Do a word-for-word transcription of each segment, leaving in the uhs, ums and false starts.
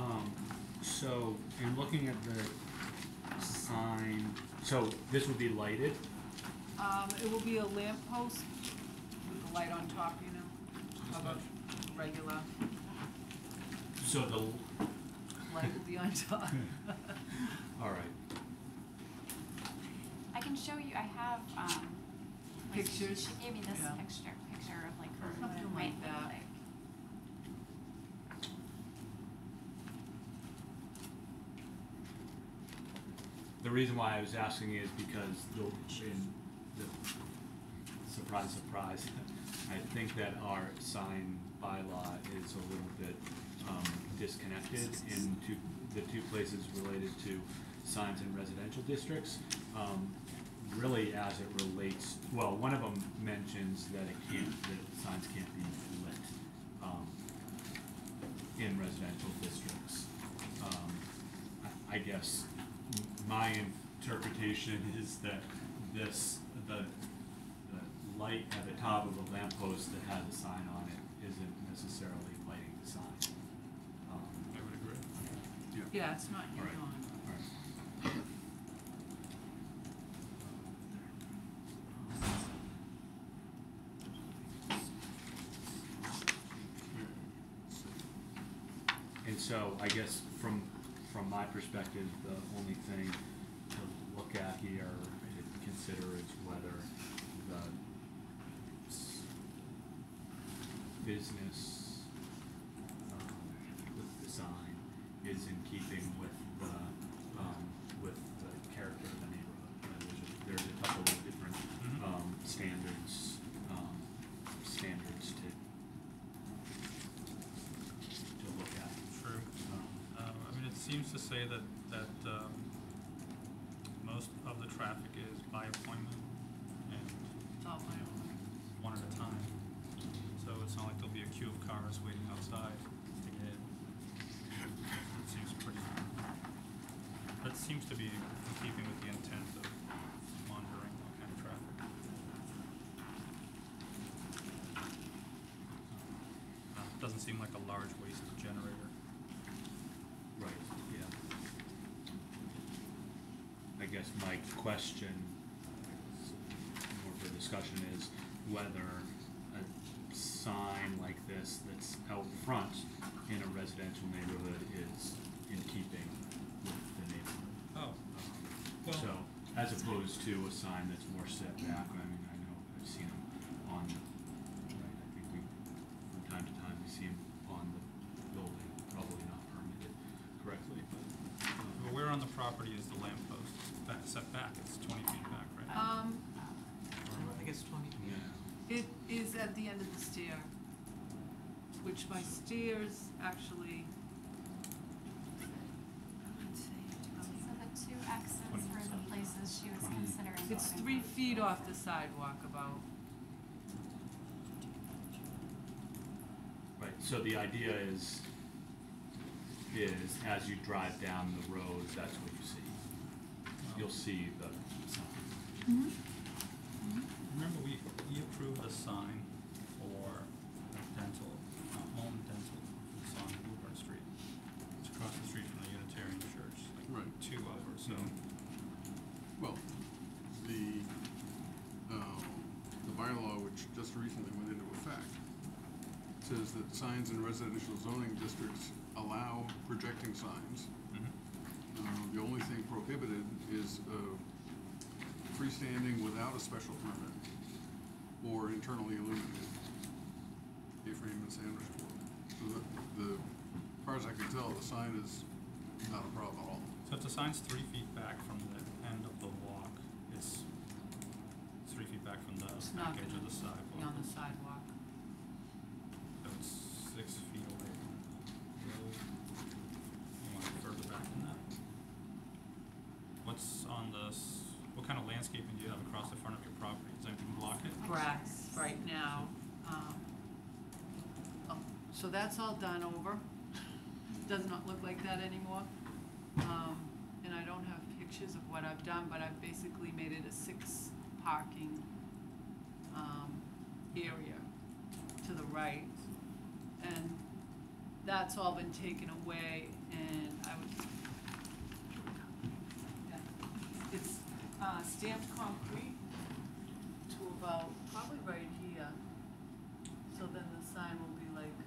Um, so, in looking at the sign, so this would be lighted? Um, it will be a lamp post with the light on top, you know, of a regular So the, light will be on top. all right. I can show you, I have, um, like, Pictures? She gave me this Yeah. picture, picture of like her, what it Something might like look that. like. The reason why I was asking is because the, in the, surprise, surprise, I think that our sign bylaw is a little bit, um, disconnected in two, the two places related to signs in residential districts. Um, really as it relates, well, one of them mentions that it can't, that signs can't be lit, um, in residential districts. Um, I, I guess m- my interpretation is that this, the, the light at the top of a lamppost that has a sign on it isn't necessarily lighting the sign. Um, I would agree. Yeah, it's not yet Right. on. all right. And so I guess from, from my perspective, the only thing to look at here and consider is whether the s- business, um, with the sign is in keeping with the, um, with the character of the neighborhood. Uh, There's a, there's a couple of different, Mhm. um, standards, um, standards to, to look at. True. Um, Um, I mean, it seems to say that, that, um, most of the traffic is by appointment and, It's all my own. one at a time. So it's not like there'll be a queue of cars waiting outside to get in. It seems pretty, that seems to be in keeping with the intent of monitoring that kind of traffic. Uh, Doesn't seem like a large waste generator. Right, yeah. I guess my question, more for discussion, is whether a sign like this that's out front in a residential neighborhood is in keeping with the neighborhood. Oh, Um, Well- So, as opposed to a sign that's more set back, I mean, I know, I've seen them on, right, I think we, from time to time, we see them on the building, probably not permitted correctly, but, um, well, where on the property is the lamp post? Back, set back, it's twenty feet back, right? Um, I think it's twenty. yeah. it is at the end of the stair, which my stairs actually, let's see, So the two X's were the places she was considering. it's voting three for. feet off the sidewalk about. Right, so the idea is, is as you drive down the road, that's what you see. You'll see the sign. Remember, we, we approved a sign for a dental, uh, home dental, it's on Woburn Street. It's across the street from the Unitarian Church, like Right. two of or so. Well, the, um, the bylaw, which just recently went into effect, says that signs in residential zoning districts allow projecting signs. Mhm. Uh, the only thing prohibited is, uh, freestanding without a special permit or internally illuminated, A-frame and sandwich board. So the, the, as far as I can tell, the sign is not a problem at all. So if the sign's three feet back from the end of the walk, it's three feet back from the It's back not edge of gonna the sidewalk. be on the sidewalk. So it's six feet away from the road. You want it further back than that? What's on the, s- what kind of landscaping do you have across the front of your property? Does anything block it? Grass right now, um, oh, so that's all done over. Does not look like that anymore. Um, and I don't have pictures of what I've done, but I've basically made it a six parking, um, area to the right. And that's all been taken away, and I would, yeah, it's, uh, stamped concrete to about, probably right here. So then the sign will be like,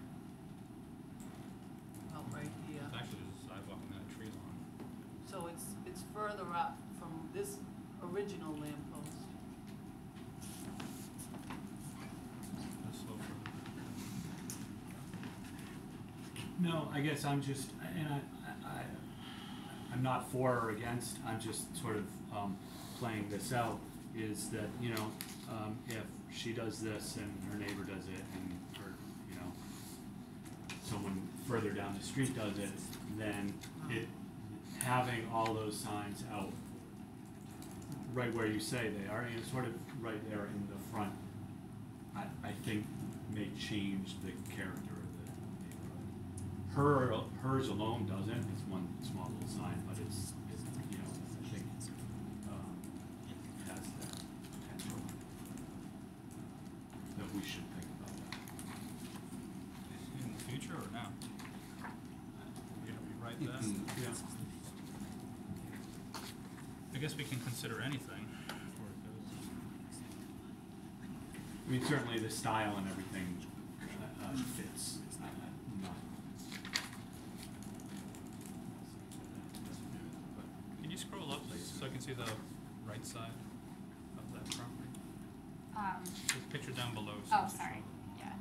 about right here. Actually, there's a sidewalk and that tree lawn. So it's, it's further up from this original lamppost. That's so far. No, I guess I'm just, and I, I, I'm not for or against, I'm just sort of, um, playing this out, is that, you know, um, if she does this and her neighbor does it and, or, you know, someone further down the street does it, then it, having all those signs out right where you say they are, and sort of right there in the front, I, I think may change the character of the neighborhood. Her, hers alone doesn't, it's one small little sign, but it's, it's, you know, I think, um, has that potential that we should think about that. In the future or now? You're gonna rewrite that? Yeah. I guess we can consider anything before it goes. I mean, certainly the style and everything, uh, uh, fits, it's not, not. Can you scroll up so I can see the right side of that property? Um, The picture down below. oh, seems to sorry, show- yeah.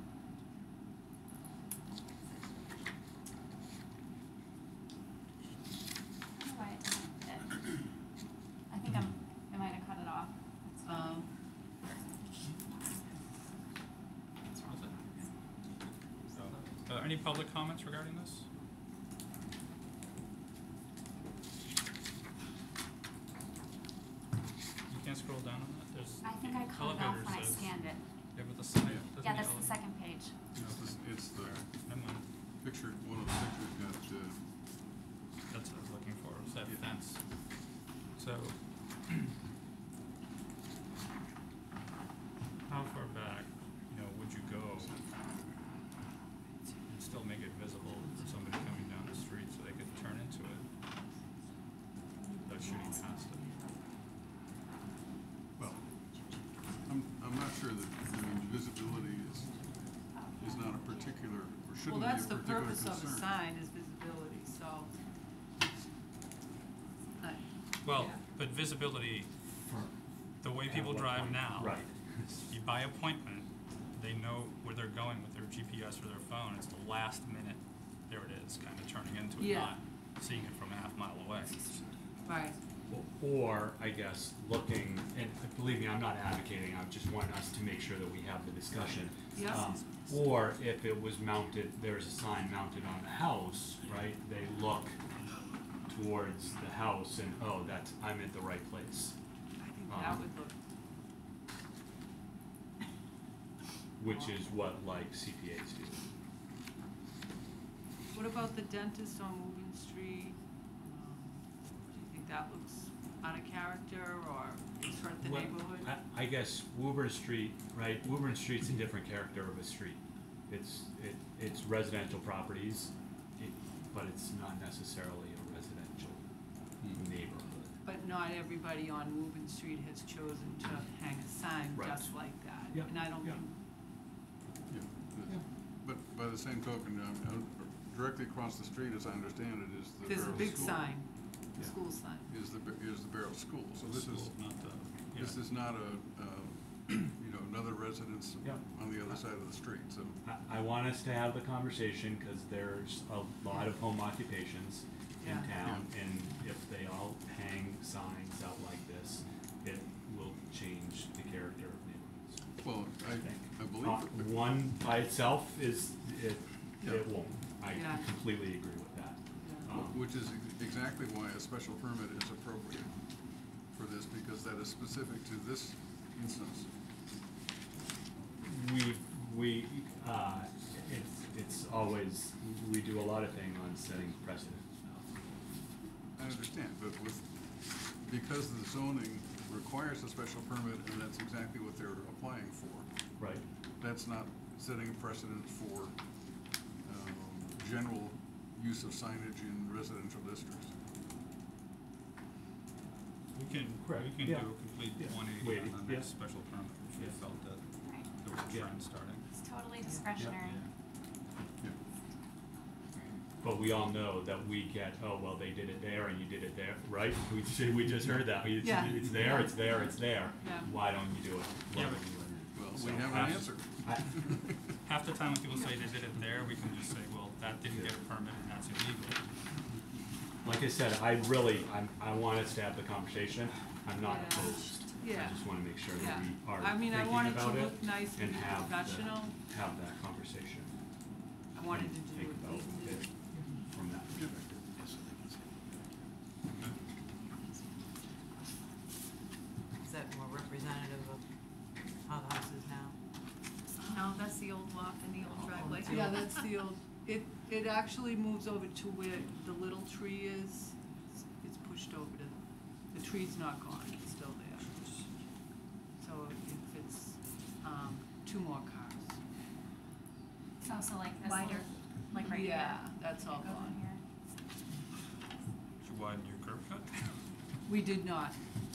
I don't know why it doesn't fit. I think I'm, I might have cut it off. That's fine. Um, That's wrong. Uh, any public comments regarding this? You can't scroll down on that, there's. I think I cut it off elevator when I says- scanned it. Yeah, but the sign, doesn't Yeah, the that's the ele- second page. It's, it's the Never mind, picture, one of the pictures got, uh, that's what I was looking for, was that Yeah. fence. So. How far back, you know, would you go and still make it visible for somebody coming down the street so they could turn into it without shooting past it? well, I'm, I'm not sure that, I mean, visibility is, is not a particular, or well, shouldn't be a that's the particular purpose of a concern. sign, is visibility, so. I- Well, yeah. but visibility, For- the way at people what drive point? now. Right. You buy appointment, they know where they're going with their G P S or their phone, it's the last minute, there it is, kinda turning into it, Yeah. not seeing it from a half mile away. Right, Or, I guess, looking, and believe me, I'm not advocating, I just want us to make sure that we have the discussion. Yeah. Um, Or if it was mounted, there's a sign mounted on the house, right, they look towards the house and, oh, that's, I'm at the right place. I think that Um, would look, Which is what like C P As do. what about the dentist on Woburn Street? Um, Do you think that looks out of character, or it's hurt the Well, neighborhood? I, I guess Woburn Street, right, Woburn Street's a different character of a street. It's, it, it's residential properties, it, but it's not necessarily a residential neighborhood. But not everybody on Woburn Street has chosen to hang a sign Right. just like that. Yeah, And I don't yeah. think, Yeah, but by the same token, um, uh, directly across the street, as I understand it, is the there's a Barrow big School. sign, Yeah. school sign. Is the, Ba- is the Barrow School, so this is, School, not the, yeah. this is not a, uh, you know, another residence Yeah. on the other side of the street, so. I, I want us to have the conversation, cause there's a lot of home occupations in Yeah. town, and if they all hang signs out like this, it will change the character of neighborhoods. Well, I, think. I Uh, believe, that- one by itself is, it, Yeah. it won't, I Yeah. completely agree with that. Yeah. Um, which is ex- exactly why a special permit is appropriate for this, because that is specific to this instance. We, we, uh, it's, it's always, we do a lot of things on setting precedent. I understand, but with, because the zoning requires a special permit, and that's exactly what they're applying for, Right, that's not setting a precedent for, um, general use of signage in residential districts. We can, Correct. we can do Yeah. a complete Yeah. one eighty Wait, on the yeah. next special permit if we Yeah. felt that Right. there was a Yeah. trend starting. It's totally discretionary. Yeah. But we all know that we get, oh, well, they did it there and you did it there, right? We just, we just heard that. It's, Yeah. it's there, it's there, it's there. Yeah. Why don't you do it? Why Yeah, don't but- you do it? Well, So we have I- an answer. I- Half the time when people say they did it there, we can just say, well, that didn't get a permit and that's illegal. Like I said, I really, I'm, I want us to have the conversation. I'm not Yeah. opposed. Yeah. I just wanna make sure Yeah. that we are I mean, I thinking want it to about it look nice and have the- professional. Have that conversation. I wanted and to do think it about neatly. it from that perspective. Is that more representative of how the house is now? No, that's the old walk and the old driveway. it's Yeah, that's the old, it, it actually moves over to where the little tree is. It's- It's pushed over to, the tree's not gone, it's still there. So it fits, um, two more cars. So, so like this Wider. little, like right here. Yeah, that's all Goes in gone. here. Did you widen your curb cut? We did not.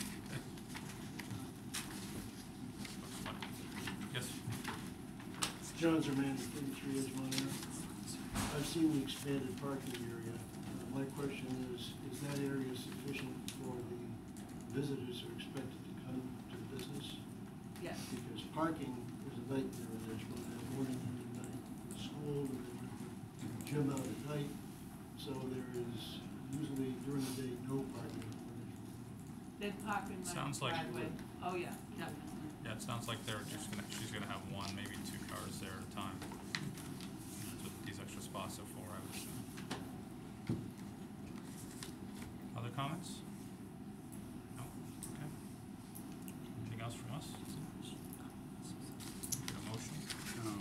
Looks like, yes, John Zerman, thirty-three Edgemont Ave. I've seen the expanded parking area. Uh, My question is, is that area sufficient for the visitors who are expected to come to the business? Yes. Because parking is a nightmare in Edgemont Ave, morning and night, the school, and then the gym out at night. So there is usually during the day, no parking. They park in my Sounds like- driveway. Oh, yeah, definitely. yeah, it sounds like they're just gonna, she's gonna have one, maybe two cars there at a time. That's what these extra spots are for, I would assume. Other comments? No? Okay. Anything else from us? Get a motion? Um,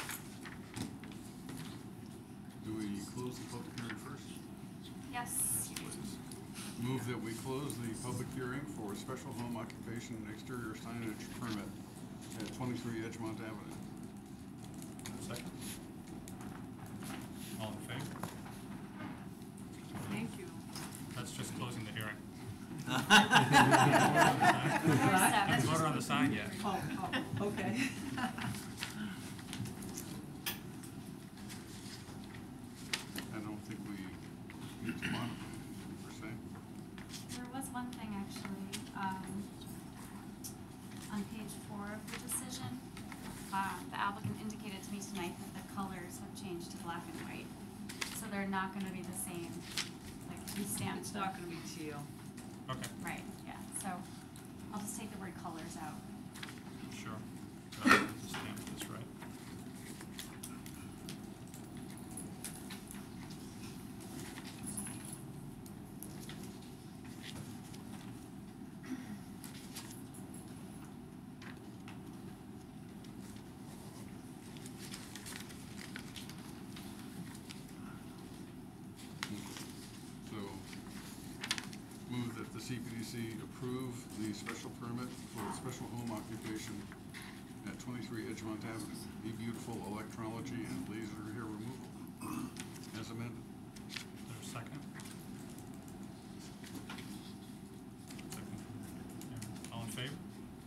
Do we close the public hearing first? Yes. Please. Move that we close the public hearing for a special home occupation and exterior signage permit at twenty-three Edgemont Avenue. Second? All in favor? Thank you. That's just closing the hearing. First step. Haven't voted on the sign yet. Oh, oh, okay. I don't think we need to modify it per se. There was one thing actually, um, on page four of the decision, uh, the applicant indicated to me tonight that the colors have changed to black and white. So they're not gonna be the same, like he stamped It's the, not gonna be teal. Okay, right, yeah, so I'll just take the word colors out. sure. Uh, Just stamp this, right? So, move that the C P D C approve the special permit for a special home occupation at twenty-three Edgemont Avenue, Be Beautiful Electrology and Laser Hair Removal, as amended. Is there a second? Second. Yeah. All in favor?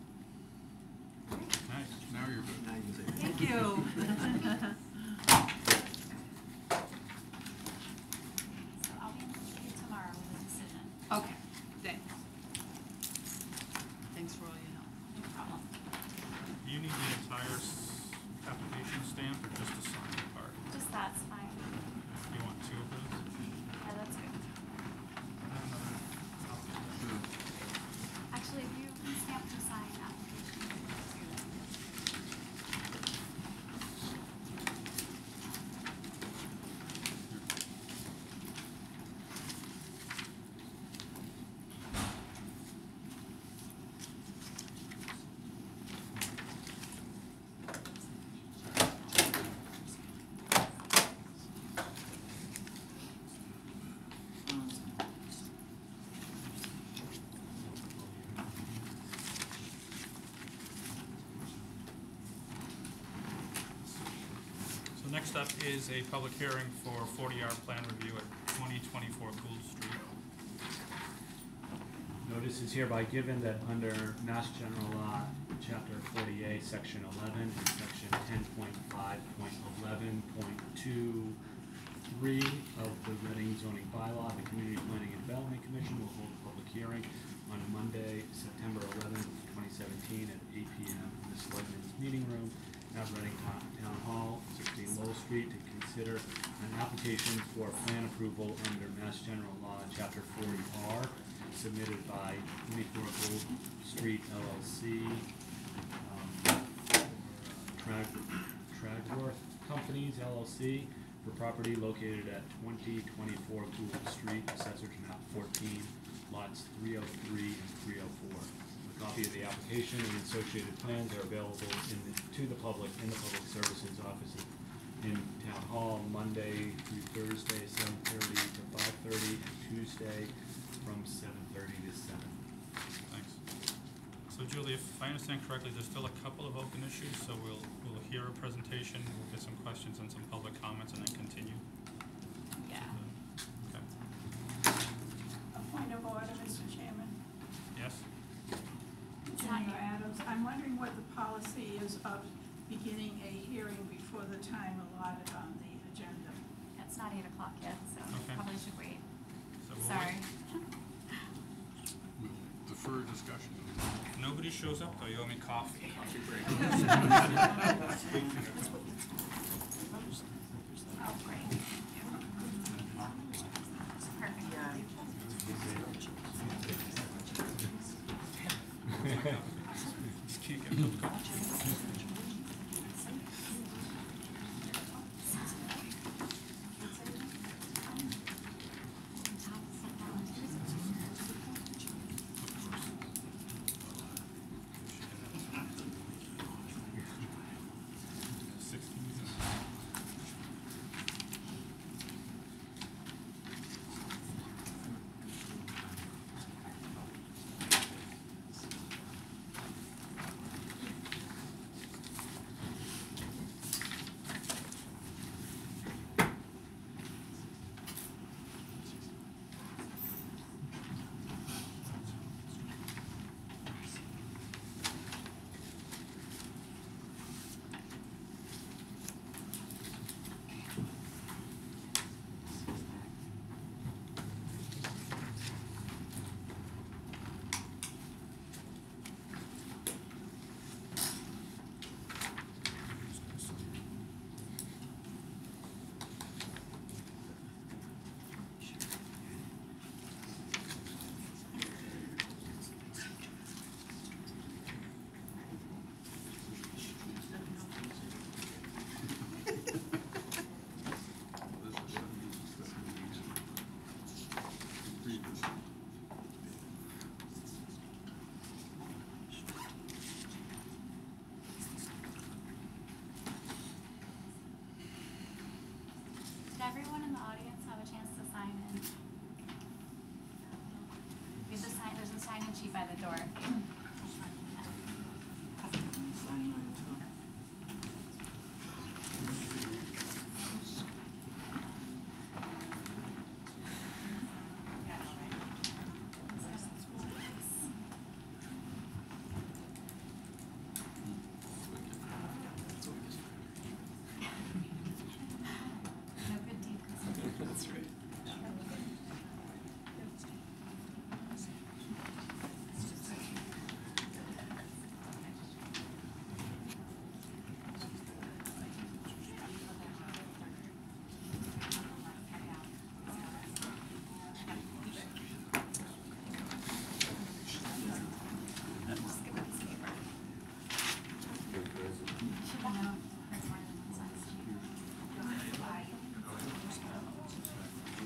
Nice. Now you're good. Thank you. So I'll be in touch with you tomorrow with a decision, Okay, thanks. Thanks for all your help. no problem. Do you need the entire s- application stamped or just the signed part? Just that's fine, You want two of those? yeah, that's good. I have another copy of that. Sure. Actually, if you can stamp the sign application, too. up is a public hearing for forty R plan review at twenty twenty-four Gould Street. Notice is hereby given that under Mass General Law, Chapter forty A, Section eleven, and Section ten point five point eleven point two three of the Reading zoning bylaw, the Community Planning and Development Commission will hold a public hearing on Monday, September eleventh, twenty seventeen, at eight P M in the Selectmen's Meeting Room at Reading Town Town Hall, sixteen Lowell Street, to consider an application for plan approval under Mass General Law, Chapter forty R, submitted by twenty-four Gould Street L L C, um, Trag, Tragworth Companies L L C, for property located at twenty twenty-four Gould Street, Assessor's Map fourteen, lots three oh three and three oh four. A copy of the application and associated plans are available in the, to the public in the Public Services Office in Town Hall, Monday through Thursday, seven thirty to five thirty, and Tuesday from seven thirty to seven. Thanks. So Julie, if I understand correctly, there's still a couple of open issues, so we'll, we'll hear a presentation, we'll get some questions and some public comments, and then continue. Yeah. Okay. A point of order, Mister Chairman. Yes? Senator Adams, I'm wondering what the policy is of beginning a hearing before the time allotted on the agenda. It's not eight o'clock yet, so Okay. probably should wait. So we'll Sorry. We'll defer discussion. If nobody shows up, though, you owe me coffee. Coffee break. Oh, great. Perfect. Just can't get enough coffee. Did everyone in the audience have a chance to sign in? There's a sign, there's a sign-in sheet by the door. No good deed goes unpunished. Just give it this paper. I know, there's more than one size.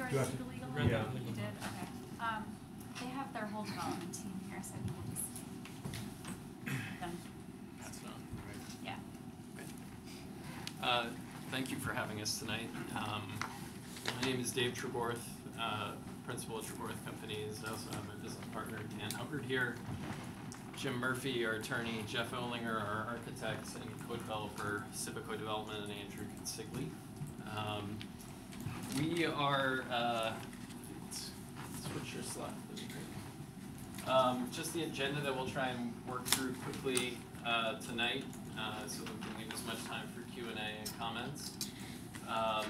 already Do I have did to- the legal Read one? Yeah. the legal You did, one. okay. Um, they have their whole development team here, so I think we'll just, them, That's done. yeah. Uh, Thank you for having us tonight. Um, My name is Dave Treborth, uh, principal at Treborth Companies. I also have my business partner, Dan Hubbard here. Jim Murphy, our attorney, Jeff Olinger, our architect and co-developer, Civico Development, and Andrew Consigli. Um, We are, uh, let's switch your slide. that'd be great. Um, just the agenda that we'll try and work through quickly uh, tonight, uh, so that we can leave as much time for Q and A and comments. Um,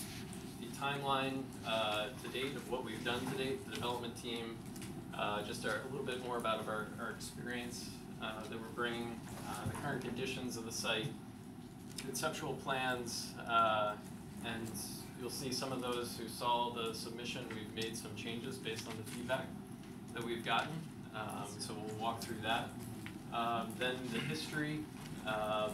the timeline uh, to date of what we've done to date, the development team, uh, just our, a little bit more about our, our experience uh, that we're bringing, uh, the current conditions of the site, conceptual plans, uh, and you'll see some of those who saw the submission. We've made some changes based on the feedback that we've gotten, um, so we'll walk through that. Um, then the history, um,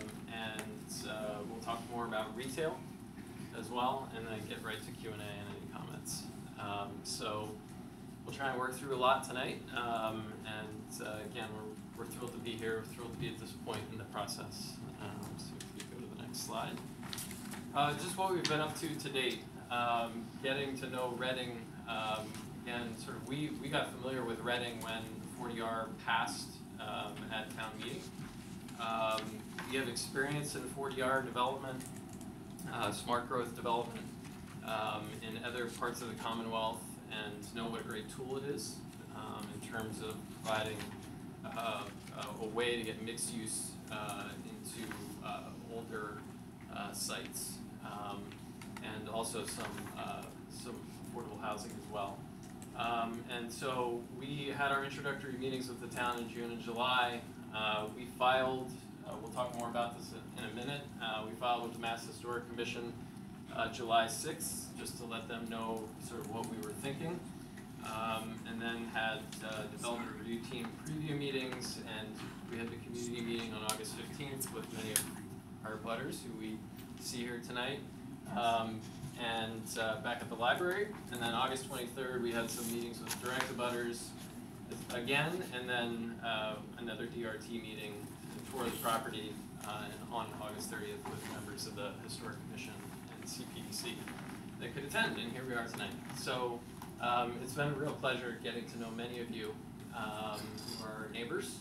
and uh, we'll talk more about retail as well, and then get right to Q and A and any comments. Um, so we'll try and work through a lot tonight, um, and uh, again, we're, we're thrilled to be here, we're thrilled to be at this point in the process. Um, so if you go to the next slide. Uh, just what we've been up to to date, um, getting to know Reading, um, again, sort of we, we got familiar with Reading when forty R passed um, at town meeting. Um, we have experience in forty R development, uh, smart growth development um, in other parts of the Commonwealth, and know what a great tool it is um, in terms of providing uh, a way to get mixed use uh, into uh, older uh, sites, um, and also some uh, some affordable housing as well. Um, and so we had our introductory meetings with the town in June and July. Uh, we filed, uh, we'll talk more about this in a minute, uh, we filed with the Mass Historic Commission uh, July sixth, just to let them know sort of what we were thinking. Um, and then had uh, development review team preview meetings, and we had the community meeting on August fifteenth with many of our butters who we see here tonight. Um, and uh, back at the library, and then August twenty-third we had some meetings with direct abutters again, and then uh, another D R T meeting, a tour of the property uh, and on August thirtieth with members of the Historic Commission and C P D C that could attend, and here we are tonight. So um, it's been a real pleasure getting to know many of you um, who are neighbors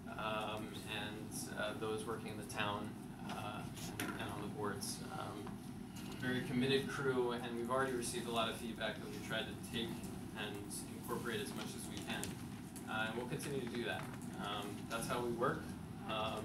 um, and uh, those working in the town uh, and, and on the boards. Um, very committed crew, and we've already received a lot of feedback that we've tried to take and incorporate as much as we can. Uh, and we'll continue to do that. Um, that's how we work, um,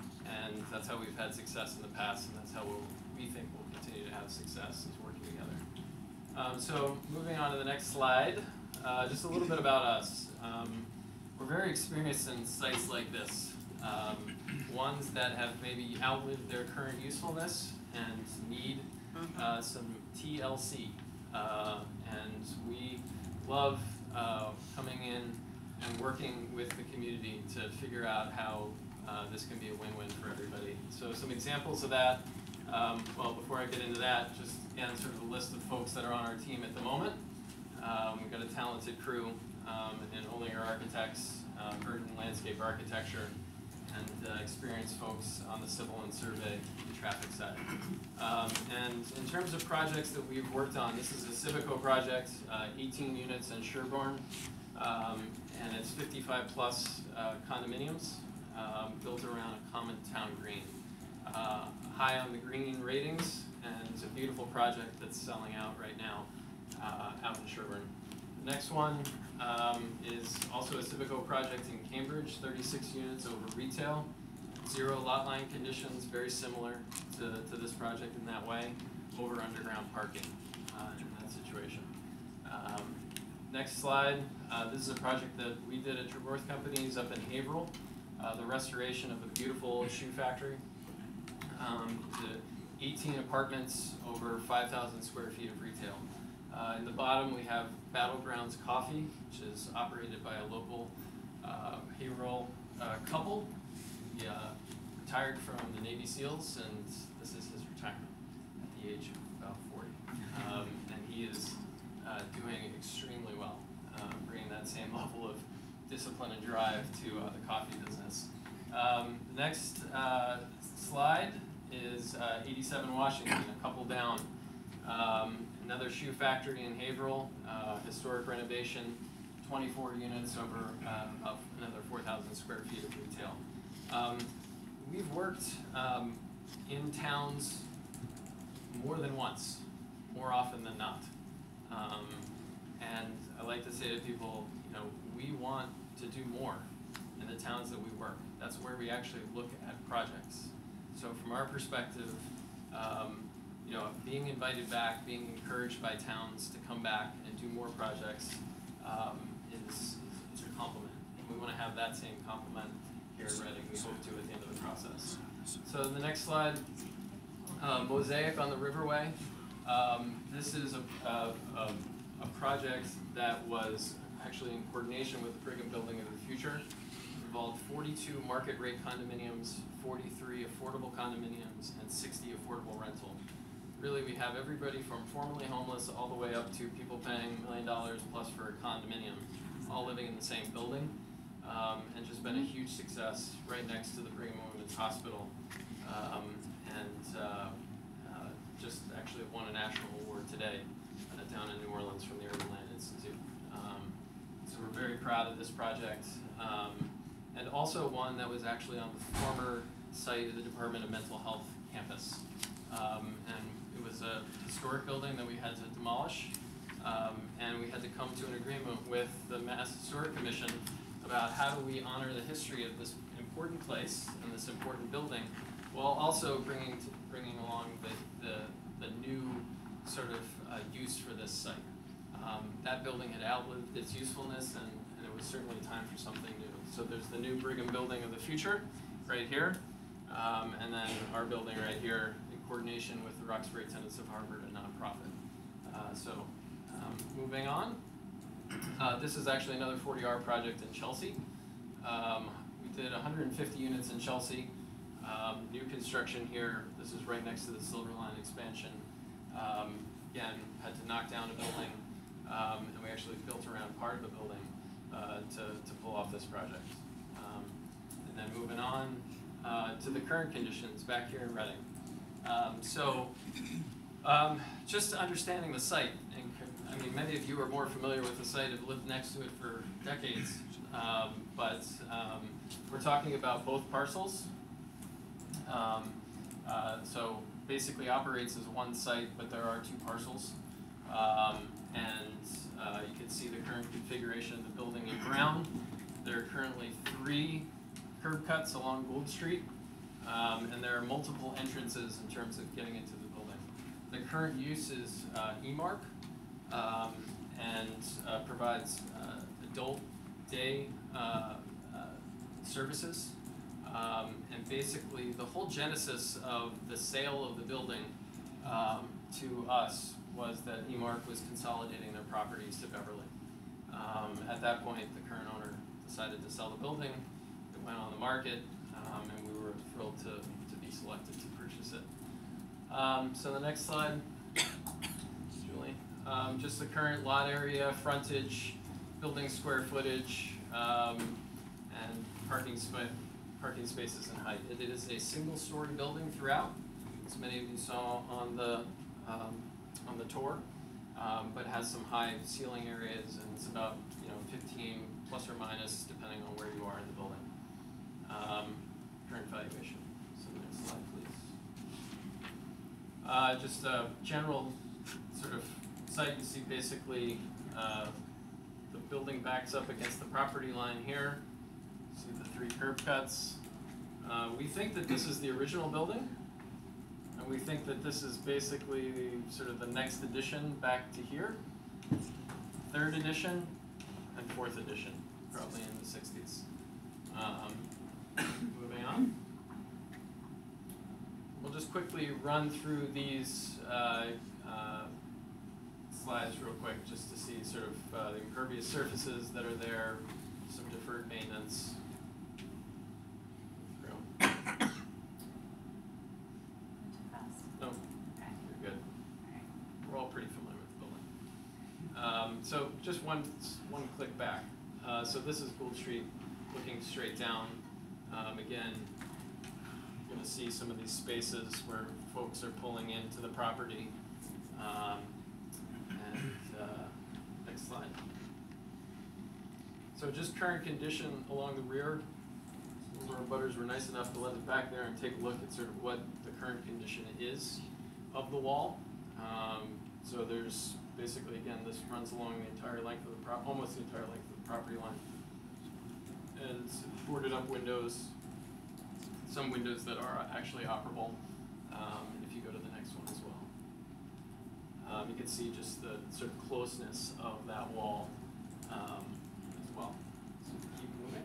and that's how we've had success in the past, and that's how we'll, we think we'll continue to have success, is working together. Um, so moving on to the next slide, uh, just a little bit about us. Um, we're very experienced in sites like this, um, ones that have maybe outlived their current usefulness and need uh, some T L C. Uh, and we love uh, coming in and working with the community to figure out how uh, this can be a win-win for everybody. So some examples of that, um, well, before I get into that, just again, sort of a list of folks that are on our team at the moment. Um, we've got a talented crew um, in Olinger Architects, uh, Burton Landscape Architecture, and uh, experienced folks on the civil and survey and traffic side. Um, and in terms of projects that we've worked on, this is a Civico project, uh, eighteen units in Sherborne, um, and it's fifty-five plus uh, condominiums um, built around a common town green. Uh, high on the green ratings, and it's a beautiful project that's selling out right now uh, out in Sherborne. The next one um, is also a Civico project in Cambridge, thirty-six units over retail, zero lot line conditions, very similar to, to this project in that way, over underground parking uh, in that situation. Um, next slide, uh, this is a project that we did at Treborth Companies up in Haverhill, uh, the restoration of a beautiful shoe factory. Um, the eighteen apartments, over five thousand square feet of retail. Uh, in the bottom, we have Battlegrounds Coffee, which is operated by a local uh, Haverhill uh, couple. He uh, retired from the Navy SEALs, and this is his retirement at the age of about forty. Um, and he is uh, uh, doing extremely well, uh, bringing that same level of discipline and drive to uh, the coffee business. Um, the next uh, slide is uh, eighty-seven Washington, a couple down. Um, another shoe factory in Haverhill, uh, historic renovation, twenty-four units over uh, of another four thousand square feet of retail. Um, we've worked um, in towns more than once, more often than not. Um, and I like to say to people, you know, we want to do more in the towns that we work. That's where we actually look at projects. So from our perspective, um, you know, being invited back, being encouraged by towns to come back and do more projects um, is, is a compliment. And we want to have that same compliment here at Reading, we hope to at the end of the process. So the next slide, uh, Mosaic on the Riverway. Um, this is a, a, a, a project that was actually in coordination with the Brigham Building of the Future. It involved forty-two market rate condominiums, forty-three affordable condominiums, and sixty affordable rental. Really, we have everybody from formerly homeless all the way up to people paying a million dollars plus for a condominium, all living in the same building, um, and just been a huge success right next to the Brigham Women's Hospital, um, and uh, uh, just actually won a national award today uh, down in New Orleans from the Urban Land Institute. Um, so we're very proud of this project, um, and also one that was actually on the former site of the Department of Mental Health campus, um, and it was a historic building that we had to demolish, um, and we had to come to an agreement with the Mass Historic Commission about how do we honor the history of this important place and this important building, while also bringing to, bringing along the, the, the new sort of uh, use for this site. Um, that building had outlived its usefulness, and, and it was certainly time for something new. So there's the new Brigham Building of the Future right here, um, and then our building right here, coordination with the Roxbury Tenants of Harvard, a nonprofit. Uh, so, um, moving on. Uh, this is actually another forty R project in Chelsea. Um, we did one hundred fifty units in Chelsea. Um, new construction here. This is right next to the Silver Line expansion. Um, again, had to knock down a building, um, and we actually built around part of the building uh, to, to pull off this project. Um, and then moving on uh, to the current conditions back here in Reading. Um, so, um, just understanding the site, and I mean, many of you are more familiar with the site, have lived next to it for decades, um, but um, we're talking about both parcels. Um, uh, so, basically operates as one site, but there are two parcels, um, and uh, you can see the current configuration of the building in brown. There are currently three curb cuts along Gould Street. Um, and there are multiple entrances in terms of getting into the building. The current use is uh, E-Mark, um, and uh, provides uh, adult day uh, uh, services. Um, and basically, the whole genesis of the sale of the building um, to us was that E-Mark was consolidating their properties to Beverly. Um, at that point, the current owner decided to sell the building. It went on the market. Um, and we were thrilled to, to be selected to purchase it. Um, so the next slide, Julie, um, just the current lot area, frontage, building square footage, um, and parking, spa parking spaces and height. It, it is a single-story building throughout, as many of you saw on the um, on the tour, um, but has some high ceiling areas, and it's about you know fifteen plus or minus depending on where you are in the building. Um, current valuation. So next slide, please. Uh, just a general sort of site. You see basically uh, the building backs up against the property line here. See the three curb cuts. Uh, we think that this is the original building, and we think that this is basically sort of the next addition back to here. Third edition and fourth edition, probably in the sixties. Um, moving on. We'll just quickly run through these uh, uh, slides real quick just to see sort of uh, the impervious surfaces that are there, some deferred maintenance. Too fast. No, Okay. you're good. All right. We're all pretty familiar with the building. Um, so just one, one click back. Uh, so this is Gould Street looking straight down. Um, again, you're gonna see some of these spaces where folks are pulling into the property. Um, and, uh, next slide. So just current condition along the rear. Some of our butters were nice enough to let us back there and take a look at sort of what the current condition is of the wall. Um, so there's basically, again, this runs along the entire length of the pro, almost the entire length of the property line. And it's boarded up windows, some windows that are actually operable, um, if you go to the next one as well. Um, you can see just the sort of closeness of that wall, um, as well. So keep moving.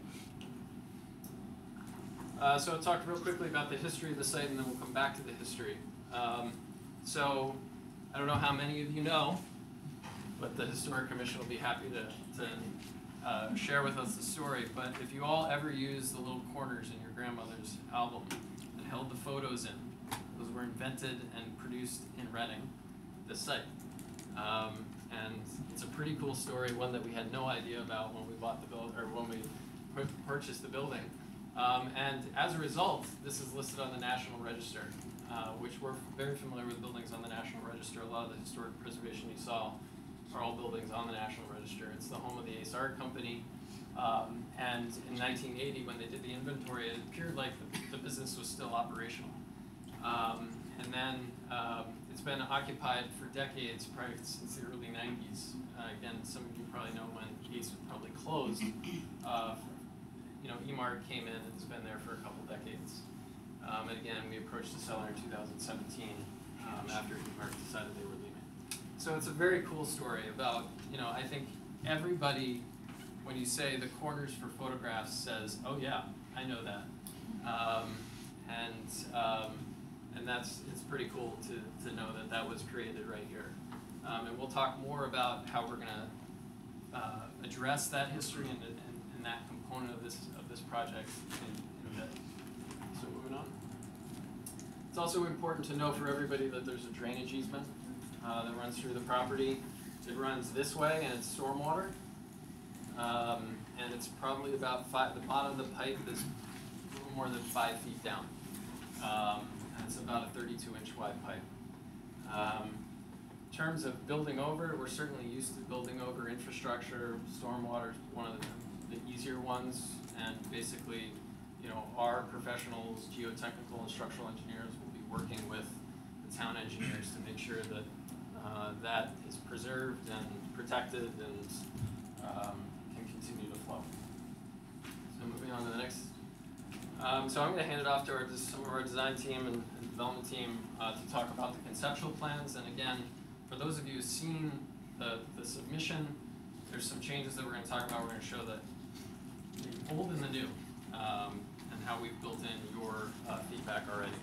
Uh, so I'll talk real quickly about the history of the site, and then we'll come back to the history. Um, so I don't know how many of you know, but the Historic Commission will be happy to, to uh, share with us the story. But if you all ever used the little corners in your grandmother's album and held the photos in, those were invented and produced in Reading, this site. Um, and it's a pretty cool story, one that we had no idea about when we bought the build, or when we pur purchased the building. Um, and as a result, this is listed on the National Register, uh, which we're very familiar with buildings on the National Register. A lot of the historic preservation you saw are all buildings on the National Register. It's the home of the Ace Art Company. Um, and in nineteen eighty, when they did the inventory, it appeared like the, the business was still operational. Um, and then um, it's been occupied for decades, probably since the early nineties. Uh, again, some of you probably know when Ace was probably closed. Uh, you know, E-Mart came in and has been there for a couple decades. Um, and again, we approached the seller in two thousand seventeen um, after E-Mart decided they were leaving. So it's a very cool story about, you know, I think everybody, when you say the corners for photographs, says, oh yeah, I know that. Um, and um, and that's, it's pretty cool to, to know that that was created right here. Um, and we'll talk more about how we're gonna uh, address that history and, and, and that component of this of this project in, in a bit. So moving on. It's also important to know for everybody that there's a drainage easement uh, that runs through the property. It runs this way, and it's stormwater. Um, and it's probably about five, the bottom of the pipe is a little more than five feet down. Um, and it's about a thirty-two inch wide pipe. Um, in terms of building over, we're certainly used to building over infrastructure. Stormwater is one of the, the easier ones, and basically, you know, our professionals, geotechnical and structural engineers, will be working with the town engineers to make sure that uh, that is preserved and protected and um, can continue to flow. So moving on to the next. Um, so I'm going to hand it off to our, some of our design team and, and development team uh, to talk about the conceptual plans. And again, for those of you who've seen the, the submission, there's some changes that we're going to talk about. We're going to show that the old and the new, um, and how we've built in your uh, feedback already.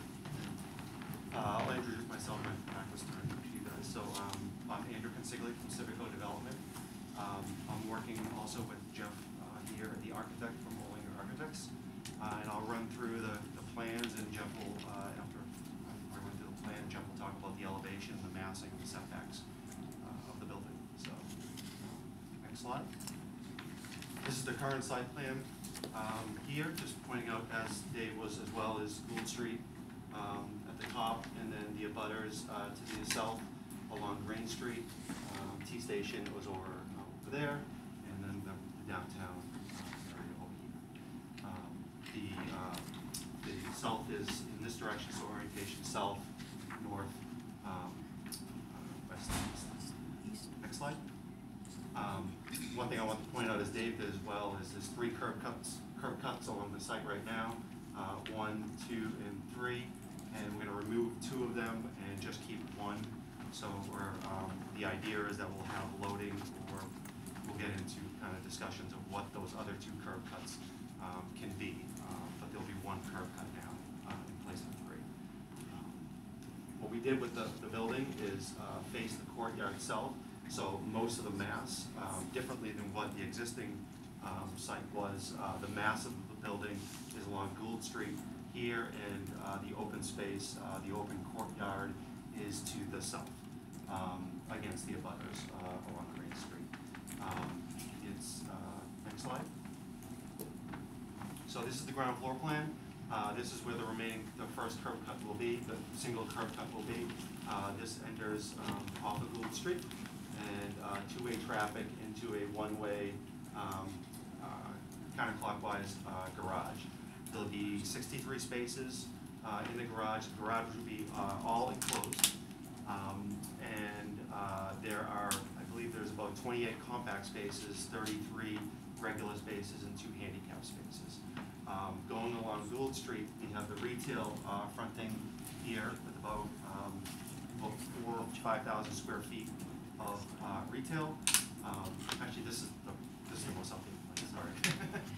Uh, I'll introduce myself and practice to you guys. So um, I'm Andrew Consigli from Civico Development. Um, I'm working also with Jeff uh, here, the architect from Olinger Architects. Uh, and I'll run through the, the plans, and Jeff will, uh, after I run through the plan, Jeff will talk about the elevation, the massing, and the setbacks uh, of the building. So, next slide. This is the current site plan um, here, just pointing out, as Dave was as well, is Gould Street um, at the top, and then the abutters uh, to the south along Green Street. Um, T-Station was over, uh, over there, and then the, the downtown uh, area over here. Um, the, uh, the south is in this direction, so orientation south, north, um, uh, west, east. Next slide. Um, one thing I want to point out, as Dave did as well, is there's three curb cuts, curb cuts along the site right now, uh, one, two, and three, and we're going to remove two of them and just keep one. So we're, um, the idea is that we'll have loading, or we'll get into kind of discussions of what those other two curb cuts um, can be, um, but there'll be one curb cut now uh, in place of three. Um, what we did with the, the building is uh, face the courtyard itself. So most of the mass, um, differently than what the existing um, site was, uh, the mass of the building is along Gould Street here, and uh, the open space, uh, the open courtyard is to the south. Um, again, against the abutters uh, along Crane Street. Um, it's, uh, next slide. So this is the ground floor plan. Uh, this is where the remaining, the first curb cut will be, the single curb cut will be. Uh, this enters um, off of Gould Street and uh, two-way traffic into a one-way um, uh, counterclockwise uh, garage. There'll be sixty-three spaces uh, in the garage. The garage will be uh, all enclosed. Um, and uh, there are, I believe there's about twenty-eight compact spaces, thirty-three regular spaces, and two handicap spaces. Um, going along Gould Street, we have the retail uh, fronting here with about, um, about four, five thousand square feet of uh, retail. Um, actually, this is the, this is the most updated plan, sorry.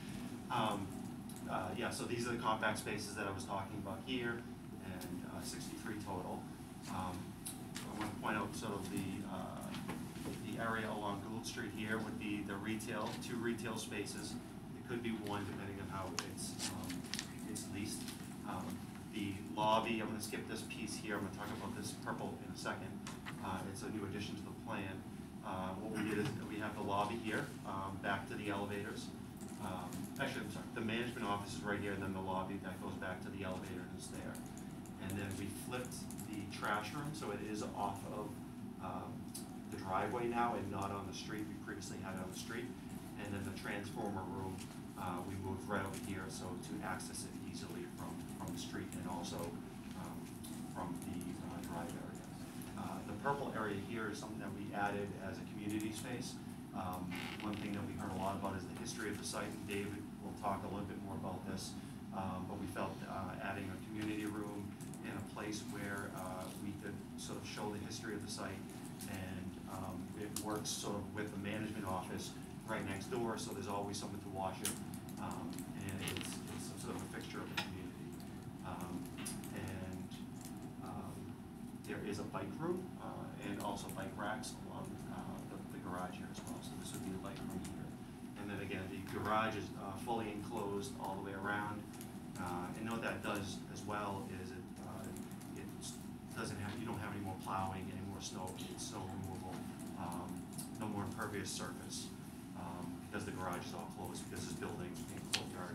um, uh, yeah, so these are the compact spaces that I was talking about here, and uh, sixty-three total. Um, I want to point out sort of the uh, the area along Gould Street here would be the retail, two retail spaces. It could be one depending on how it's um, it's leased. Um, the lobby, I'm going to skip this piece here. I'm going to talk about this purple in a second. Uh, it's a new addition to the plan. Uh, what we did is we have the lobby here, um, back to the elevators. Um, actually, I'm sorry, the management office is right here, and then the lobby that goes back to the elevator and is there. And then we flipped the trash room, so it is off of um, the driveway now and not on the street. We previously had it on the street. And then the transformer room, uh, we moved right over here, so to access it easily from, from the street and also um, from the uh, drive area. Uh, the purple area here is something that we added as a community space. Um, one thing that we heard a lot about is the history of the site, and David will talk a little bit more about this. Um, but we felt uh, adding a community room in a place where uh, we could sort of show the history of the site, and um, it works sort of with the management office right next door, so there's always someone to watch it, um, and it's, it's sort of a fixture of the community. Um, and um, there is a bike room uh, and also bike racks along uh, the, the garage here as well, so this would be a bike room here. And then again, the garage is uh, fully enclosed all the way around. Uh, and what that does as well is it uh, it doesn't have, you don't have any more plowing, any more snow, it's snow removal, um, no more impervious surface, um, because the garage is all closed, because this building in courtyard.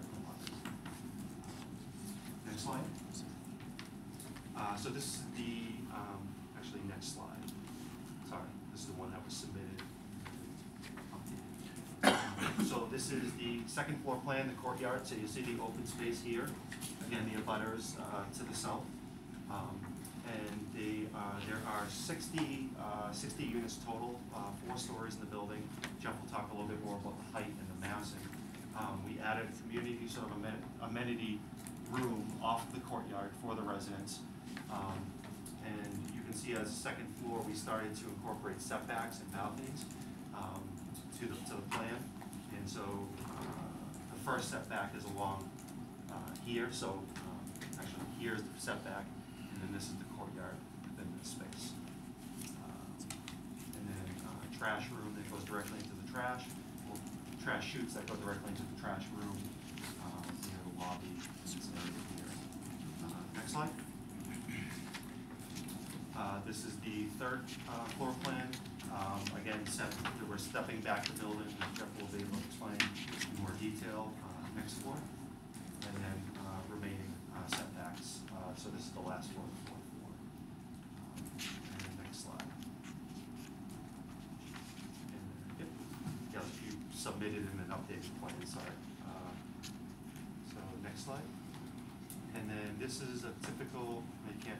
Next slide. Uh, so this is the, um, actually next slide. Sorry, this is the one that was submitted. So this is the second floor plan, the courtyard. So you see the open space here. Again, the abutters uh, to the south. Um, and the, uh, there are sixty, uh, sixty units total, uh, four stories in the building. Jeff will talk a little bit more about the height and the massing. Um, we added community sort of amen amenity room off the courtyard for the residents. Um, and you can see as a second floor, we started to incorporate setbacks and balconies um, to, the, to the plan. And so uh, the first setback is along uh, here, so um, actually here's the setback, and then this is the courtyard within this space. Uh, and then uh, a trash room that goes directly into the trash, well, trash chutes that go directly into the trash room, um, near the lobby, this area here. Uh, next slide. Uh, this is the third uh, floor plan. Um, again, set, we're stepping back the building, and Jeff will be able to explain in more detail. Uh, next floor, and then uh, remaining uh, setbacks. Uh, so this is the last floor, the fourth floor. Um, and then next slide. And, yep. Yeah, you submitted in an updated plan. Sorry. Uh, so next slide. And then this is a typical. I can't.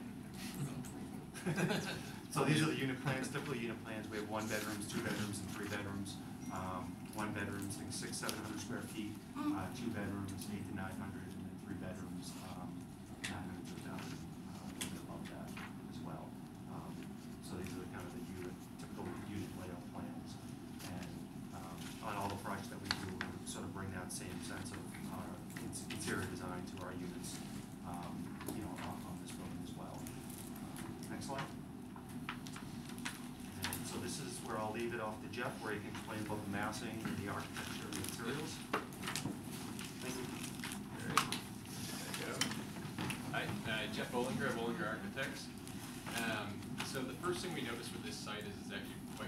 So these are the unit plans, typical unit plans. We have one bedrooms, two bedrooms, and three bedrooms. Um, one bedrooms, I think six, seven hundred square feet. Uh, two bedrooms, eight to nine hundred, and then three bedrooms, um, nine hundred to a thousand, uh, a little bit above that as well. Um, so these are the kind of the unit, typical unit layout plans. And um, on all the projects that we do, we sort of bring that same sense of uh, interior design to our units, um, you know, on, on this building as well. Next slide. And so this is where I'll leave it off to Jeff, where he can explain about the massing and the architecture and the materials. Thank you. All right. There you go. Hi, uh, Jeff Bollinger of Bollinger Architects. Um, so the first thing we noticed with this site is it's actually quite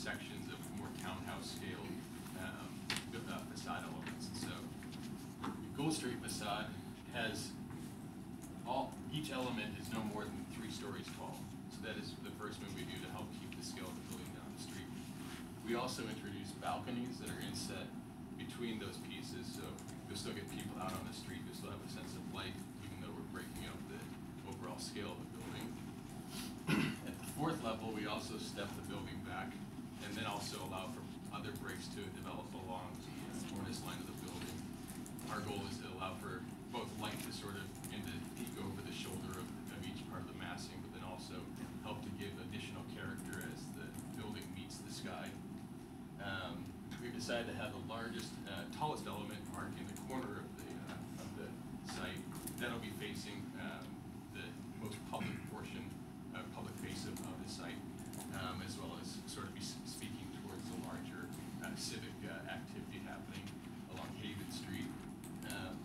sections of more townhouse scale um, bu- uh, facade elements. So the Gold Street facade has all, each element is no more than three stories tall. So that is the first move we do to help keep the scale of the building down the street. We also introduce balconies that are inset between those pieces, so you'll still get people out on the street, you'll still have a sense of light, even though we're breaking up the overall scale of the building. At the fourth level, we also step the building back, and then also allow for other breaks to develop along the uh, cornice line of the building. Our goal is to allow for both light to sort of, and to peek over the shoulder of, of each part of the massing, but then also help to give additional character as the building meets the sky. Um, we've decided to have the largest, uh, tallest element marking the corner of the, uh, of the site. That'll be facing, um, the most public portion, uh, public face of, of the site, um, as well as sort of be s- speaking towards the larger, uh, civic, uh, activity happening along Haven Street. Um,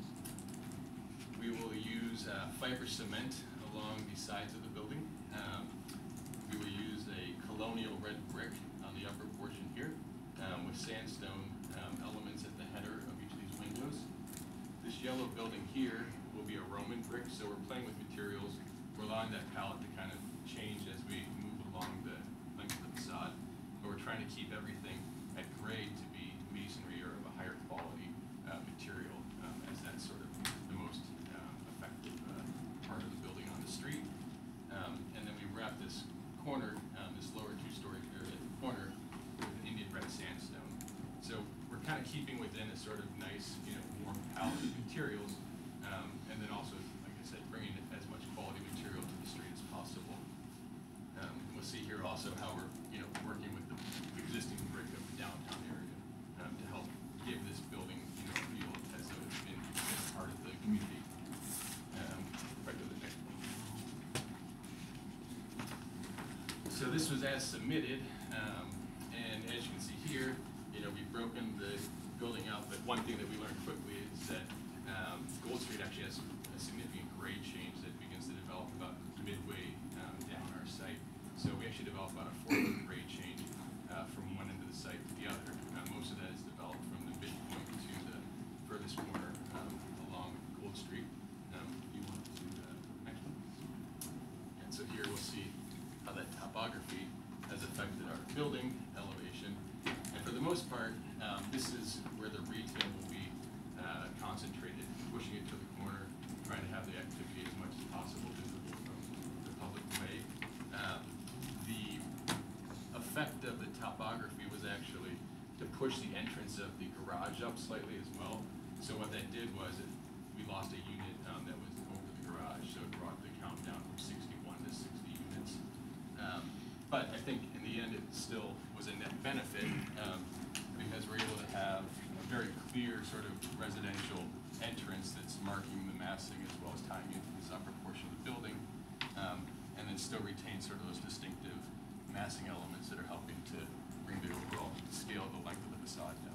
we will use, uh, fiber cement along the sides of the building. Um, we will use a colonial red brick on the upper portion here, um, with sandstone um, elements at the header of each of these windows. This yellow building here will be a Roman brick, so we're playing with materials. We're allowing that palette to kind of change as we move along the length of the facade, but we're trying to keep everything at grade to be masonry or of a higher quality uh, material, um, as that's sort of the most um, effective uh, part of the building on the street. Um, and then we wrap this corner, um, this lower two-story area corner, with Indian red sandstone. So we're kind of keeping within a sort of nice, you know, warm palette of materials, um, and then also, like I said, bringing as much quality material to the street as possible. Um, we'll see here also how we're, you know, working with the existing brick of the downtown area um, to help give this building, you know, feel as though it's been, been part of the community. Um, right to the next one. So this was as submitted, um, and as you can see here, you know, we've broken the building out, but one thing that we learned quickly is that um, Gold Street actually has a significant grade change that begins to develop about midway um, down our site. So we actually developed about a four-foot grade change uh, from one end of the site to the other. Uh, most of that is developed from the midpoint to the furthest corner um, along Gold Street. Um, you want to do the next one? And so here we'll see how that topography has affected our building elevation. And for the most part, um, this is where the retail will be uh, concentrated, pushing it to the corner, trying to have the activity as much as possible visible from the public way. Um, the effect of the topography was actually to push the entrance of the garage up slightly as well. So what that did was it, we lost a unit um, that was over the garage, so it brought the count down from sixty-one to sixty units. Um, but I think in the end it still was a net benefit um, because we're able to have a very clear sort of residential entrance that's marking the massing as well as tying into this upper portion of the building, um, and then still retain sort of those distinctive massing elements that are helping to bring the overall scale of the length of the facade down.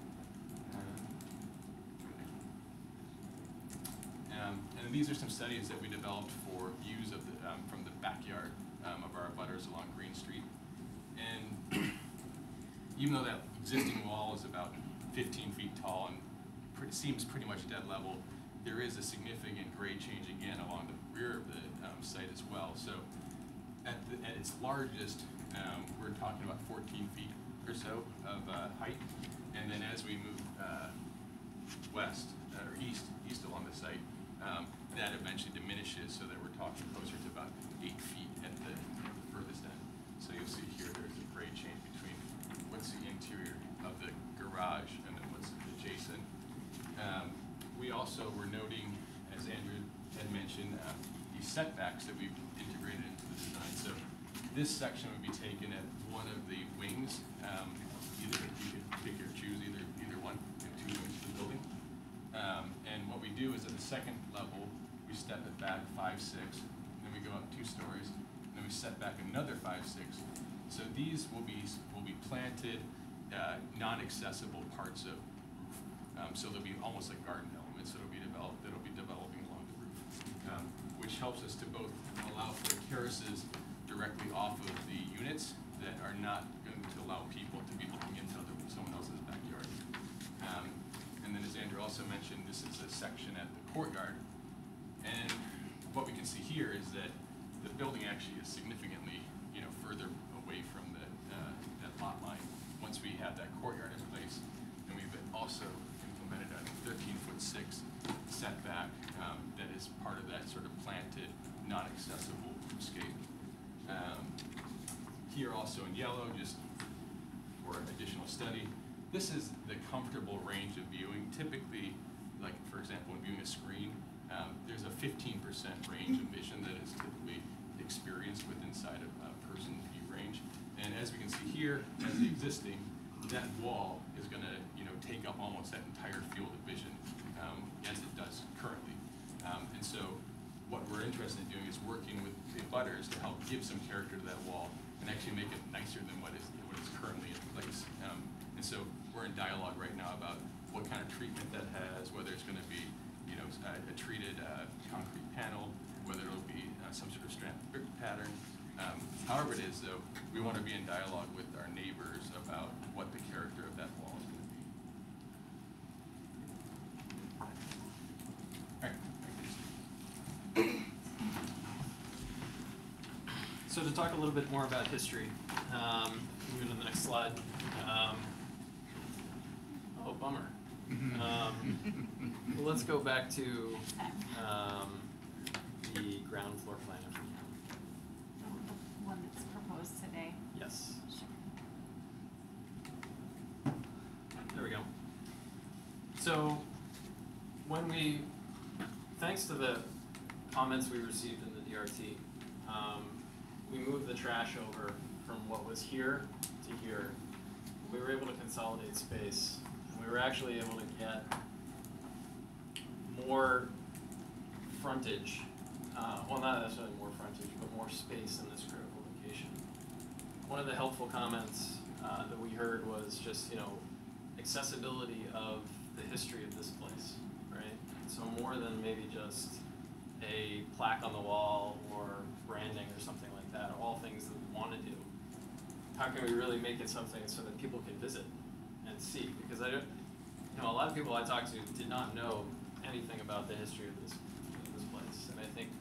Um, and these are some studies that we developed for views of the, um, from the backyard um, of our abutters along Green Street. And even though that existing wall is about fifteen feet tall and pretty, seems pretty much dead level, there is a significant grade change again along the rear of the um, site as well. So at, the, at its largest, um, we're talking about fourteen feet or so of uh, height. And then as we move uh, west uh, or east, east along the site, um, that eventually diminishes so that we're talking closer to about eight feet at the, at the furthest end. So you'll see here there's a grade change between what's the interior of the garage and then what's adjacent. Um, we also were noting, as Andrew had mentioned, uh, the setbacks that we've integrated into the design. So this section would be taken at one of the wings. Um, either you could pick or choose either either one, you have two wings to the building. Um, and what we do is at the second level, we step it back five, six, and then we go up two stories, and then we set back another five, six. So these will be will be planted, uh, non-accessible parts of roof. Um, so they'll be almost like garden elements that'll be developed that'll be developing along the roof, um, which helps us to both allow for terraces directly off of the units that are not going to and to allow people to be looking into other, someone else's backyard. Um, and then as Andrew also mentioned, this is a section at the courtyard. And what we can see here is that the building actually is significantly, you know, further away from the, uh, that lot line once we have that courtyard in place. And we've also implemented a thirteen foot six setback um, that is part of that sort of planted, not accessible scape. Um, here also in yellow, just for additional study, this is the comfortable range of viewing. Typically, like for example, when viewing a screen, um, there's a fifteen percent range of vision that is typically experienced with inside of a person's view range. And as we can see here, as the existing, that wall is going to, you know, take up almost that entire field of vision um, as it does currently. Um, and so, what we're interested in doing is working with the abutters to help give some character to that wall and actually make it nicer than what is what is currently in place. Um, and so, we're in dialogue right now about what kind of treatment that has, whether it's going to be, you know, a, a treated uh, concrete panel, whether it'll be uh, some sort of strand brick pattern. Um, however it is, though, we want to be in dialogue with our neighbors about what the character of that wall is going to be. All right. So to talk a little bit more about history, um, moving to the next slide. Um, oh, bummer. Um, well, let's go back to um, the ground floor plan if we can. The one that's proposed today. Yes. There we go. So when we, thanks to the comments we received in the D R T, um, we moved the trash over from what was here to here. We were able to consolidate space. And we were actually able to get more frontage, uh, well, not necessarily more frontage, but more space in this critical location. One of the helpful comments uh, that we heard was just, you know, accessibility of the history of this place, right? So more than maybe just a plaque on the wall or branding or something like that, all things that we want to do. How can we really make it something so that people can visit and see? Because I don't, you know, a lot of people I talked to did not know anything about the history of this, of this place, and I think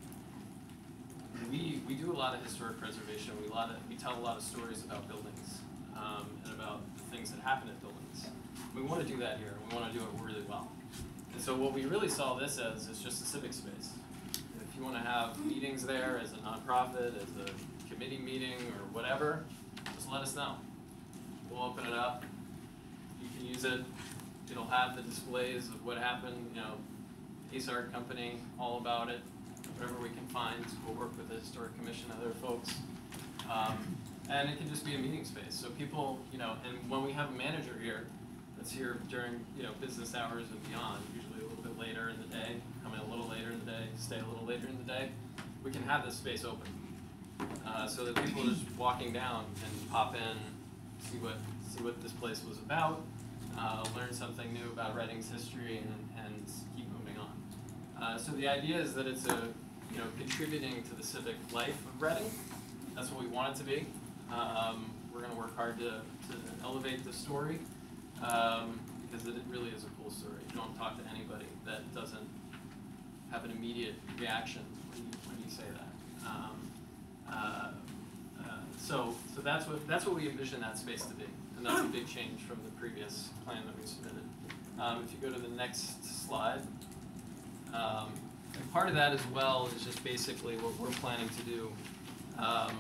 we we do a lot of historic preservation. We a lot of we tell a lot of stories about buildings um, and about the things that happen at buildings. We want to do that here, and we want to do it really well. And so what we really saw this as is just a civic space. If you want to have meetings there as a nonprofit, as a committee meeting, or whatever, just let us know. We'll open it up. You can use it. It'll have the displays of what happened, you know, Ace Art Company, all about it. Whatever we can find, we'll work with the Historic Commission, other folks. Um, and it can just be a meeting space. So people, you know, and when we have a manager here that's here during, you know, business hours and beyond, usually a little bit later in the day, come in a little later in the day, stay a little later in the day, we can have this space open. Uh, so that people just walking down can pop in, see what see what this place was about, uh, learn something new about Reading's history, and, and keep moving on. Uh, so the idea is that it's a, you know, contributing to the civic life of Reading. That's what we want it to be. Um, we're going to work hard to, to elevate the story um, because it really is a cool story. You don't talk to anybody that doesn't have an immediate reaction when you, when you say that. Um, uh, uh, so, so that's what that's what we envision that space to be, and that's a big change from the previous plan that we submitted. Um, if you go to the next slide, um, and part of that as well is just basically what we're planning to do. Um,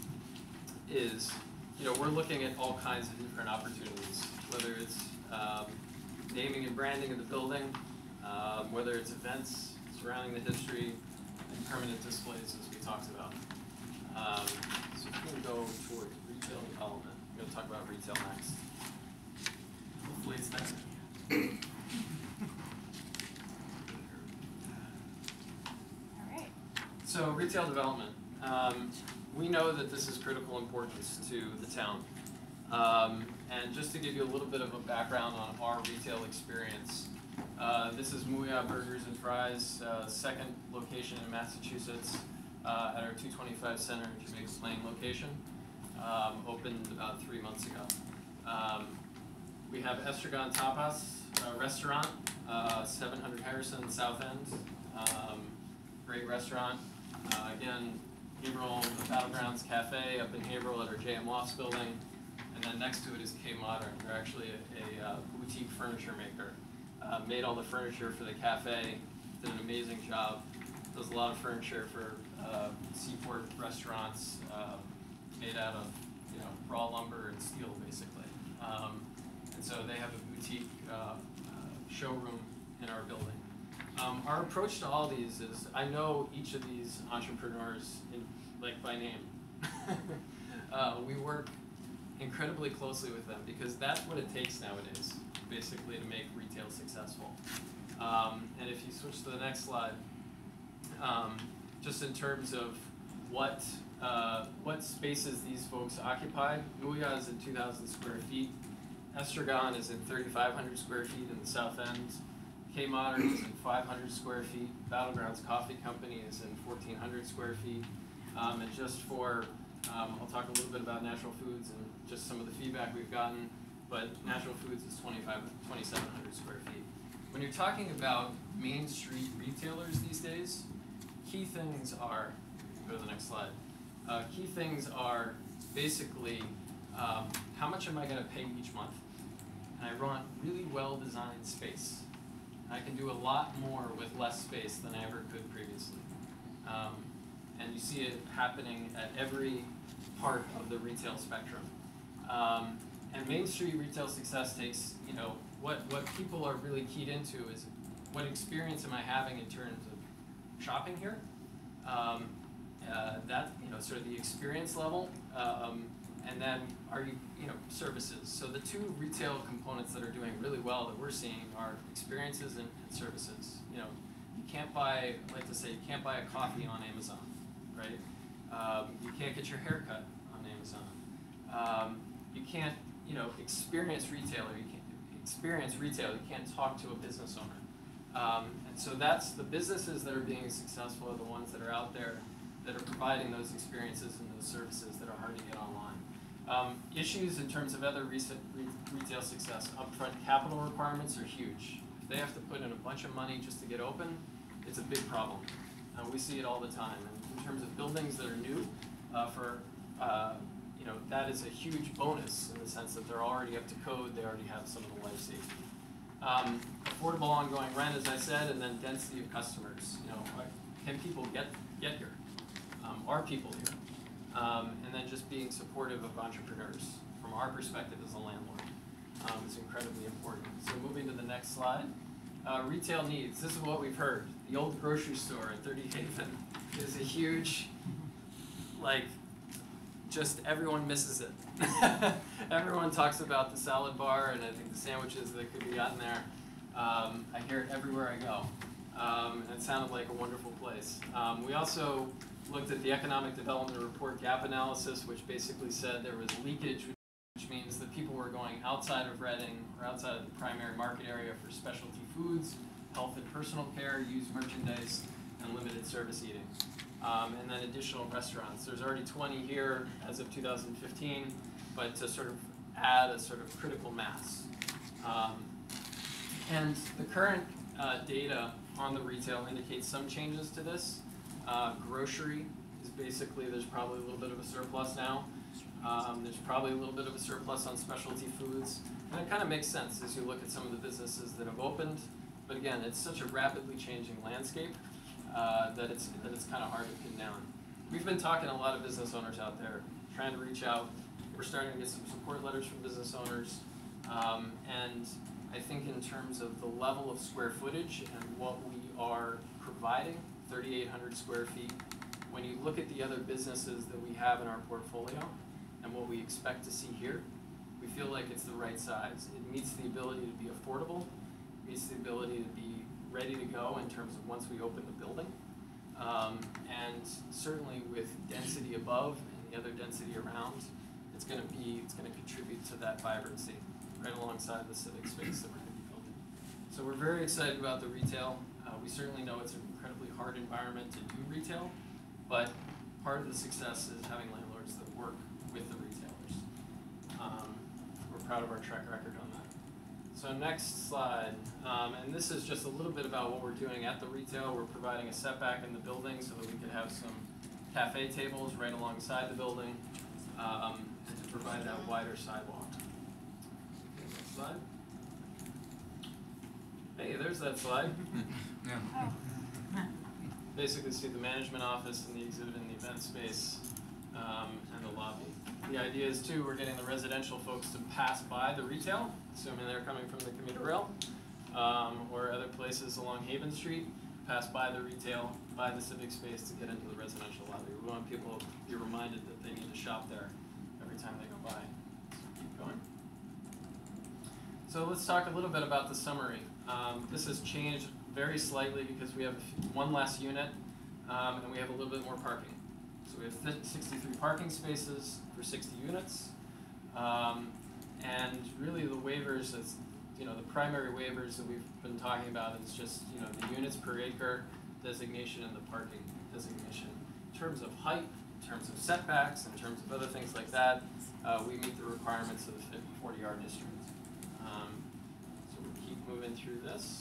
is, you know, we're looking at all kinds of different opportunities, whether it's um, naming and branding of the building, um, whether it's events surrounding the history, and permanent displays, as we talked about. Um, so we're going to go towards retail development. We're going to talk about retail next. Hopefully it's next. All right. So retail development. Um, we know that this is critical importance to the town. Um, and just to give you a little bit of a background on our retail experience, uh, this is Muya Burgers and Fries, uh, second location in Massachusetts uh, at our two twenty-five Center in Jamaica Plain location. um, opened about three months ago. Um, we have Estragon Tapas uh, restaurant, uh, seven hundred Harrison, South End. Um, great restaurant. Uh, again, Haverhill, the Battlegrounds Cafe up in Haverhill at our J M Lofts building. And then next to it is K Modern. They're actually a, a uh, boutique furniture maker. Uh, made all the furniture for the cafe, did an amazing job. Does a lot of furniture for uh, seaport restaurants, uh, made out of you know raw lumber and steel, basically. Um, and so they have a boutique uh, uh, showroom in our building. Um, our approach to all these is, I know each of these entrepreneurs, in, like by name. uh, we work incredibly closely with them because that's what it takes nowadays, basically, to make retail successful. Um, and if you switch to the next slide, um, just in terms of what uh, what spaces these folks occupy, Ouya is in two thousand square feet, Estragon is in thirty-five hundred square feet in the south end, K Modern is in five hundred square feet, Battlegrounds Coffee Company is in fourteen hundred square feet, um, and just for, um, I'll talk a little bit about Natural Foods and just some of the feedback we've gotten, but Natural Foods is twenty-five, twenty-seven hundred square feet. When you're talking about Main Street retailers these days, key things are, go to the next slide, uh, key things are basically um, how much am I gonna pay each month? And I want really well-designed space. I can do a lot more with less space than I ever could previously. Um, and you see it happening at every part of the retail spectrum. Um, and Main Street retail success takes, you know, what, what people are really keyed into is what experience am I having in terms of shopping here? Um, uh, that, you know, sort of the experience level, um, and then are you, you know, services. So the two retail components that are doing really well that we're seeing are experiences and, and services. You know, you can't buy, I like to say, you can't buy a coffee on Amazon, right? Um, you can't get your hair cut on Amazon. Um, you can't, you know, experience retailer. You can't experience retail. You can't talk to a business owner. Um, and so that's the businesses that are being successful are the ones that are out there that are providing those experiences and those services that are hard to get online. Um, issues in terms of other recent re retail success, upfront capital requirements are huge. If they have to put in a bunch of money just to get open, it's a big problem. Uh, we see it all the time. And in terms of buildings that are new, uh, for uh, you know, that is a huge bonus in the sense that they're already up to code, they already have some of the life safety. Um, affordable ongoing rent, as I said, and then density of customers. You know, can people get get here? Um, are people here? Um, and then just being supportive of entrepreneurs from our perspective as a landlord um, is incredibly important. So moving to the next slide, uh, retail needs. This is what we've heard. The old grocery store at thirty Haven is a huge, like, just everyone misses it. Everyone talks about the salad bar and I think the sandwiches that could be gotten there. Um, I hear it everywhere I go. Um, and it sounded like a wonderful place. Um, we also looked at the Economic Development Report gap analysis, which basically said there was leakage, which means that people were going outside of Reading or outside of the primary market area for specialty foods, health and personal care, used merchandise, and limited service eating. Um, and then additional restaurants. There's already twenty here as of two thousand fifteen, but to sort of add a sort of critical mass. Um, and the current uh, data on the retail indicates some changes to this. Uh, grocery is basically, there's probably a little bit of a surplus now. Um, there's probably a little bit of a surplus on specialty foods. And it kind of makes sense as you look at some of the businesses that have opened. But again, it's such a rapidly changing landscape uh, that it's, that it's kind of hard to pin down. We've been talking to a lot of business owners out there, trying to reach out. We're starting to get some support letters from business owners. Um, and I think in terms of the level of square footage and what we are providing, thirty-eight hundred square feet, when you look at the other businesses that we have in our portfolio and what we expect to see here, we feel like it's the right size. It meets the ability to be affordable, meets the ability to be ready to go in terms of once we open the building, um, and certainly with density above and the other density around, it's going to be, it's going to contribute to that vibrancy right alongside the civic space that we're going to be building. So we're very excited about the retail. Uh, we certainly know it's an incredibly hard environment to do retail, but part of the success is having landlords that work with with the retailers. Um, we're proud of our track record on that. So next slide, um, and this is just a little bit about what we're doing at the retail. We're providing a setback in the building so that we could have some cafe tables right alongside the building, um, and to provide that wider sidewalk. Next slide. Hey, there's that slide. Basically see the management office and the exhibit and the event space, um, and the lobby. The idea is too, we're getting the residential folks to pass by the retail, assuming they're coming from the commuter rail, um, or other places along Haven Street, pass by the retail, by the civic space to get into the residential lobby. We want people to be reminded that they need to shop there every time they go by. So keep going. So let's talk a little bit about the summary. Um, this has changed very slightly because we have a few, one less unit, um, and we have a little bit more parking. So we have sixty-three parking spaces for sixty units, um, and really the waivers, is, you know, the primary waivers that we've been talking about is just, you know, the units per acre designation and the parking designation. In terms of height, in terms of setbacks, in terms of other things like that, uh, we meet the requirements of the forty R district. Um, so we'll keep moving through this.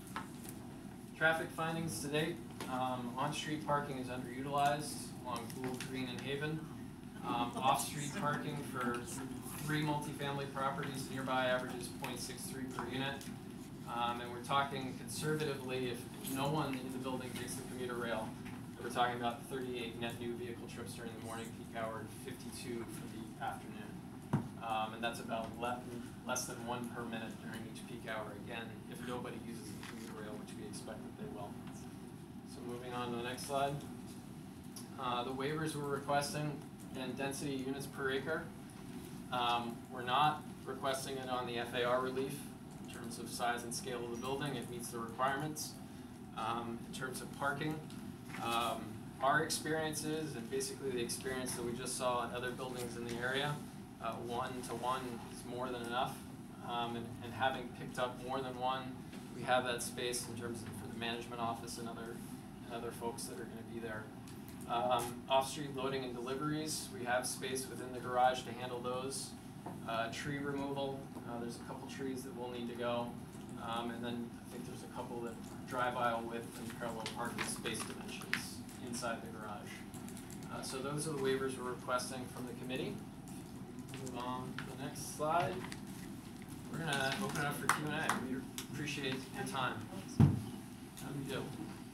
Traffic findings to date, um, on-street parking is underutilized along Gould, Green, and Haven. Um, off-street parking for three multifamily properties nearby averages zero point six three per unit. Um, and we're talking conservatively, if no one in the building takes the commuter rail, we're talking about thirty-eight net new vehicle trips during the morning peak hour and fifty-two for the afternoon. Um, and that's about le less than one per minute during each peak hour, again, if nobody uses the commuter rail, which we expect that they will. So moving on to the next slide. Uh, the waivers we're requesting and density units per acre. Um, we're not requesting it on the F A R relief in terms of size and scale of the building. It meets the requirements. Um, in terms of parking, um, our experiences and basically the experience that we just saw at other buildings in the area, uh, one to one is more than enough. Um, and, and having picked up more than one, we have that space in terms of for the management office and other and other folks that are going to be there. Um, off-street loading and deliveries, we have space within the garage to handle those. Uh, tree removal, uh, there's a couple trees that will need to go. Um, and then I think there's a couple that drive aisle width and parallel parking space dimensions inside the garage. Uh, so those are the waivers we're requesting from the committee. Move on to the next slide. We're gonna open it up for Q and A. We appreciate your time. How do you do?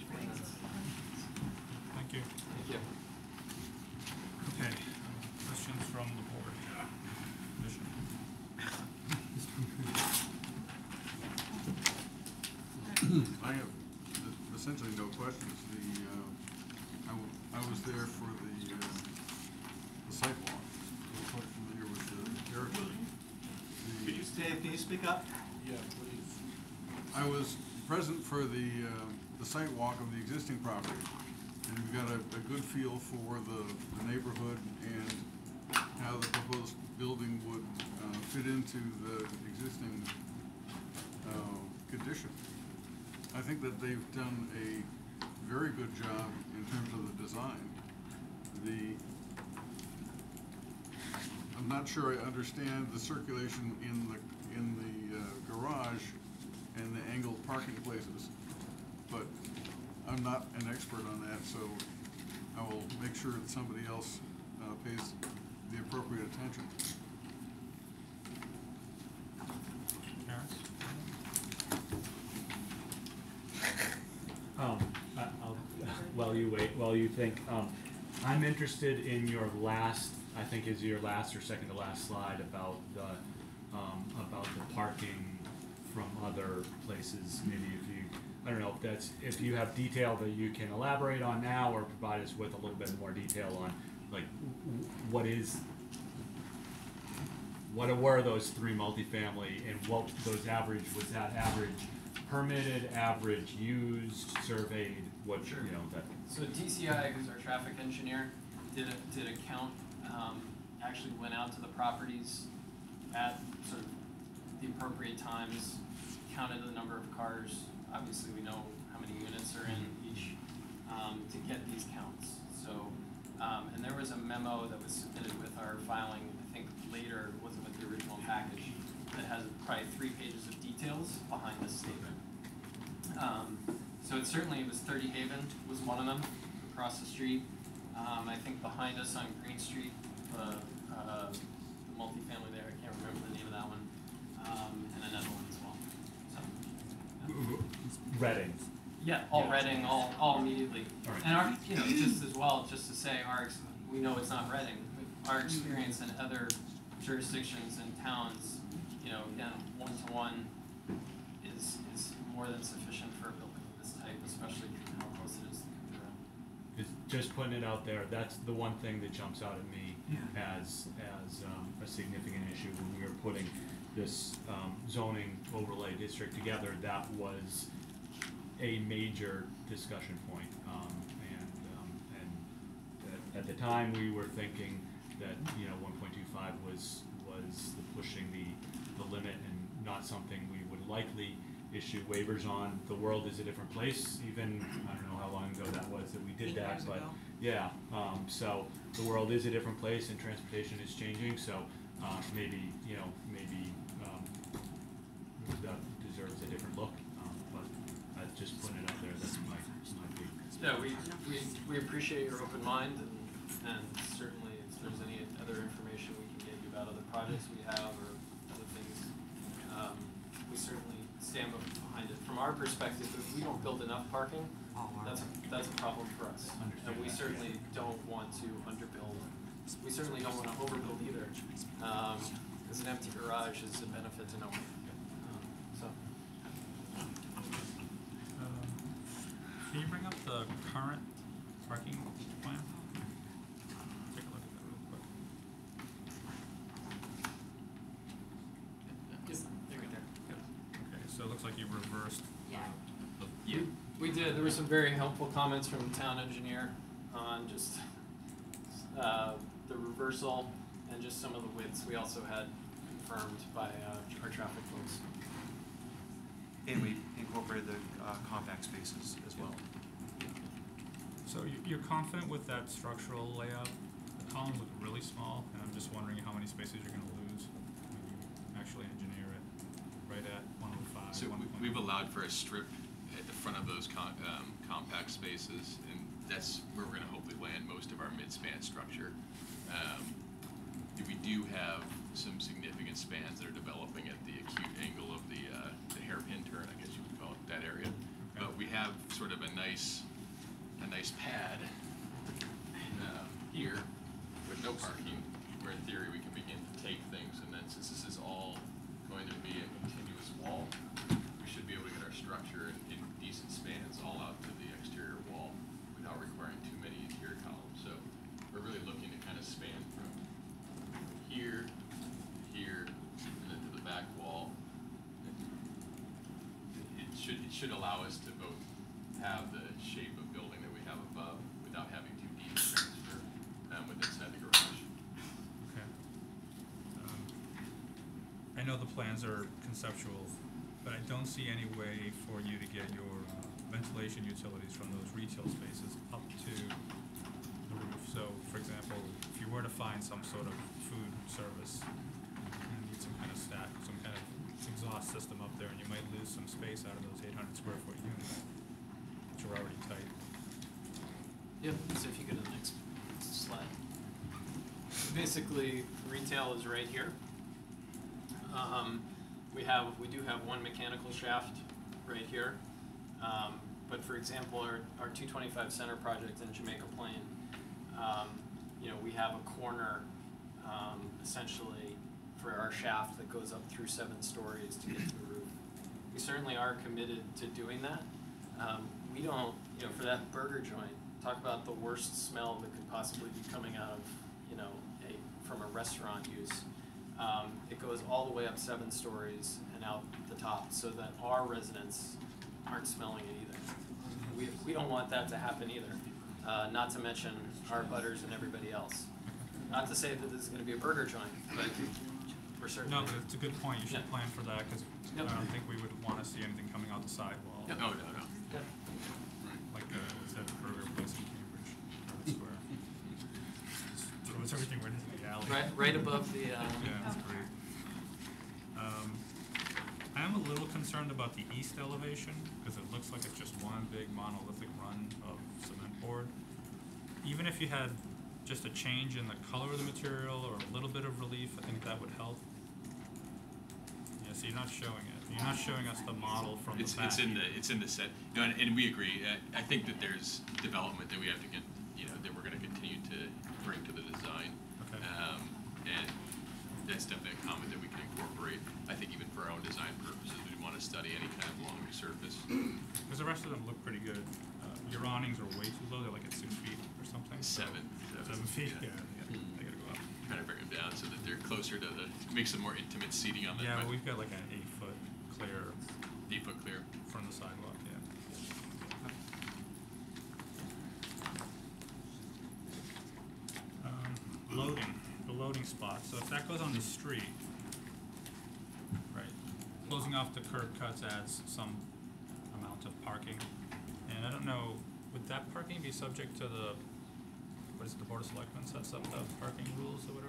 Thank you. Thank you. Okay, questions from the board? Commission? I have essentially no questions. The, uh, I, w I was there for the, uh, the site walk. I'm quite familiar with the territory. The- Could you, Dave, can you speak up? Yeah, please. I was present for the, uh, the site walk of the existing property, and we got a, a good feel for the, the neighborhood and how the proposed building would uh, fit into the existing uh, condition. I think that they've done a very good job in terms of the design. The I'm not sure I understand the circulation in the in the uh, garage and the angled parking places, but I'm not an expert on that, so I will make sure that somebody else uh, pays the appropriate attention. Terrence? Um, I- I'll, while you wait, while you think, um, I'm interested in your last, I think is your last or second to last slide about the, um, about the parking from other places. Maybe if you, I don't know if that's, if you have detail that you can elaborate on now or provide us with a little bit more detail on, like, w- what is, what were those three multifamily and what those average, was that average permitted, average used, surveyed, what, Sure. you know, that. So D C I, who's our traffic engineer, did a, did a count, um, actually went out to the properties at sort of the appropriate times, counted the number of cars. Obviously, we know how many units are in each, um, to get these counts. So, um, and there was was a memo that was submitted with our filing, I think later, it wasn't with the original package, that has probably three pages of details behind this statement. Um, so it certainly, it was thirty Haven was one of them, across the street. Um, I think behind us on Green Street, uh, uh, the multifamily there, I can't remember the name of that one, um, and another one as well. So, Reading. yeah, all Yeah. Reading, all, all immediately. All right. And our, you know, just as well, just to say, our, ex- we know it's not Reading, but our experience in other jurisdictions and towns, you know, again, one-to-one is, is more than sufficient for a building of this type, especially given how close it is to the road. Is just putting it out there, that's the one thing that jumps out at me as, as, um, a significant issue when we were putting this, um, zoning overlay district together. That was a major discussion point, um, and, um, and at, at the time, we were thinking that, you know, one point two five was, was the pushing the, the limit and not something we would likely issue waivers on. The world is a different place, even, I don't know how long ago that was that we did Eight that, years but, ago. yeah, um, so the world is a different place and transportation is changing, so, uh, maybe, you know, maybe, um, that deserves a different look, um, but I just putting it out there, that's my, my big. Yeah, we, we, we appreciate your open mind, and, and certainly if there's any other information we can get you about other projects we have or other things, um, we certainly stand behind it. From our perspective, if we don't build enough parking, Oh, wow. that's, a that's a problem for us. And we certainly don't want to underbuild, we certainly don't wanna overbuild either, um, cause an empty garage is a benefit to no one. Um, So, Um, Can you bring up the current parking plan? Take a look at that real quick. yes, right there. Okay, so it looks like you reversed. Yeah. the- Yeah, we did. There were some very helpful comments from the town engineer on just uh, the reversal and just some of the widths we also had confirmed by uh, our traffic folks. And we incorporated the uh, compact spaces as well. So you- you're confident with that structural layout? The columns look really small, and I'm just wondering how many spaces you're gonna lose when you actually engineer it right at one oh five, So one we- point. we've allowed for a strip at the front of those con- um, compact spaces, and that's where we're gonna hopefully land most of our mid-span structure. Um, We do have some significant spans that are developing at the acute angle of the, uh, the hairpin turn, I guess you would call it, that area. But we have sort of a nice, a nice pad, uh, here with no parking, where in theory we can begin to take things, and then since this is all going to be a continuous wall, we should be able to get our structure in, in decent spans all out to the exterior wall without requiring too many interior columns. So we're really looking to kind of span from here, here, and then to the back wall. It, it should, it should allow us to both have the shape of building that we have above without having too deep a transfer, um, with inside the garage. Okay. Um, I know the plans are conceptual, but I don't see any way for you to get your uh, ventilation utilities from those retail spaces up to the roof. So, for example, if you were to find some sort of food service, you need some kind of stack, some kind of exhaust system up there, and you might lose some space out of those eight hundred square foot units, which are already tight. Yep, so if you go to the next slide. Basically, retail is right here. Um, we have, we do have one mechanical shaft right here. Um, but for example, our, our two twenty-five Center project in Jamaica Plain, um, you know, we have a corner, um, essentially for our shaft that goes up through seven stories to get to the roof. We certainly are committed to doing that. Um, we don't, you know, for that burger joint, talk about the worst smell that could possibly be coming out of, you know, a, from a restaurant use. Um, it goes all the way up seven stories and out the top so that our residents aren't smelling it either. We, we don't want that to happen either, uh, not to mention our butters and everybody else. Not to say that this is gonna be a burger joint, but we're certainly. No, it's a good point. You should Yeah. plan for that, because Yep. I don't think we would want to see anything coming out the sidewall. Yep. No, no, no. Like, uh, what's that burger place in Cambridge, Harvard Square. right, right above the, uh, Yeah, that's great. Um, I am a little concerned about the east elevation, because it looks like it's just one big monolithic run of cement board. Even if you had just a change in the color of the material or a little bit of relief, I think that would help. Yeah, so you're not showing it. You're not showing us the model from the It's, back. it's in the, it's in the set, no, and, and we agree, uh, I think that there's development that we have to get, you know, that we're gonna continue to bring to the design. Okay. Um, and that's definitely a comment that we can incorporate, I think even for our own design purposes, we wanna study any kind of long surface. Because the rest of them look pretty good. Uh, your awnings are way too low, they're like at six feet or something. so- Seven. Seven feet, yeah, Yeah. they gotta, they gotta go up. Trying to bring them down so that they're closer to the, makes them more intimate seating on the, Yeah, right, but we've got like an eight foot clear eight foot clear. from the sidewalk, yeah. Um, loading, the loading spot, so if that goes on the street, right, closing off the curb cuts adds some amount of parking. And I don't know, would that parking be subject to the, what is it, the Board of Selectmen sets up the parking rules or whatever?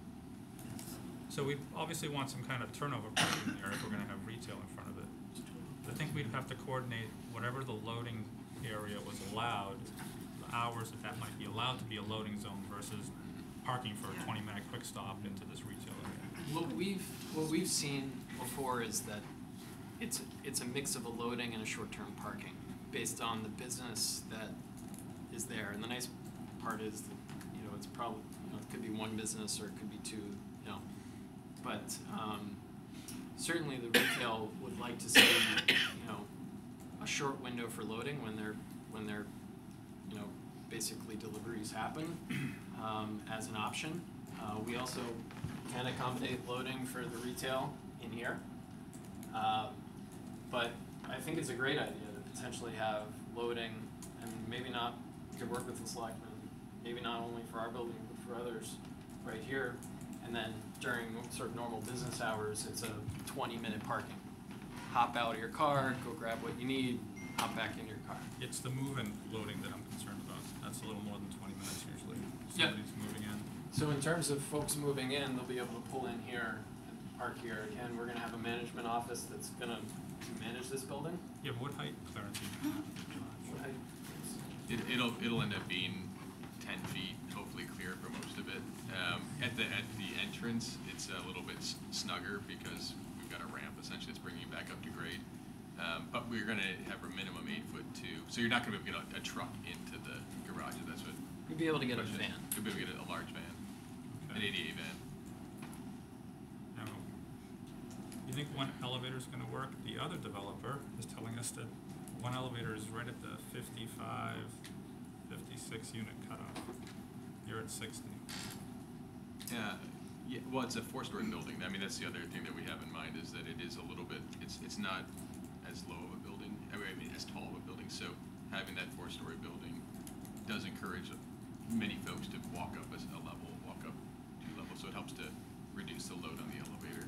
So we obviously want some kind of turnover parking there if we're gonna have retail in front of it. I think we'd have to coordinate whatever the loading area was allowed, the hours that that might be allowed to be a loading zone versus parking for a twenty minute quick stop into this retail area. what we've, what we've seen before is that it's, it's a mix of a loading and a short-term parking based on the business that is there. And the nice part is that, you know, it's probably, you know, it could be one business or it could be two, you know. But, um, certainly the retail would like to see, you know, a short window for loading when they're, when they're, you know, basically deliveries happen, um, as an option. Uh, we also can accommodate loading for the retail in here. Uh, but I think it's a great idea to potentially have loading, and maybe not, we could work with the selectmen, maybe not only for our building, but for others right here. And then during sort of normal business hours, it's a twenty minute parking. Hop out of your car, go grab what you need, hop back in your car. It's the move and loading that I'm concerned about. That's a little more than twenty minutes usually. Yeah. Somebody's moving in. So in terms of folks moving in, they'll be able to pull in here and park here. Again, we're gonna have a management office that's gonna manage this building. Yeah, but what height clearance do you have? It, it'll, it'll end up being ten feet, hopefully clear for most of it. Um, at the, at the entrance, it's a little bit s- snugger because we've got a ramp essentially that's bringing you back up to grade. Um, but we're gonna have a minimum eight foot two, so you're not gonna be able to get a, a truck into the garage, if that's what. You'll be able to get a question is. van. You'll be able to get a, a large van, an Okay. A D A van. Now, you think one elevator's gonna work? The other developer is telling us that one elevator is right at the fifty-five, fifty-six unit cutoff. You're at sixty. Yeah, yeah, well, it's a four-story building. I mean, that's the other thing that we have in mind is that it is a little bit, it's, it's not as low of a building, I mean, as tall of a building. So having that four-story building does encourage many folks to walk up a, a level, walk up two levels. So it helps to reduce the load on the elevator.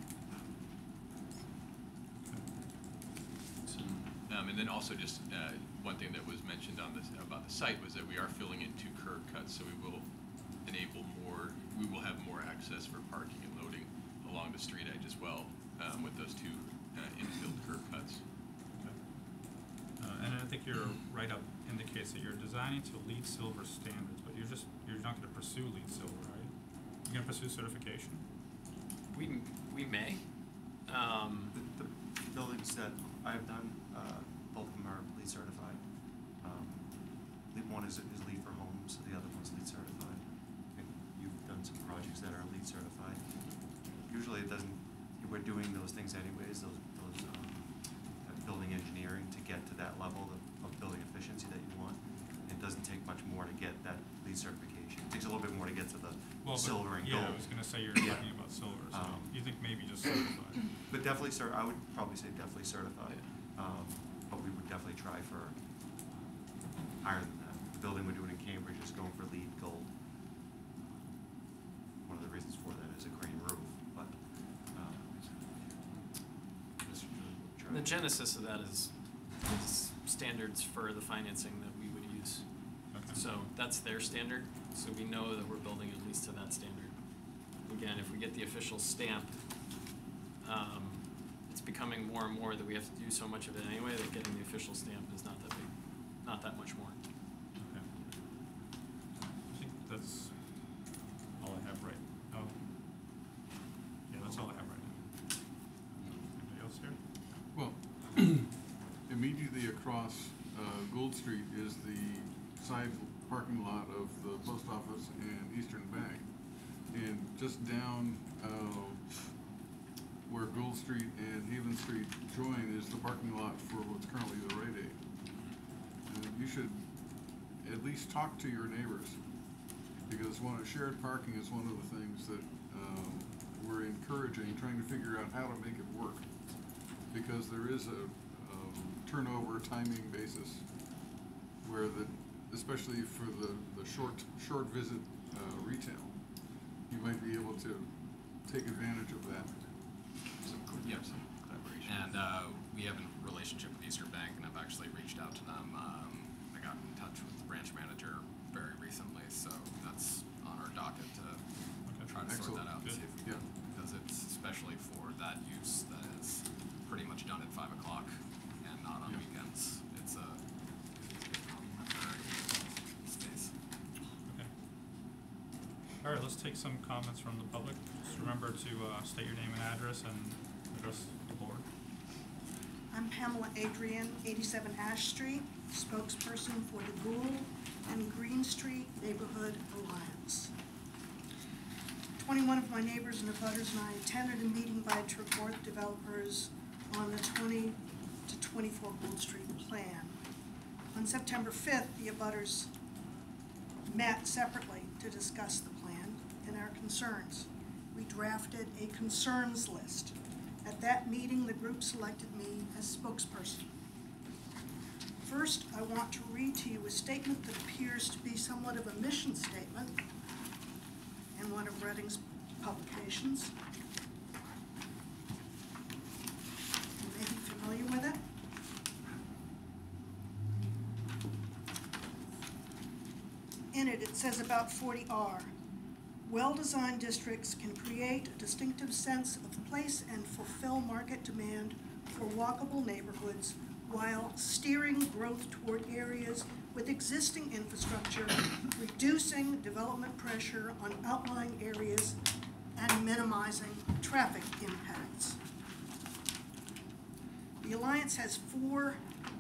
Um, and then also just, uh, one thing that was mentioned on this, about the site was that we are filling in two curb cuts, so we will enable more, we will have more access for parking and loading along the street edge as well, um, with those two, uh, infilled curb cuts. Uh, and I think your write-up indicates that you're designing to LEED Silver standards, but you're just, you're not gonna pursue LEED Silver, right? You're gonna pursue certification? We, we may. Um, The, the buildings that I've done, uh, both of them are LEED certified. Um, LEED one is, is LEED for homes, the other one's LEED certified. I think you've done some projects that are LEED certified. Usually it doesn't, we're doing those things anyways, those, those, um, uh, building engineering to get to that level of, of building efficiency that you want. It doesn't take much more to get that LEED certification. It takes a little bit more to get to the Well, but- silver and gold. Yeah, I was gonna say you're Yeah. talking about silver, so Um, you think maybe just certified. But definitely, cer- I would probably say definitely certified. Um, but we would definitely try for higher than that. The building we're doing in Cambridge is going for LEED gold. One of the reasons for that is a green roof, but, um, just really try. the genesis of that is, is standards for the financing that we would use. Okay. So that's their standard, so we know that we're building at least to that standard. again, if we get the official stamp, um, it's becoming more and more that we have to do so much of it anyway that getting the official stamp is not that big, not that much more. Okay. I think that's all I have right, oh. Yeah, that's all I have right now. Anybody else here? Well, immediately across uh, Gould Street is the side parking lot of the post office and Eastern Bank. And just down uh, where Gould Street and Haven Street join is the parking lot for what's currently the Rite Aid. Uh, you should at least talk to your neighbors, because one shared parking is one of the things that um, we're encouraging, trying to figure out how to make it work. Because there is a um, turnover timing basis where the, especially for the, the short short visit uh, retail, you might be able to take advantage of that. Yep. And uh, we have a relationship with Eastern Bank, and I've actually reached out to them. Um, I got in touch with the branch manager very recently, so that's on our docket to Okay. try to sort Excellent. that out and Good. see if we Yeah. can, because it's especially for that use that is pretty much done at five o'clock and not on Yeah. weekends. It's a space. Okay. All right, let's take some comments from the public. Just remember to uh, state your name and address and address the board. I'm Pamela Adrian, eighty-seven Ash Street, spokesperson for the Gould and Green Street Neighborhood Alliance. twenty-one of my neighbors and abutters and I attended a meeting by Treforth developers on the twenty to twenty-four Gould Street plan. On September fifth, the abutters met separately to discuss the plan and our concerns. We drafted a concerns list. At that meeting, the group selected me as spokesperson. First, I want to read to you a statement that appears to be somewhat of a mission statement in one of Reading's publications. You may be familiar with it. In it, it says about forty R. Well-designed districts can create a distinctive sense of place and fulfill market demand for walkable neighborhoods while steering growth toward areas with existing infrastructure, reducing development pressure on outlying areas, and minimizing traffic impacts. The Alliance has four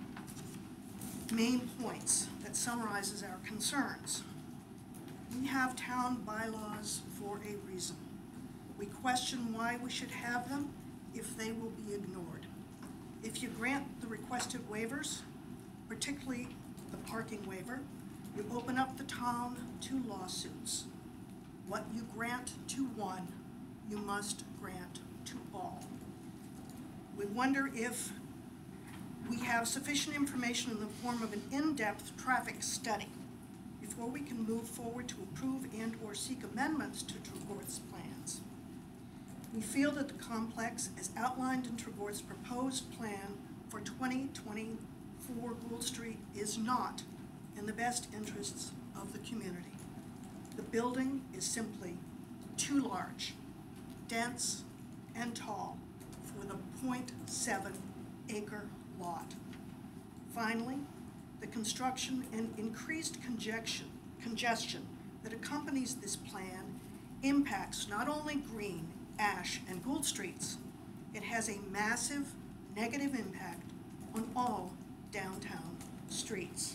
main points that summarizes our concerns. We have town bylaws for a reason. We question why we should have them if they will be ignored. If you grant the requested waivers, particularly the parking waiver, you open up the town to lawsuits. What you grant to one, you must grant to all. We wonder if we have sufficient information in the form of an in-depth traffic study before we can move forward to approve and or seek amendments to Treforth's plans. We feel that the complex, as outlined in Treforth's proposed plan for twenty twenty-four Gould Street, is not in the best interests of the community. The building is simply too large, dense, and tall for the zero point seven acre lot. Finally, the construction and increased congestion, congestion that accompanies this plan impacts not only Green, Ash, and Gould Streets, it has a massive negative impact on all downtown streets.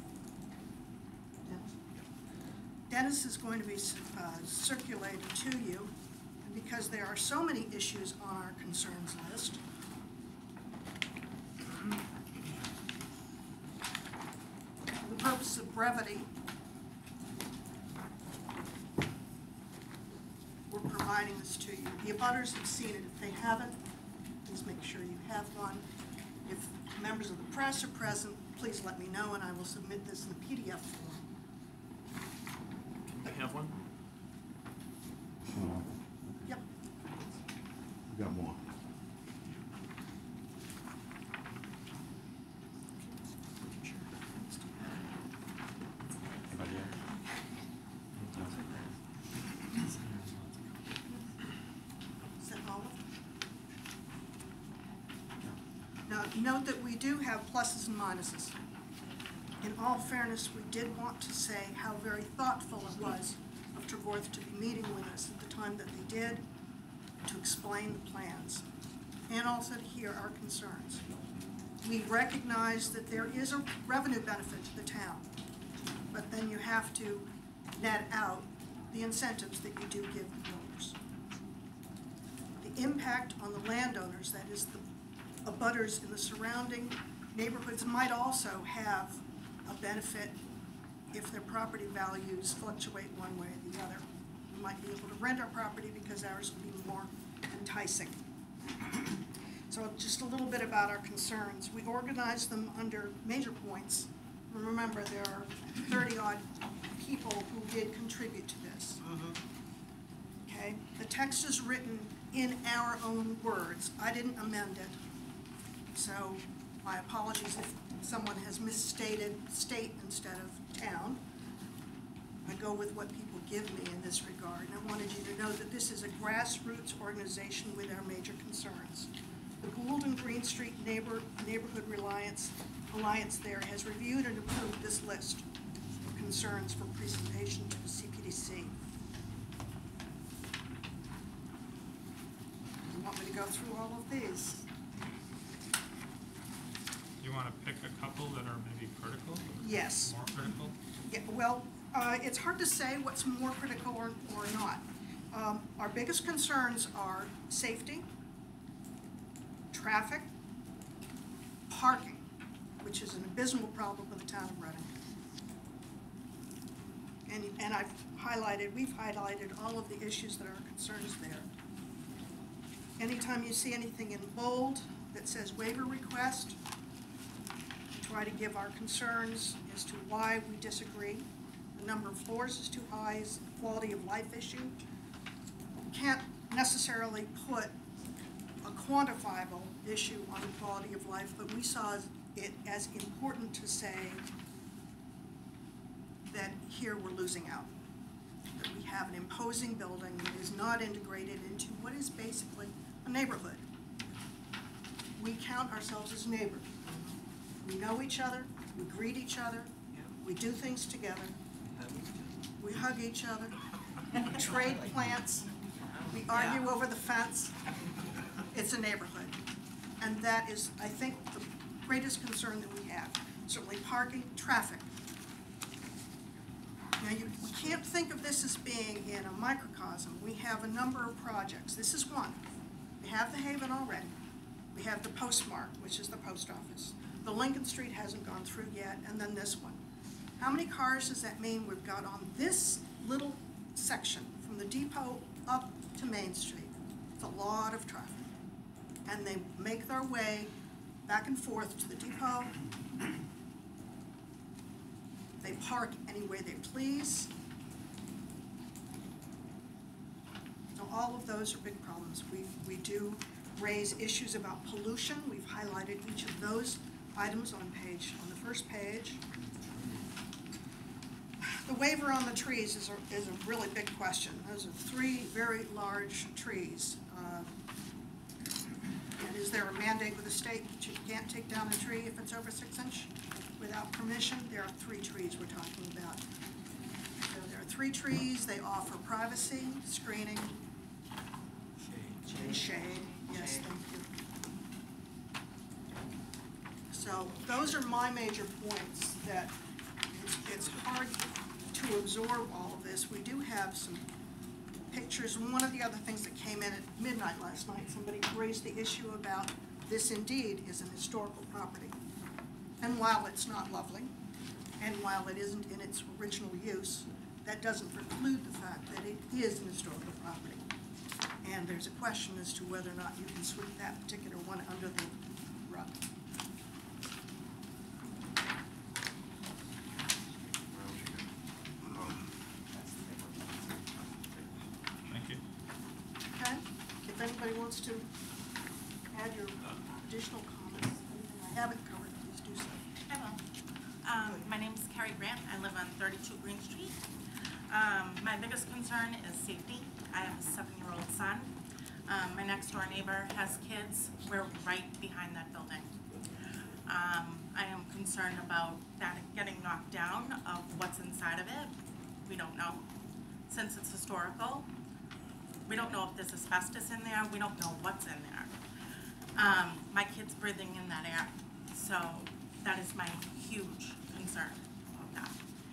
Dennis is going to be uh, circulated to you, and because there are so many issues on our concerns list, for the purpose of brevity, we're providing this to you. The abutters have seen it. If they haven't, please make sure you have one. If members of the press are present, please let me know and I will submit this in a P D F form. Can we have one? Yep. We got more. note that we do have pluses and minuses. In all fairness, we did want to say how very thoughtful it was of Trevorth to be meeting with us at the time that they did, to explain the plans, and also to hear our concerns. We recognize that there is a revenue benefit to the town, but then you have to net out the incentives that you do give the builders. The impact on the landowners, that is the abutters in the surrounding neighborhoods, might also have a benefit if their property values fluctuate one way or the other. We might be able to rent our property because ours will be more enticing. So just a little bit about our concerns. We organized them under major points. Remember, there are thirty odd people who did contribute to this. Okay, the text is written in our own words. I didn't amend it. So my apologies if someone has misstated state instead of town. I go with what people give me in this regard. And I wanted you to know that this is a grassroots organization with our major concerns. The Gould and Green Street Neighbor, Neighborhood Reliance Alliance there has reviewed and approved this list of concerns for presentation to the C P D C. You want me to go through all of these? You wanna pick a couple that are maybe critical? or Yes. More critical? Yeah, well, uh, it's hard to say what's more critical or, or not. Um, our biggest concerns are safety, traffic, parking, which is an abysmal problem with the town of Reading. And, and I've highlighted, we've highlighted all of the issues that are concerns there. Anytime you see anything in bold that says waiver request, we try to give our concerns as to why we disagree. The number of floors is too high, is a quality of life issue. We can't necessarily put a quantifiable issue on the quality of life, but we saw it as important to say that here we're losing out. That we have an imposing building that is not integrated into what is basically a neighborhood. We count ourselves as neighbors. We know each other, we greet each other, we do things together, we hug each other, we trade plants, we argue over the fence. It's a neighborhood. And that is, I think, the greatest concern that we have. Certainly parking, traffic. Now, you, we can't think of this as being in a microcosm. We have a number of projects. This is one. We have the Haven already. We have the Postmark, which is the post office. The Lincoln Street hasn't gone through yet, and then this one. How many cars does that mean we've got on this little section from the depot up to Main Street? It's a lot of traffic. And they make their way back and forth to the depot. They park any way they please. So all of those are big problems. We, we do raise issues about pollution. We've highlighted each of those items on page, on the first page. The waiver on the trees is a, is a really big question. Those are three very large trees. Uh, and is there a mandate with the state that you can't take down a tree if it's over six inch without permission? There are three trees we're talking about. So there are three trees. They offer privacy, screening, and shade. Yes, thank you. So those are my major points, that it's, it's hard to absorb all of this. We do have some pictures. One of the other things that came in at midnight last night, somebody raised the issue about this indeed is an historical property. And while it's not lovely, and while it isn't in its original use, that doesn't preclude the fact that it is an historical property. And there's a question as to whether or not you can sweep that particular one under the rug. Thank you. Okay? If anybody wants to add your additional comments, anything I haven't covered, please do so. I will. Um, my name is Carrie Grant. I live on thirty-two Green Street. Um, my biggest concern is safety. I have a seven-year-old son. Um, my next door neighbor has kids. We're right behind that building. Um, I am concerned about that getting knocked down of what's inside of it. We don't know, since it's historical. We don't know if there's asbestos in there, we don't know what's in there. Um, my kid's breathing in that air, so that is my huge concern of that.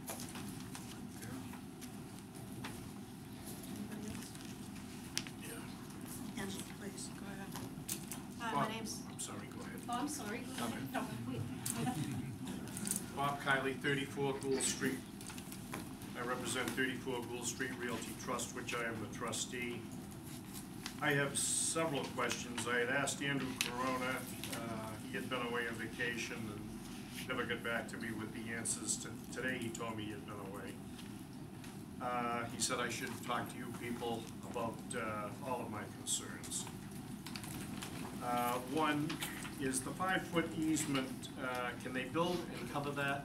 Angela, please. Go ahead. Hi, Bob, my name's, I'm sorry, go ahead. oh, I'm sorry, go ahead. No, wait. Bob Kiley, thirty-four Gould Street. I represent thirty-four Gould Street Realty Trust, which I am the trustee. I have several questions. I had asked Andrew Corona, uh, he had been away on vacation and never got back to me with the answers. To, today he told me he had been away. Uh, he said I should talk to you people about uh, all of my concerns. Uh, one is the five-foot easement, uh, can they build and cover that?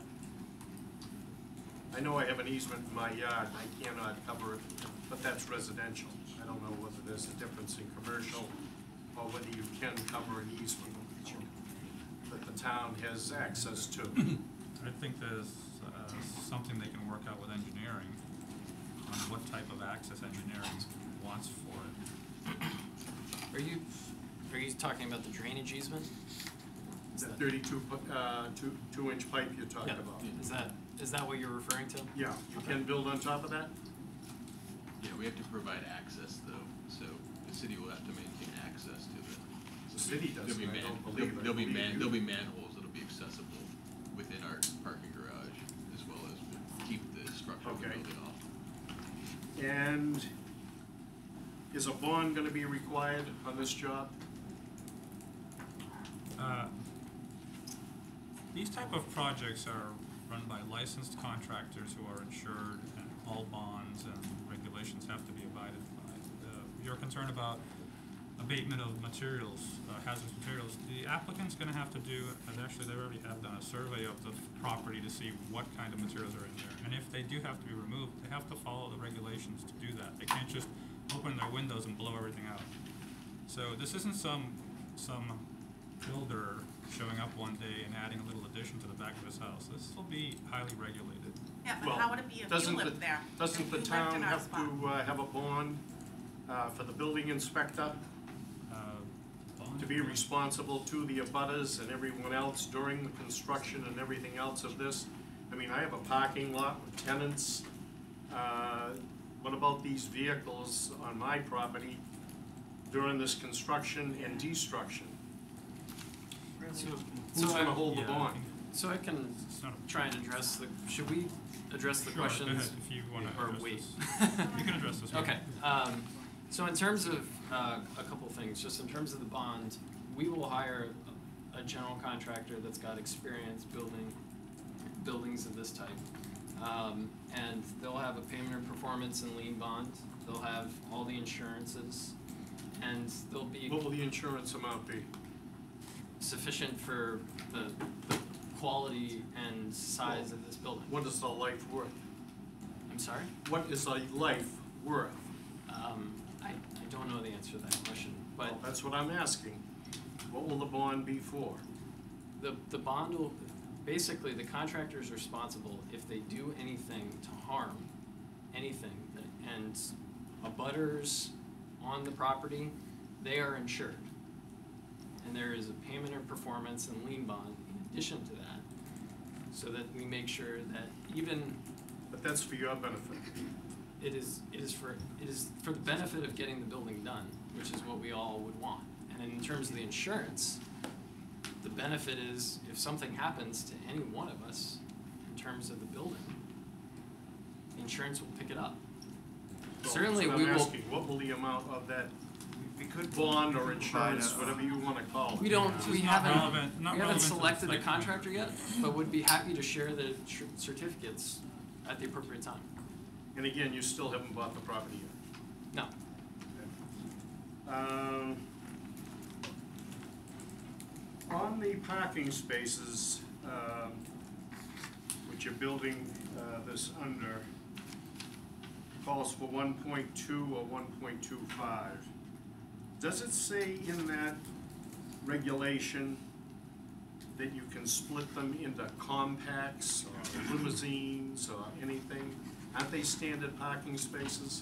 I know I have an easement in my yard, I cannot cover it, but that's residential. I don't know whether there's a difference in commercial or whether you can cover an easement that the town has access to. I think there's uh, something they can work out with engineering on what type of access engineering wants for it. Are you, are you talking about the drainage easement? Is That that- thirty-two, uh, two, two-inch pipe you're talking Yeah. about. Is that, is that what you're referring to? Yeah, you can build on top of that? Yeah, we have to provide access though, so the city will have to maintain access to the. The city There'll doesn't, be I man- don't believe there'll- it. There'll be I believe man, you. there'll be manholes that'll be accessible within our parking garage, as well as keep the structure of the Okay. building off. And is a bond gonna be required on this job? Uh, These type of projects are run by licensed contractors who are insured, and all bonds and regulations have to be abided by. Uh, You're concerned about abatement of materials, uh, hazardous materials. The applicant's gonna have to do, and actually they already have done a survey of the property to see what kind of materials are in there. And if they do have to be removed, they have to follow the regulations to do that. They can't just open their windows and blow everything out. So this isn't some, some builder showing up one day and adding a little addition to the back of his house. This will be highly regulated. Yeah, but Well, how would it be if you doesn't the- lived there? Doesn't If the you lived town in our have spot? to, uh, have a bond, uh, for the building inspector Uh, bond- to be responsible to the abutters and everyone else during the construction and everything else of this? I mean, I have a parking lot with tenants. Uh, what about these vehicles on my property during this construction and destruction? So, Who's so I- gonna hold the yeah, I bond? think So I can it's not a- try and address the, should we address the Sure, go questions? ahead, if you wanna Or address wait? this. You can address this one. Okay, um, so in terms of, uh, a couple things, just in terms of the bond, we will hire a, a general contractor that's got experience building buildings of this type. Um, and they'll have a payment of performance and lien bond, they'll have all the insurances, and they'll be What will the insurance amount be? sufficient for the, the quality and size of this building. What is the life worth? I'm sorry? What is a life worth? Um, I, I don't know the answer to that question, but Well, that's what I'm asking. What will the bond be for? the, the bond will, basically, the contractor is responsible if they do anything to harm anything, that- and abutters on the property, they are insured. And there is a payment of performance and lien bond in addition to that, so that we make sure that even But that's for your benefit. it is, it is for, it is for the benefit of getting the building done, which is what we all would want. And in terms of the insurance, the benefit is if something happens to any one of us in terms of the building, the insurance will pick it up. Well, Certainly, that's we what I'm will, asking. What will the amount of that We could. bond we or could provide insurance, a- whatever you wanna call it? we don't, This we is not haven't, relevant- not we haven't relevant to the selected the site plan. contractor yet, but would be happy to share the cer- certificates at the appropriate time. And again, you still haven't bought the property yet. No, Um, on the parking spaces, um, which you're building, uh, this under, calls for one point two or one point two five. Does it say in that regulation that you can split them into compacts or limousines or anything? Aren't they standard parking spaces?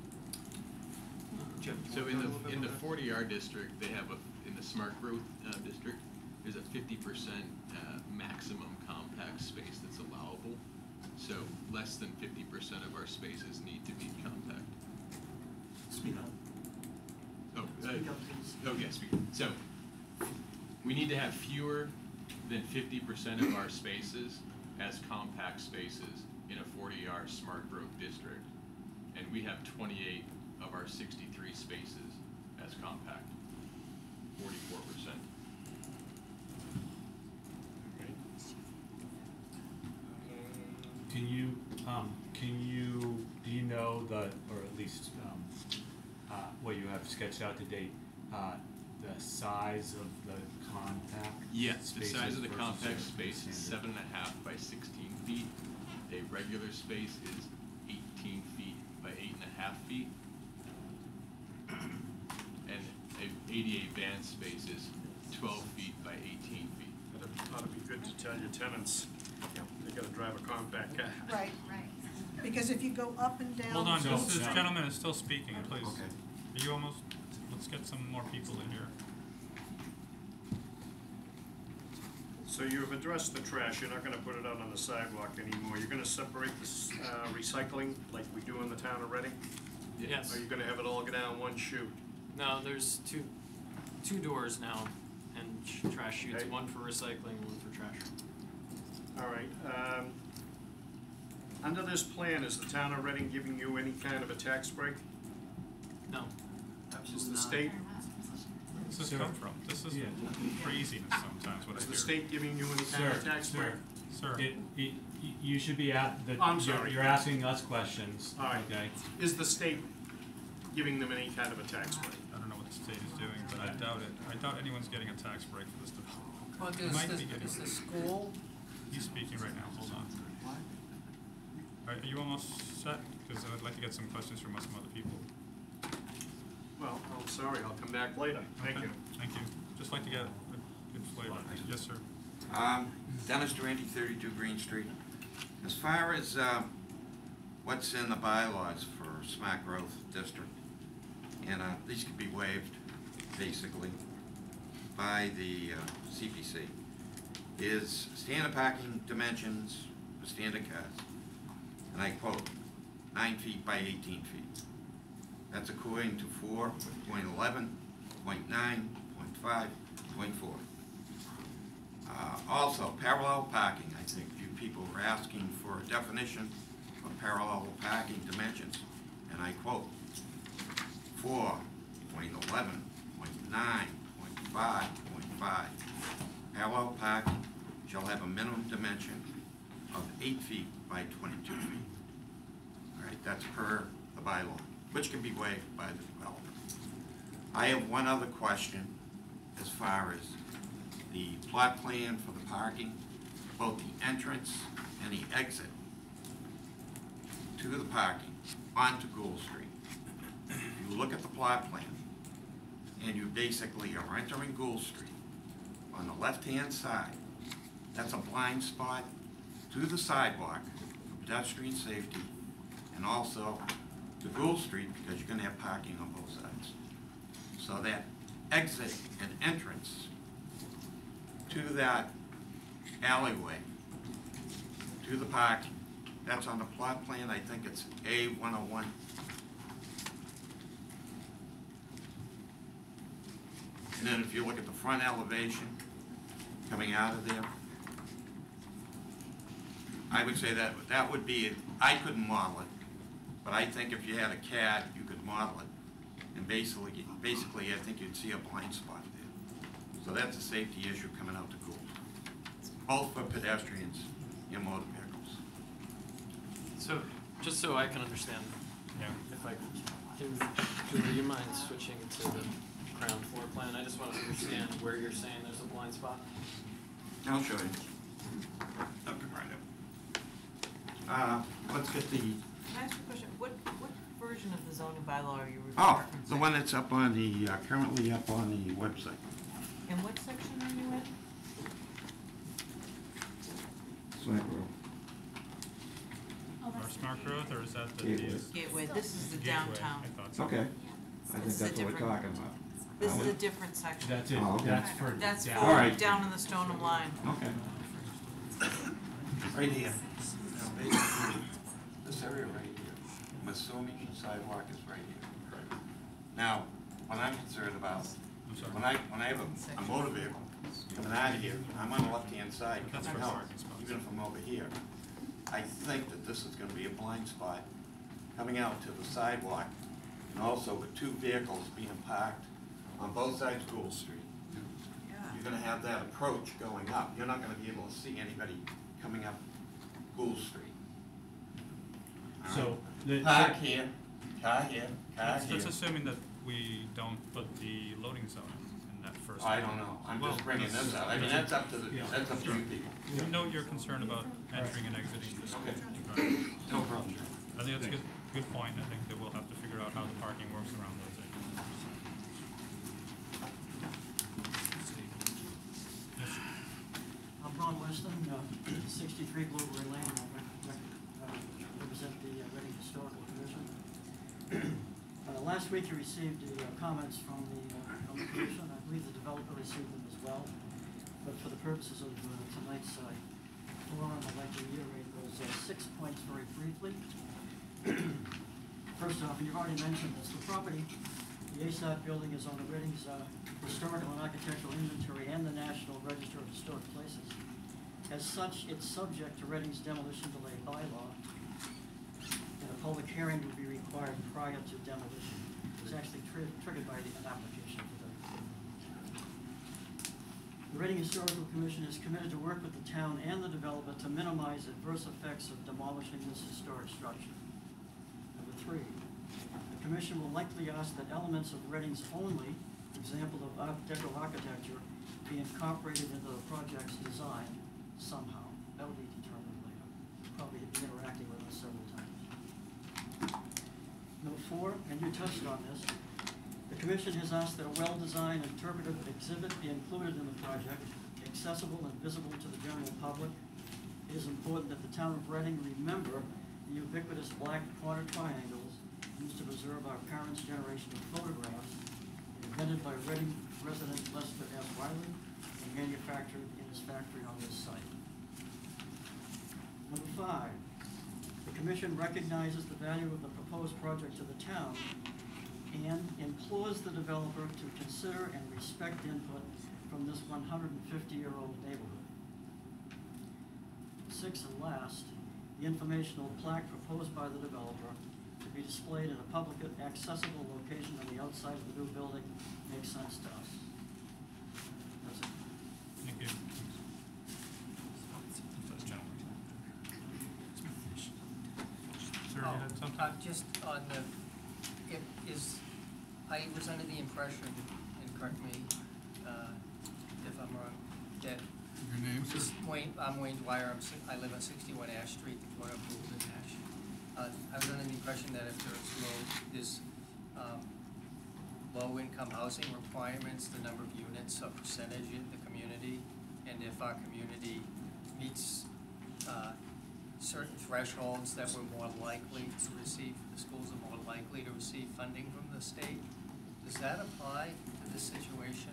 So in the, in the forty R district, they have a, in the smart growth, uh, district, there's a fifty percent, uh, maximum compact space that's allowable. So less than fifty percent of our spaces need to be compact. Speak up. Oh, uh, Speak up, please. oh, yes, we, so, we need to have fewer than fifty percent of our spaces as compact spaces in a forty R smart growth district. And we have twenty-eight of our sixty-three spaces as compact, forty-four percent. Can you, um, can you, do you know the, or at least, um, uh, what you have sketched out to date, uh, the size of the compact Yes, the spaces size of the versus compact the space is standard? seven and a half by sixteen feet. A regular space is eighteen feet by eight and a half feet. And a A D A van space is twelve feet by eighteen feet. That ought to be good to tell your tenants, they gotta drive a compact car. Right, right. Because if you go up and down. Hold on, So- this, this so- gentleman is still speaking, please. Okay. Are you almost, let's get some more people in here. So you've addressed the trash, you're not gonna put it out on the sidewalk anymore, you're gonna separate the, s- uh, recycling like we do in the town of Reading? Yes. Or you gonna have it all go down one chute? No, there's two, two doors now, and ch- trash chutes, Okay. one for recycling, one for trash. All right, um, under this plan, is the town of Reading giving you any kind of a tax break? No. Is the state, Where's this Sir. come from? This is Yeah. craziness sometimes, what I is hear. the state giving you any kind of Sir, tax break? sir, Sir, it, it, y- you should be at, the, Oh, I'm you're, sorry. you're asking us questions, All right. okay? Is the state giving them any kind of a tax break? I don't know what the state is doing, but I doubt it. I doubt anyone's getting a tax break for this development. Well, They is might the, be getting- is the school, He's speaking right now, hold on. Are, are you almost set? Because I'd like to get some questions from some other people. Well, I'm sorry, I'll come back later, thank Okay, you. Thank you. Just like to get a good flavor. Yes, sir. Um, Dennis Durante, thirty-two Green Street. As far as, um, what's in the bylaws for smart growth district, and, uh, these could be waived, basically, by the, uh, C P C, is standard parking dimensions for standard cars. And I quote, nine feet by eighteen feet. That's according to four point eleven, point nine, point five, point four. Uh, also, parallel parking, I think you people were asking for a definition of parallel parking dimensions, and I quote, four point eleven, point nine, point five, point five. Parallel parking shall have a minimum dimension of eight feet by twenty-two feet. All right, that's per the bylaw, which can be waived by the developer. I have one other question as far as the plot plan for the parking, both the entrance and the exit to the parking onto Gould Street. If you look at the plot plan, and you basically are entering Gould Street, on the left-hand side, that's a blind spot to the sidewalk for pedestrian safety, and also to Gould Street, because you're gonna have parking on both sides. So that exit and entrance to that alleyway, to the parking, that's on the plot plan, I think it's A one oh one. And then if you look at the front elevation coming out of there, I would say that, that would be, I couldn't model it, but I think if you had a C A D, you could model it. And basically, basically, I think you'd see a blind spot there. So that's a safety issue coming out to Gould, both for pedestrians and motor vehicles. So, just so I can understand, Yeah. if I can, Julie, do you mind switching to the ground floor plan? I just want to understand where you're saying there's a blind spot. I'll show you. I'll come right up. Uh, let's get the, can I ask you a question, what, what version of the zoning bylaw are you referencing? oh, the one that's up on the, uh, currently up on the website. And what section are you in? Smack Grove. Oh, Or that's smart growth, or is that the? Gateway. these- Gateway, this is the Gateway, downtown. I thought so. Okay, I This think is a that's what we're different- talking about. This That is a one? different section. That's it, Oh, okay. that's for That's down. for All right. down in the Stoneham line. Okay. Right here. Now, basically, this area right here, I'm assuming the sidewalk is right here. Correct. Now, what I'm concerned about, I'm sorry. when I, when I have a, a motor vehicle coming out of here, I'm on the left-hand side That's coming for out, parking spots. even if I'm over here. I think that this is gonna be a blind spot coming out to the sidewalk, and also with two vehicles being parked on both sides of Gould Street. You're gonna have that approach going up. You're not gonna be able to see anybody coming up Gould Street. All So, the- right? Park here, car here, car That's, here. that's assuming that we don't put the loading zone in that first. I don't know. I'm just Well, bringing that's- this up. I mean, that's up to the, Yeah. that's up to you people. We note your concern about entering and exiting the school. Okay. No problem. I think that's a good, good point. I think that we'll have to figure out how the parking works around those edges. Yes, I'm Ron Weston, uh, sixty-three Blueberry Lane, I rec- rec- uh, represent the uh, Reading Historical Commission. Uh, Last week you received the uh, comments from the, uh, from the commission, I believe the developer received them as well. But for the purposes of uh, tonight's uh, forum, I'd like to reiterate those uh, six points very briefly. First off, and you've already mentioned this, the property, the A S A P building is on the Reading's uh, Historical and Architectural Inventory and the National Register of Historic Places. As such, it's subject to Reading's demolition delay bylaw, and a public hearing would be required prior to demolition. It's actually tri- triggered by the, an application for the. The Reading Historical Commission is committed to work with the town and the developer to minimize adverse effects of demolishing this historic structure. Number three, the commission will likely ask that elements of Reading's only example of Art Deco architecture be incorporated into the project's design somehow. That will be determined later. You'll probably be interacting with us several times. Number four, and you touched on this, the commission has asked that a well-designed interpretive exhibit be included in the project, accessible and visible to the general public. It is important that the town of Reading remember the ubiquitous black quarter triangles used to preserve our parents' generation of photographs, invented by Reading resident Lester S. Wiley and manufactured in his factory on this site. Number five, the commission recognizes the value of the proposed project to the town and implores the developer to consider and respect input from this one hundred fifty year old neighborhood. Sixth and last, the informational plaque proposed by the developer to be displayed in a public accessible location on the outside of the new building makes sense to us. That's it. thank you. That's gentlemen. Sir, you had something? Uh, just on the, it is, I was under the impression, and correct me, uh, if I'm wrong, that Your name, sir? this Wayne, I'm Wayne Dwyer, I'm, si- I live on sixty-one Ash Street, the corner of Gould and Ash. Uh, I was under the impression that if there's low, there's, um, low-income housing requirements, the number of units, a percentage in the community, and if our community meets, uh, certain thresholds, that we're more likely to receive, the schools are more likely to receive funding from the state. Does that apply to this situation?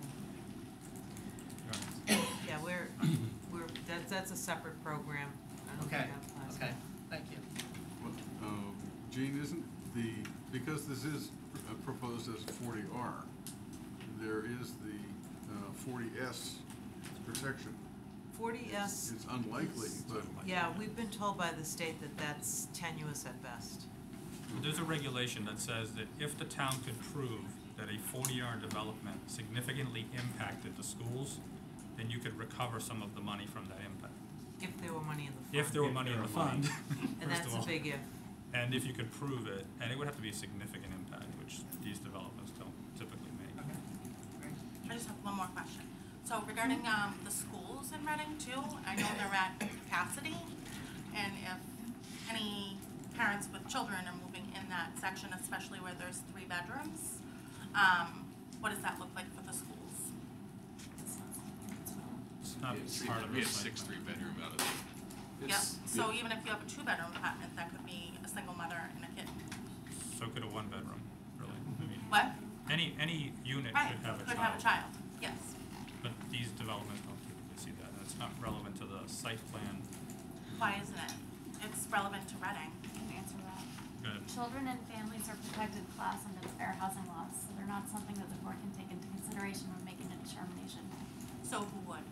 Yeah, we're, we're, that's, that's a separate program. I don't Okay, think that applies. okay, thank you. Well, uh, Gene, isn't the, because this is uh, proposed as forty R, there is the uh, forty S protection. forty S. It's unlikely, but Yeah, we've been told by the state that that's tenuous at best. There's a regulation that says that if the town could prove that a forty R development significantly impacted the schools, then you could recover some of the money from that impact. If there were money in the fund. If there were money in the fund, And first that's of a all. big if. And if you could prove it, and it would have to be a significant impact, which these developments don't typically make. I just have one more question. So regarding, um, the schools in Reading too, I know they're at capacity, and if any parents with children are moving in that section, especially where there's three bedrooms, um, what does that look like for the schools? It's not We had three part bed- of We the had site six plan. three-bedroom out of the Yep, so even if you have a two-bedroom apartment, that could be a single mother and a kid. So could a one-bedroom, really. I mean, What? Any, any unit Right, could have a child. could have a child, yes. But these developments don't typically see that, and it's not relevant to the site plan. Why isn't it? It's relevant to Reading. I can answer that. Good. Children and families are protected class under the fair housing laws, so they're not something that the board can take into consideration when making a determination. So who would?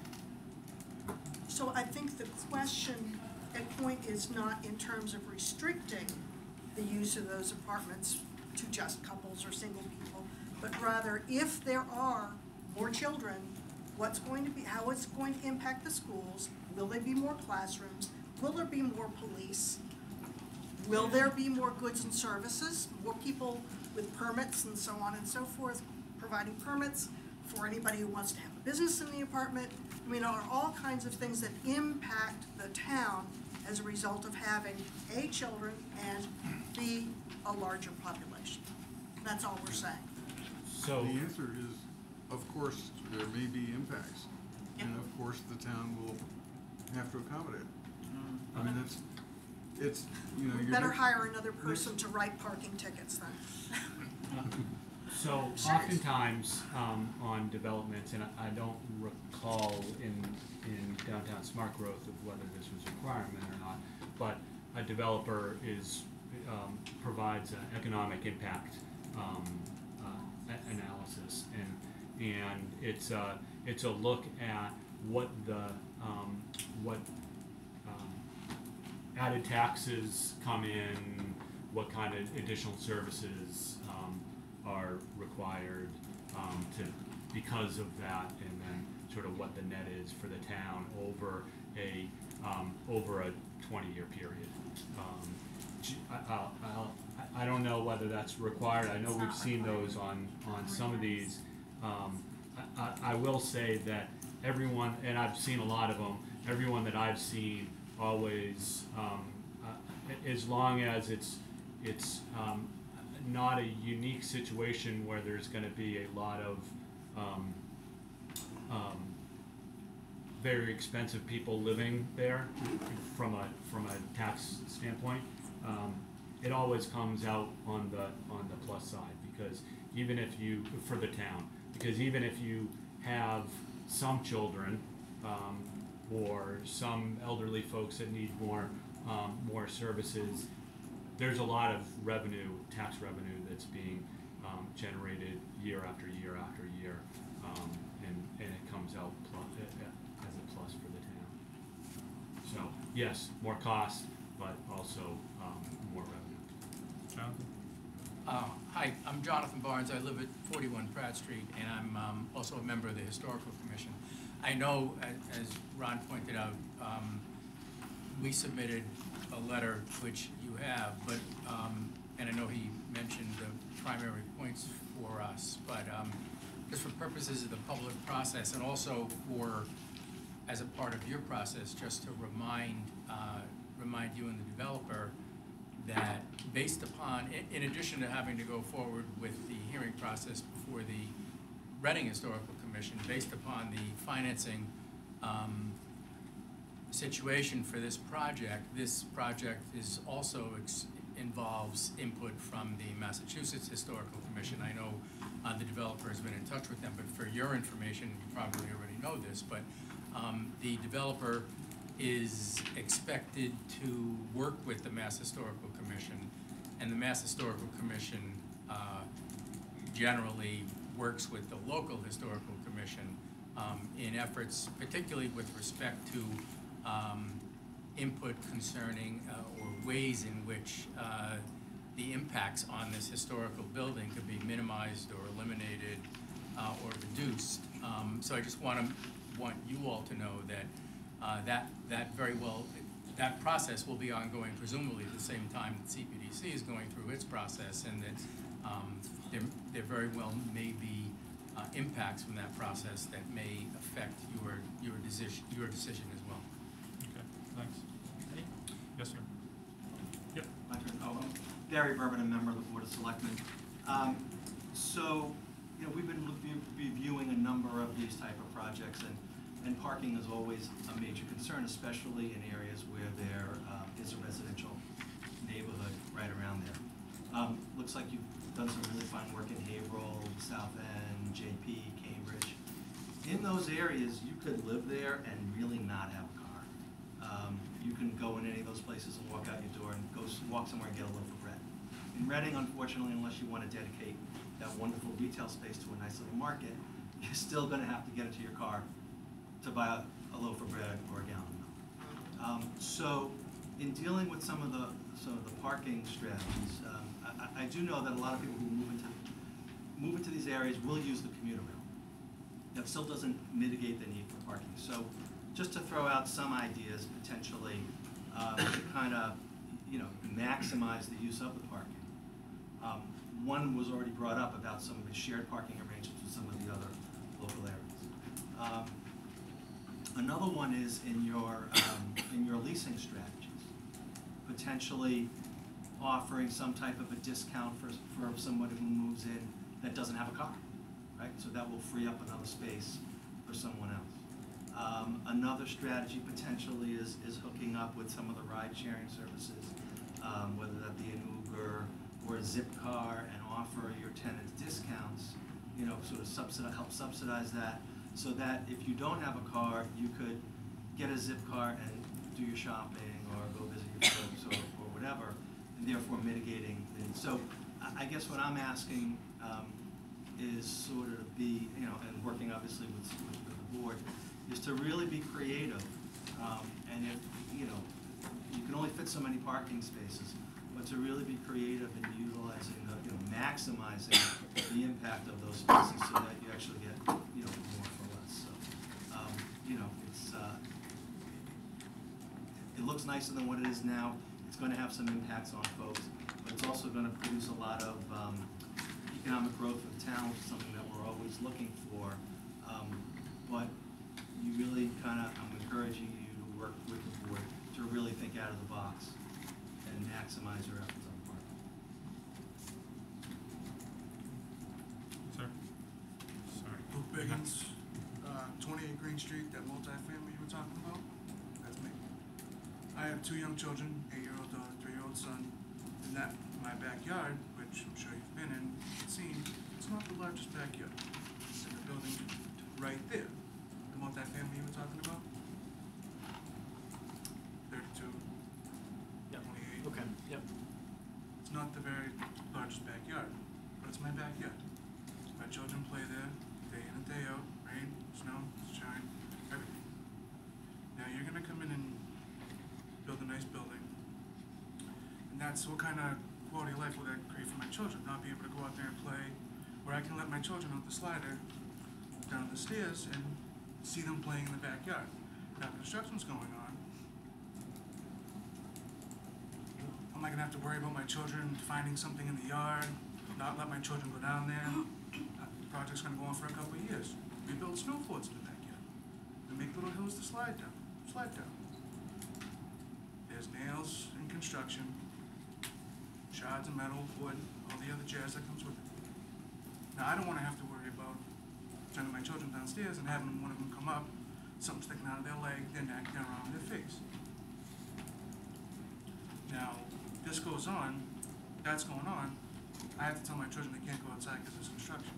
So I think the question at point is not in terms of restricting the use of those apartments to just couples or single people, but rather if there are more children, what's going to be, how it's going to impact the schools? Will there be more classrooms? Will there be more police? Will there be more goods and services? More people with permits and so on and so forth, providing permits for anybody who wants to have a business in the apartment? I mean, there are all kinds of things that impact the town as a result of having A, children, and B, a larger population. That's all we're saying. So. The answer is, of course, there may be impacts, and of course, the town will have to accommodate. I mean, it's, it's, you know, We you're. better not- hire another person to write parking tickets then. So oftentimes, um, on developments, and I, I don't recall in, in downtown smart growth of whether this was a requirement or not, but a developer is, um, provides an economic impact, um, uh, a- analysis. And, and it's a, it's a look at what the, um, what, um, added taxes come in, what kind of additional services, um, are required, um, to, because of that, and then sort of what the net is for the town over a, um, over a twenty-year period. Um, g- I, I'll, I'll, I don't know whether that's required, I know we've seen those on, on some of these. Um, I, I, I will say that everyone, and I've seen a lot of them, everyone that I've seen always, um, uh, as long as it's, it's, um, not a unique situation where there's gonna be a lot of, um, um, very expensive people living there from a, from a tax standpoint. Um, it always comes out on the, on the plus side, because even if you, for the town, because even if you have some children, um, or some elderly folks that need more, um, more services, there's a lot of revenue, tax revenue that's being, um, generated year after year after year, um, and, and it comes out plus, as a plus for the town. So, yes, more cost, but also, um, more revenue. Jonathan? Uh, Hi, I'm Jonathan Barnes. I live at forty-one Pratt Street, and I'm um, also a member of the Historical Commission. I know, a- as Ron pointed out, um, we submitted a letter, which you have, but, um, and I know he mentioned the primary points for us, but um, just for purposes of the public process, and also for, as a part of your process, just to remind, uh, remind you and the developer that based upon, in, in addition to having to go forward with the hearing process before the Reading Historical Commission, based upon the financing um, situation for this project, this project is also ex- involves input from the Massachusetts Historical Commission. I know uh, the developer has been in touch with them, but for your information, you probably already know this, but um, the developer is expected to work with the Mass Historical Commission, and the Mass Historical Commission uh, generally works with the local historical commission um, in efforts, particularly with respect to um, input concerning uh, or ways in which uh, the impacts on this historical building could be minimized or eliminated uh, or reduced. Um, so I just want to want you all to know that uh, that that very well that process will be ongoing, presumably at the same time that C P D C is going through its process, and that um, there there very well may be uh, impacts from that process that may affect your your decision your decision as well. Okay, thanks. Eddie? Yes, sir. Yep. My turn. Oh, I'm Barry Berman, a member of the Board of Selectmen. Um, so, you know, we've been reviewing a number of these type of projects, and And parking is always a major concern, especially in areas where there um, is a residential neighborhood right around there. Um, looks like you've done some really fine work in Haverhill, South End, J P, Cambridge. In those areas, you could live there and really not have a car. Um, you can go in any of those places and walk out your door and go s- walk somewhere and get a loaf of bread. In Reading, unfortunately, unless you want to dedicate that wonderful retail space to a nice little market, you're still going to have to get into your car to buy a, a loaf of bread or a gallon of milk. Um, so, in dealing with some of the some of the parking strategies, um, I, I do know that a lot of people who move into move into these areas will use the commuter rail. That still doesn't mitigate the need for parking. So, just to throw out some ideas potentially um, to kind of you know maximize the use of the parking. Um, one was already brought up about some of the shared parking arrangements with some of the other local areas. Um, Another one is in your, um, in your leasing strategies, potentially offering some type of a discount for, for somebody who moves in that doesn't have a car, right? So that will free up another space for someone else. Um, another strategy potentially is, is hooking up with some of the ride-sharing services, um, whether that be an Uber or a Zipcar, and offer your tenants discounts, you know, sort of subsidize, help subsidize that, so that if you don't have a car, you could get a Zipcar and do your shopping or go visit your folks or, or whatever, and therefore mitigating. And so I I guess what I'm asking um, is sort of be, you know, and working obviously with, with, with the board, is to really be creative. Um, and if, you know, you can only fit so many parking spaces, but to really be creative in utilizing, the, you know, maximizing the impact of those spaces so that you actually get, you know, more for less. So, um, you know, it's, uh, it looks nicer than what it is now. It's going to have some impacts on folks, but it's also going to produce a lot of um, economic growth for the town, which is something that we're always looking for. Um, but you really kind of, I'm encouraging you to work with the board to really think out of the box and maximize your efforts on the part. Sir? Sorry. Luke Biggins, uh, twenty-eight Green Street, that multifamily you were talking about, that's me. I have two young children, eight-year-old daughter, three-year-old son, and that, my backyard, which I'm sure you've been in, and seen, it's not the largest backyard. It's in the building right there, the multifamily you were talking about. thirty-two, Yep. twenty-eight. Okay, yep. It's not the very largest backyard, but it's my backyard. My children play there day in and day out, rain, snow, shine, everything. Now you're gonna come in and build a nice building, and that's what kind of quality of life will that create for my children? Not be able to go out there and play, where I can let my children out the slider, down the stairs, and see them playing in the backyard. Now construction's going on. Am I gonna have to worry about my children finding something in the yard, not let my children go down there? Uh, The project's gonna go on for a couple of years. We build snow forts in the backyard. We make little hills to slide down, slide down. There's nails in construction, shards of metal, wood, all the other jazz that comes with it. Now, I don't wanna have to worry about sending my children downstairs and having one of them come up, something sticking out of their leg, their neck, their arm, their face. Now, this goes on, that's going on, I have to tell my children they can't go outside because there's construction.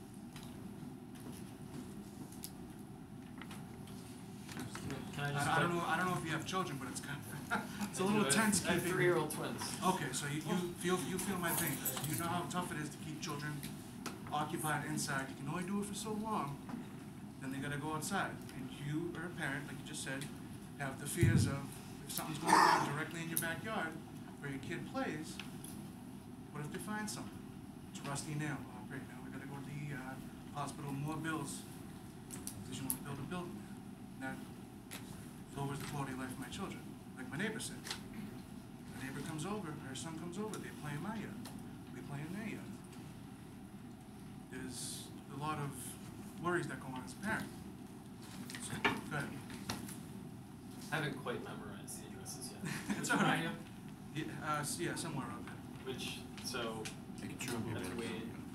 Can I I, just I don't put- know, I don't know if you have children, but it's kind of, it's a I do. little I have- tense I have keeping. three-year-old twins. Okay, so you, you feel, you feel my pain, you know how tough it is to keep children occupied inside, you can only do it for so long, then they gotta go outside, and you are a parent, like you just said, have the fears of, if something's going on directly in your backyard, where your kid plays, what if they find something? It's a rusty nail, oh great, now we gotta go to the, uh, hospital, more bills, because you wanna build a building there. That lowers the quality of life of my children, like my neighbor said. My neighbor comes over, her son comes over, they play in my yard, we play in their yard. There's a lot of worries that go on as a parent. So, go ahead. I haven't quite memorized the addresses yet. It's all right. Yeah, uh, s- yeah, somewhere out there. Which, so, They can show me that's better. way,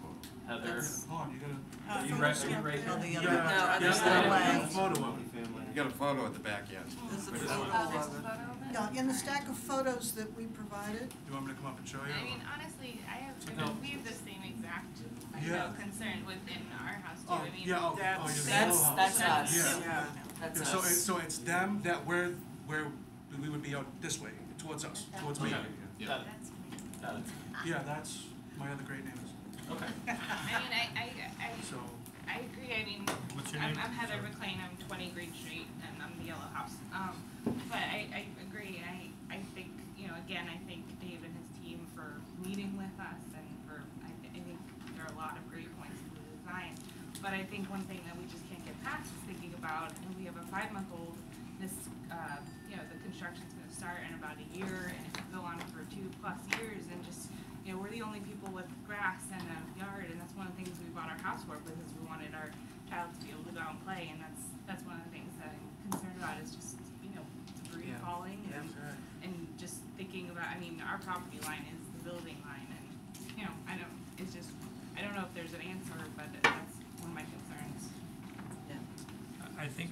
Heather. That's- Hold on, you gotta. Uh, Are you from right, the are you right No, here? the other, no, other Yeah, side. I have a photo of it. You got a photo at the back end. This is a But it's- photo Oh, there's a of it. photo of it? Yeah, in the stack of photos that we provided, You want me to come up and show you? I mean, honestly, I have, I No. mean, we have the same exact, you Yeah. know, concern within our house too, Oh, I mean. yeah, oh, oh, That's, you're that's, the that's little house. us, Yeah. yeah, that's Yeah, so us. it's, so it's them that we're, where we would be out this way, towards us, towards me. Okay. Yeah. Got it. Got it. Yeah, that's my other great neighbors. Okay. I mean, I, I, I, So, I agree, I mean, What's your I'm, name? I'm Heather Sorry. McLean, I'm twenty Green Street, and I'm the Yellow House. Um, but I, I agree, I, I think, you know, again, I thank Dave and his team for meeting with us and for, I, thi- I think there are a lot of great points to the design. But I think one thing that we just can't get past is thinking about, and we have a five-month-old, this, uh, you know, the construction's gonna start in about a year, and it could go on for two-plus years, and just, you know, we're the only people with grass and a yard, and that's one of the things we bought our house for, because we wanted our child to be able to go out and play, and that's, that's one of the things that I'm concerned about, is just, you know, debris Yeah. falling, Yeah, and, right. and just thinking about, I mean, our property line is the building line, and, you know, I don't, it's just, I don't know if there's an answer, but that's one of my concerns. Yeah. I I think,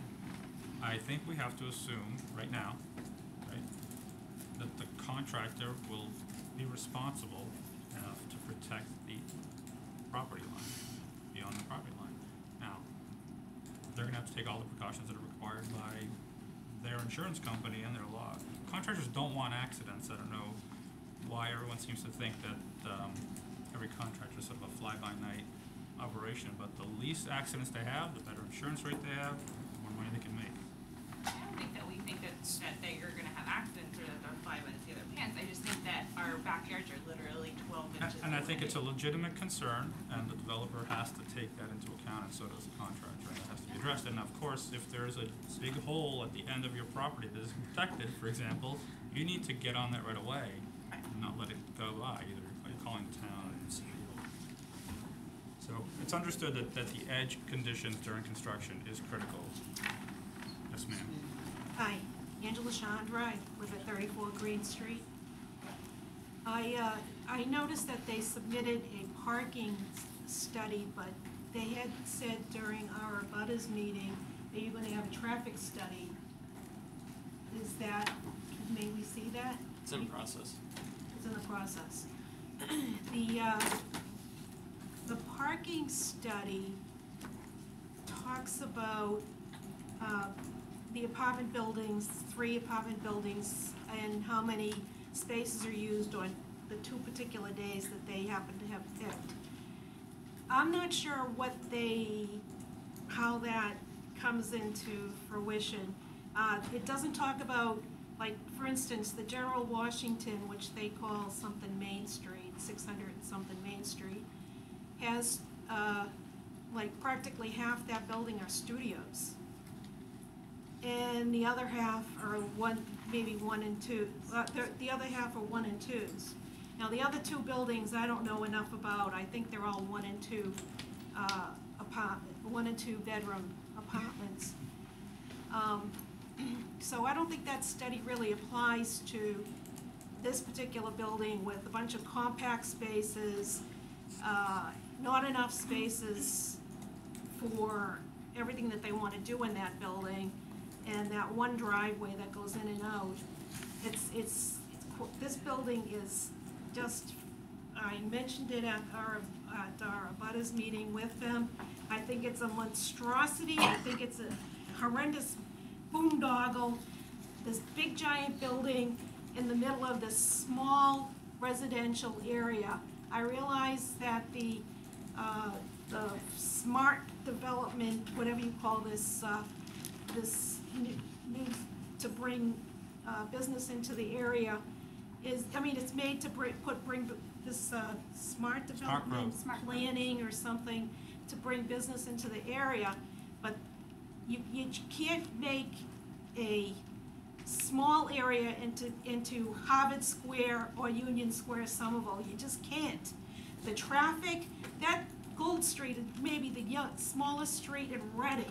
I think we have to assume right now, right, that the contractor will be responsible enough to protect the property line, beyond the property line. Now, they're gonna have to take all the precautions that are required by their insurance company and their law. Contractors don't want accidents. I don't know why everyone seems to think that, um, every contractor is sort of a fly-by-night operation, but the least accidents they have, the better insurance rate they have, the more money they can make. I don't think that we think that, that they are gonna have accidents or that they're fly by the seat of their pants. I just think that our backyards are literally twelve A- inches And I think away. it's a legitimate concern, and the developer has to take that into account, and so does the contractor, and it has to be addressed. And of course, if there's a big hole at the end of your property that is protected, for example, you need to get on that right away, and not let it go by, either by calling the town and see. So it's understood that, that the edge conditions during construction is critical. Yes, ma'am. Hi, Angela Chandra, I live at thirty-four Green Street. I, uh, I noticed that they submitted a parking s- study, but they had said during our abutters meeting that you're gonna have a traffic study. Is that, may we see that? It's in process. It's in the process. The, uh, the parking study talks about, uh, the apartment buildings, three apartment buildings, and how many spaces are used on the two particular days that they happen to have picked. I'm not sure what they, how that comes into fruition. Uh, it doesn't talk about, like, for instance, the General Washington, which they call something Main Street, six hundred and something Main Street, has, uh, like, practically half that building are studios. And the other half are one, maybe one and two, uh, the, the other half are one and twos. Now, the other two buildings, I don't know enough about, I think they're all one and two, uh, apartment, one and two bedroom apartments. Um, so I don't think that study really applies to this particular building with a bunch of compact spaces, uh, not enough spaces for everything that they wanna do in that building, and that one driveway that goes in and out. It's, it's, it's qu- this building is just, I mentioned it at our, at our abutters meeting with them. I think it's a monstrosity, I think it's a horrendous boondoggle, this big giant building in the middle of this small residential area. I realize that the, uh, the smart development, whatever you call this, uh, this new, new, to bring, uh, business into the area is, I mean, it's made to bring, put, bring this, uh, smart development, Smart growth. planning or something to bring business into the area, but you, you can't make a small area into, into Harvard Square or Union Square, Somerville, you just can't. The traffic, that Gold Street is maybe the young, smallest street in Reading.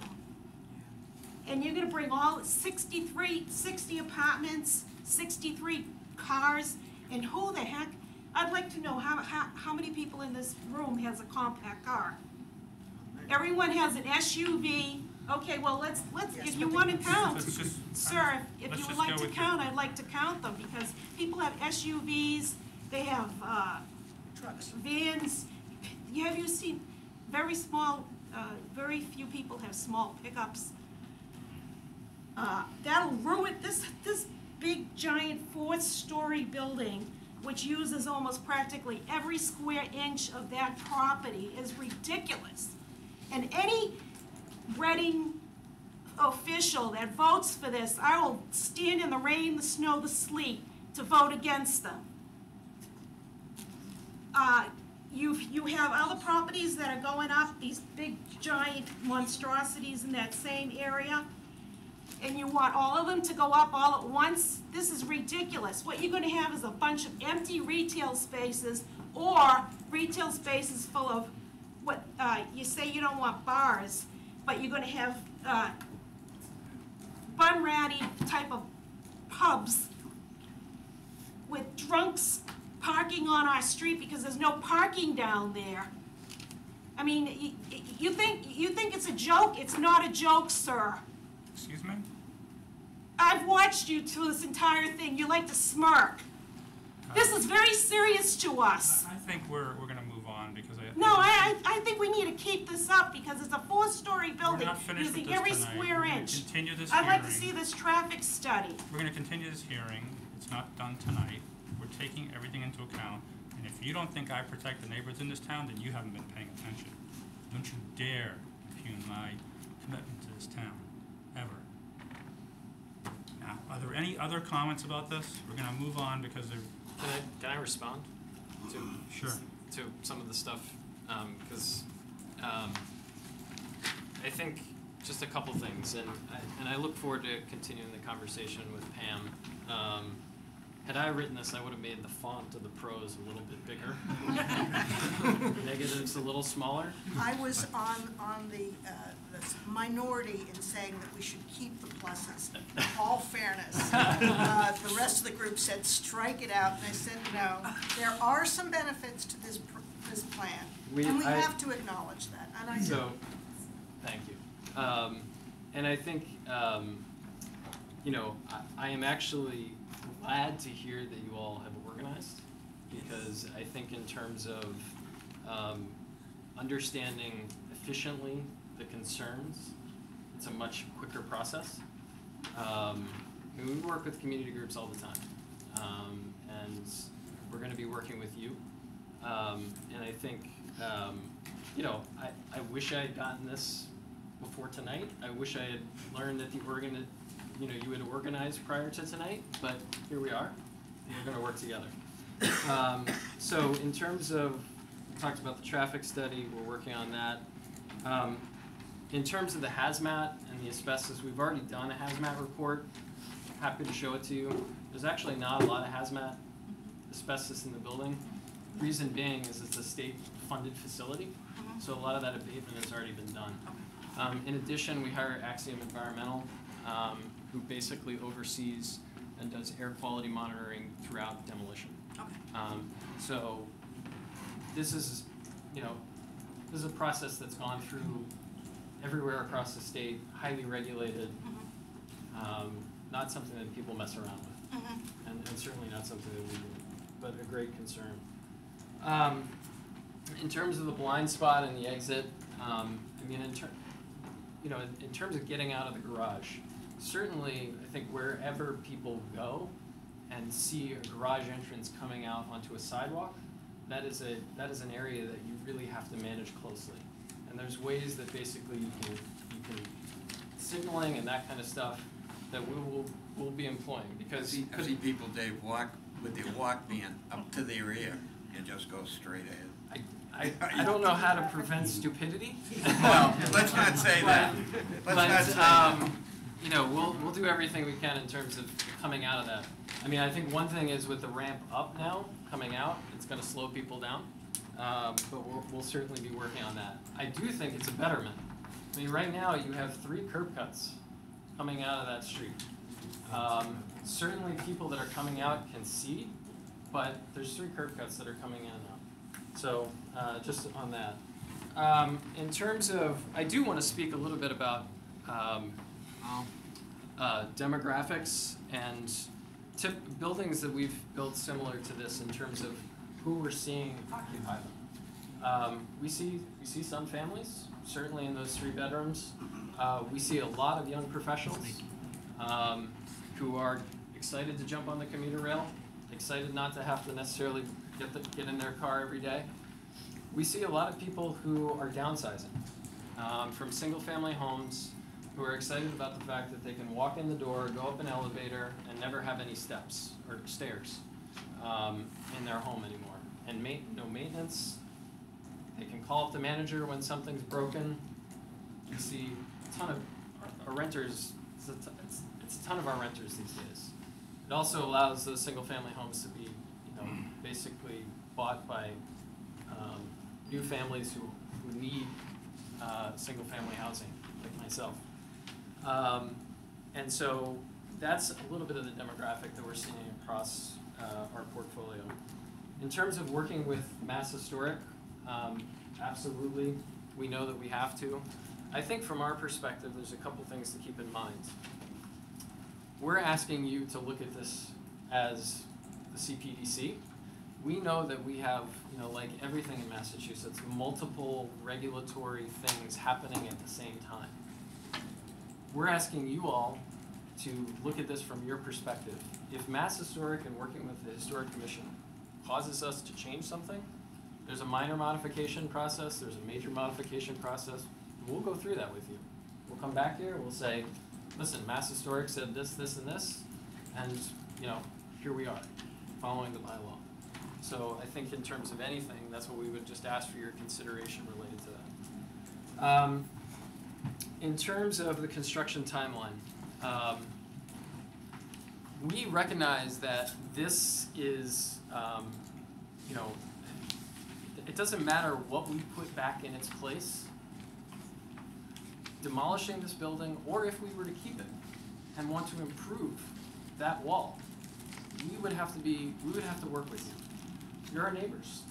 And you're gonna bring all sixty-three, sixty apartments, sixty-three cars, and who the heck, I'd like to know how, how, how many people in this room has a compact car? Everyone has an S U V. Okay, well, let's, let's, if you wanna count, Let's just- sir, if let's you would just like go to with your- count, I'd like to count them, because people have S U Vs, they have, uh, Trucks. vans. You have you seen, very small, uh, very few people have small pickups. Uh, that'll ruin, this, this big giant fourth-story building, which uses almost practically every square inch of that property, is ridiculous. And any Reading official that votes for this, I will stand in the rain, the snow, the sleet to vote against them. Uh, you, you have other properties that are going up, these big giant monstrosities in that same area, and you want all of them to go up all at once? This is ridiculous. What you're gonna have is a bunch of empty retail spaces, or retail spaces full of what, uh, you say you don't want bars, but you're gonna have, uh, Bunratty type of pubs with drunks parking on our street because there's no parking down there. I mean, you, you think, you think it's a joke? It's not a joke, sir. Excuse me? I've watched you through this entire thing. You like to smirk. This is very serious to us. I think we're, we're gonna move on because I. No, I, I I think we need to keep this up because it's a four-story building not finished with using this every tonight. square We're gonna inch. continue this I'd like to hearing. see this traffic study. We're gonna continue this hearing, it's not done tonight, we're taking everything into account, and if you don't think I protect the neighborhoods in this town, then you haven't been paying attention. Don't you dare impugn my commitment to this town, ever. Now, are there any other comments about this? We're gonna move on because they're. Can I, can I respond to? Sure. To some of the stuff, um, cause, um, I think just a couple things, and I, and I look forward to continuing the conversation with Pam. Um, had I written this, I would have made the font of the pros a little bit bigger. Negatives a little smaller. I was on, on the, uh, the minority in saying that we should keep the pluses, in all fairness. Uh, the rest of the group said strike it out, and I said no. There are some benefits to this, pr- this plan, We- and we I- have to acknowledge that, and I do. So, thank you. Um, and I think, um, you know, I, I am actually glad to hear that you all have organized, because I think in terms of um, understanding efficiently the concerns, it's a much quicker process. Um, and we work with community groups all the time, um, and we're going to be working with you. Um, and I think, um, you know, I, I wish I had gotten this before tonight. I wish I had learned that the organ, you know, you had organized prior to tonight, but here we are, and we're gonna work together. Um, so in terms of, we talked about the traffic study, we're working on that. Um, in terms of the hazmat and the asbestos, we've already done a hazmat report. Happy to show it to you. There's actually not a lot of hazmat asbestos in the building. Reason being is it's a state-funded facility, so a lot of that abatement has already been done. Um, in addition, we hire Axiom Environmental, um, who basically oversees and does air quality monitoring throughout demolition. Okay. Um, so this is, you know, this is a process that's gone through everywhere across the state, highly regulated, um, not something that people mess around with, Mm-hmm. and, and certainly not something that we do, but a great concern. Um, in terms of the blind spot and the exit, um, I mean, in ter- you know, in, in terms of getting out of the garage, certainly, I think wherever people go and see a garage entrance coming out onto a sidewalk, that is a that is an area that you really have to manage closely. And there's ways that basically you can you can signaling and that kind of stuff that we will will be employing I because see, I see people, Dave, walk with their Walkman up to their ear and just go straight ahead. I, I don't know how to prevent stupidity. Well, let's not say that. But, Let's not say um, that. you know, we'll, we'll do everything we can in terms of coming out of that. I mean, I think one thing is with the ramp up now, coming out, it's gonna slow people down. Um, but we'll, we'll certainly be working on that. I do think it's a betterment. I mean, right now you have three curb cuts coming out of that street. Um, certainly people that are coming out can see, but there's three curb cuts that are coming in and out. So, uh, just on that. Um, in terms of, I do want to speak a little bit about um, uh, demographics and tip buildings that we've built similar to this in terms of who we're seeing occupy them. Um, we see we see some families, certainly in those three bedrooms. Uh, we see a lot of young professionals um, who are excited to jump on the commuter rail, excited not to have to necessarily get the, get in their car every day. We see a lot of people who are downsizing um, from single-family homes, who are excited about the fact that they can walk in the door, go up an elevator, and never have any steps or stairs um, in their home anymore. And ma no maintenance. They can call up the manager when something's broken. You see a ton of our, our renters, it's a, t it's, it's a ton of our renters these days. It also allows those single-family homes to be, you know, basically bought by um, new families who, who need uh, single-family housing, like myself. Um, and so that's a little bit of the demographic that we're seeing across uh, our portfolio. In terms of working with Mass Historic, um, absolutely, we know that we have to. I think from our perspective, there's a couple things to keep in mind. We're asking you to look at this as the C P D C. We know that we have, you know, like everything in Massachusetts, multiple regulatory things happening at the same time. We're asking you all to look at this from your perspective. If Mass Historic and working with the Historic Commission causes us to change something, there's a minor modification process, there's a major modification process. We'll go through that with you. We'll come back here, we'll say, listen, Mass Historic said this, this, and this, and, you know, here we are, following the bylaw. So I think in terms of anything, that's what we would just ask for your consideration related to that. Um, in terms of the construction timeline, um, we recognize that this is, um, you know, it doesn't matter what we put back in its place, demolishing this building, or if we were to keep it and want to improve that wall, we would have to be, we would have to work with you. You're our neighbors.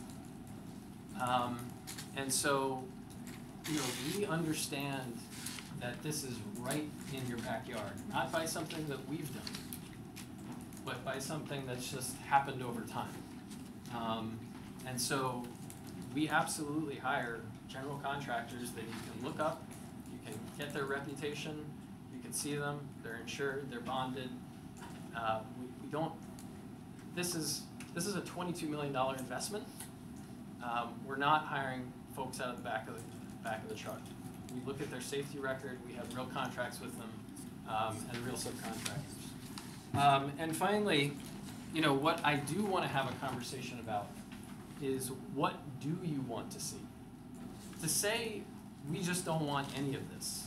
Um, and so, you know, we understand that this is right in your backyard, not by something that we've done, but by something that's just happened over time. Um, and so we absolutely hire general contractors that you can look up, you can get their reputation, you can see them, they're insured, they're bonded. Uh, we, we don't, this is, this is a twenty-two million dollar investment. Um, we're not hiring folks out of the back of the, back of the truck. We look at their safety record, we have real contracts with them, um, and real subcontractors. Um, and finally, you know, what I do want to have a conversation about is what do you want to see? To say we just don't want any of this.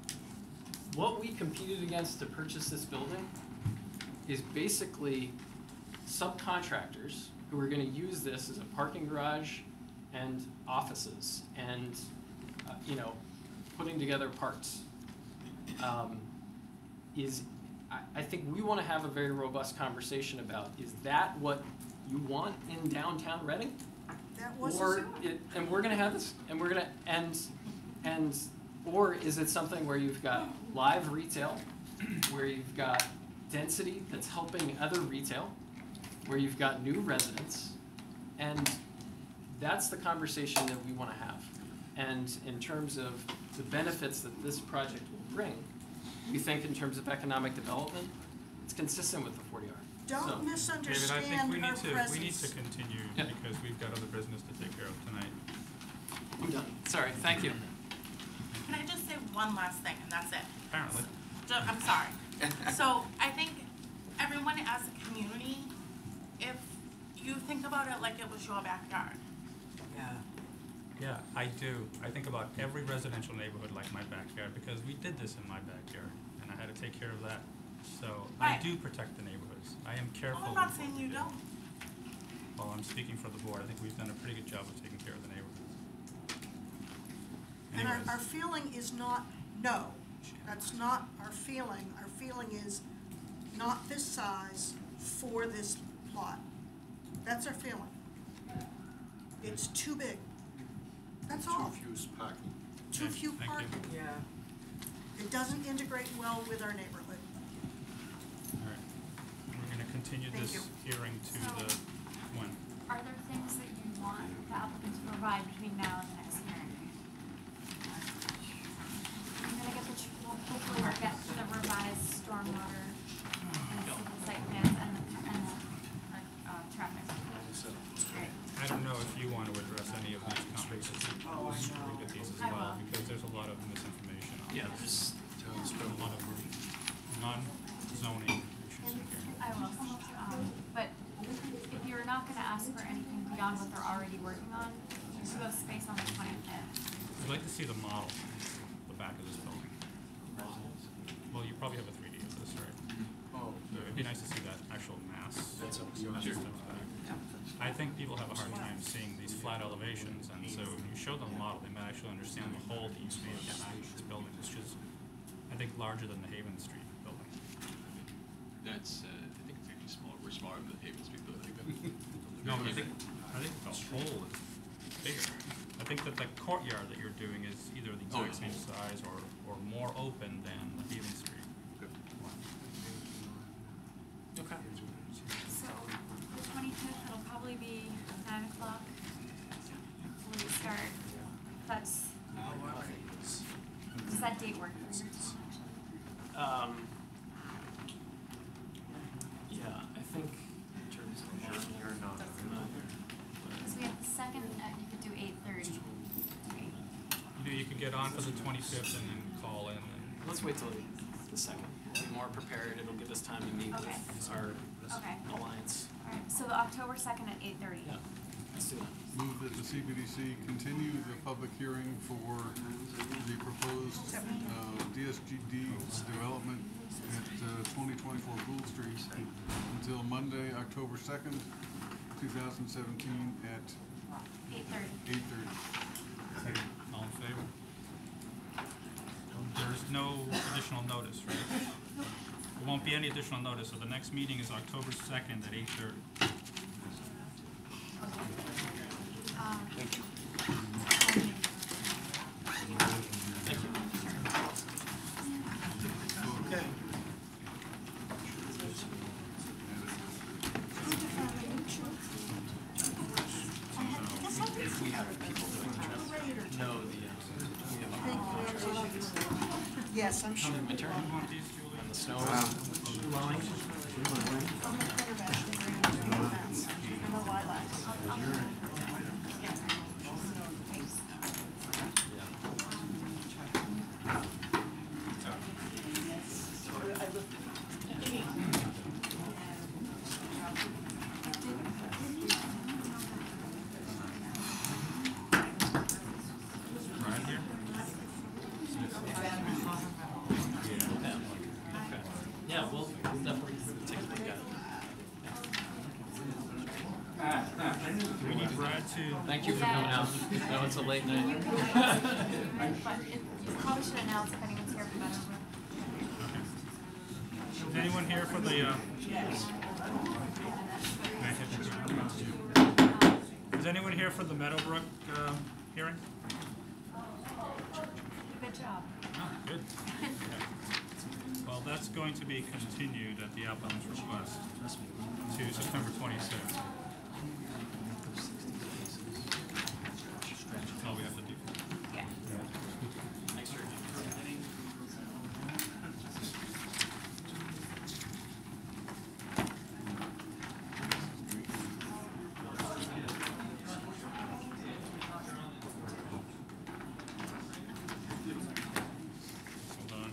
What we competed against to purchase this building is basically subcontractors who are going to use this as a parking garage and offices and, uh, you know, putting together parts. Um, is I, I think we want to have a very robust conversation about, is that what you want in downtown Reading? That was Or assumed. it, and we're gonna have this, and we're gonna, and, and, or is it something where you've got live retail, where you've got density that's helping other retail, where you've got new residents, and that's the conversation that we wanna have. And in terms of the benefits that this project will bring, we think in terms of economic development, it's consistent with the forty R. Don't So- David, I misunderstand think we her need to, we need to presence. continue Yeah. because we've got other business to take care of tonight. I'm done. Sorry, thank you. Can I just say one last thing, and that's it? Apparently. Ju- I'm sorry. So I think everyone as a community, if you think about it like it was your backyard. Yeah. Yeah, I do. I think about every residential neighborhood like my backyard because we did this in my backyard and I had to take care of that. So I Right. do protect the neighborhoods. I am careful. Oh, I'm not with saying what you we do. don't. Well, I'm speaking for the board. I think we've done a pretty good job of taking care of the neighborhoods. And our, Anyways. our feeling is not no. That's not our feeling. Our feeling is not this size for this plot. That's our feeling. It's too big. That's all. Too few parking. Too Okay, few thank you. parking. Yeah. It doesn't integrate well with our neighborhood. All right. We're gonna continue Thank this you. hearing to So- the, when? Are there things that you want the applicant to provide between now and the next hearing? I'm gonna get the, tr- we'll hopefully we'll get the revised stormwater and civil site plans and the, and the, uh, uh, traffic. Great. I don't know if you want to address any of these comments. Oh, I know. Look at these as I well, will. because there's a lot of misinformation on Yeah, this. there's, There's a lot of non-zoning issues in here. I will, um, but if you're not gonna ask for anything beyond what they're already working on, just go space on the twenty-fifth. I'd like to see the model, the back of this building. Well, you probably have a three D of this, right? Oh. It'd be nice to see that actual mass. That's up to you. mass stuff back. I think people have a hard time seeing these flat elevations, and so when you show them the model, they might actually understand the hole that used to be in this building, which is, I think, larger than the Haven Street building. That's, uh, I think it's actually smaller, we're smaller than the Haven Street building. No, but I think, I think the hole is bigger. I think that the courtyard that you're doing is either the Oh, exact yeah. same size or, or more open than the Haven Street. okay. So, the twenty-fifth, it'll probably be nine o'clock. When we start, that's, does that date work for you? Um, yeah, I think in terms of Sean, you're not, I'm not here. Because we have the second, uh, you could do eight thirty. You know, you could get on for the twenty-fifth and then call in and. Let's wait till the second. Be more prepared. It'll give us time to meet Okay. with our Okay. alliance. Alright, so the October second at eight thirty. Yeah, let's do that. Move that the C B D C continue the public hearing for the proposed uh, D S G D development at uh, twenty twenty-four Gould Street until Monday, October second, two thousand seventeen at Eight thirty. eight thirty. Second. All in favor? There's no additional notice, right? There won't be any additional notice, so the next meeting is October second at eight thirty. Um, Thank you. Okay. If we have people doing the trip, no, the, uh, we have a Yes, I'm sure. maternity on the snow. Right here? Okay. Yeah, we'll we'll definitely take a look at it. Do we need Brad to? Thank you for coming out. I know it's a late You night. can announce it, but it, you probably should announce if anyone's here for Meadowbrook. Is anyone here for the, uh? May I hit this? Is anyone here for the Meadowbrook, uh, hearing? Good job. Oh, good. Okay. Well, that's going to be continued at the applicant's request to September twenty-sixth. That's all we have to do. Yeah. Thanks for Hold on.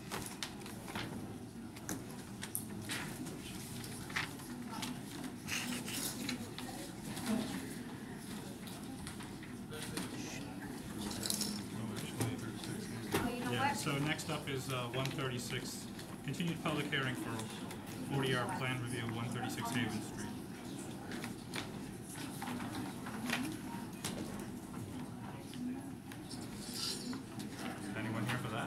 Well, you know Yeah, what? so next up is uh, one thirty-six, continued public hearing for forty R plan review, one thirty-six Haven Street. Is anyone here for that?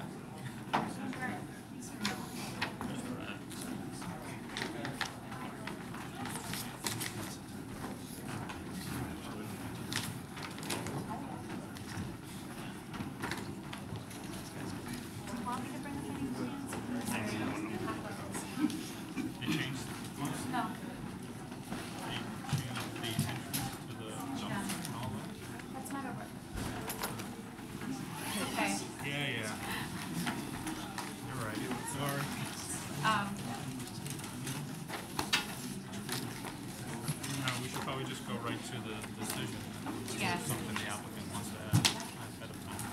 go right to the decision. Is Yes. there something the applicant wants to add ahead of time?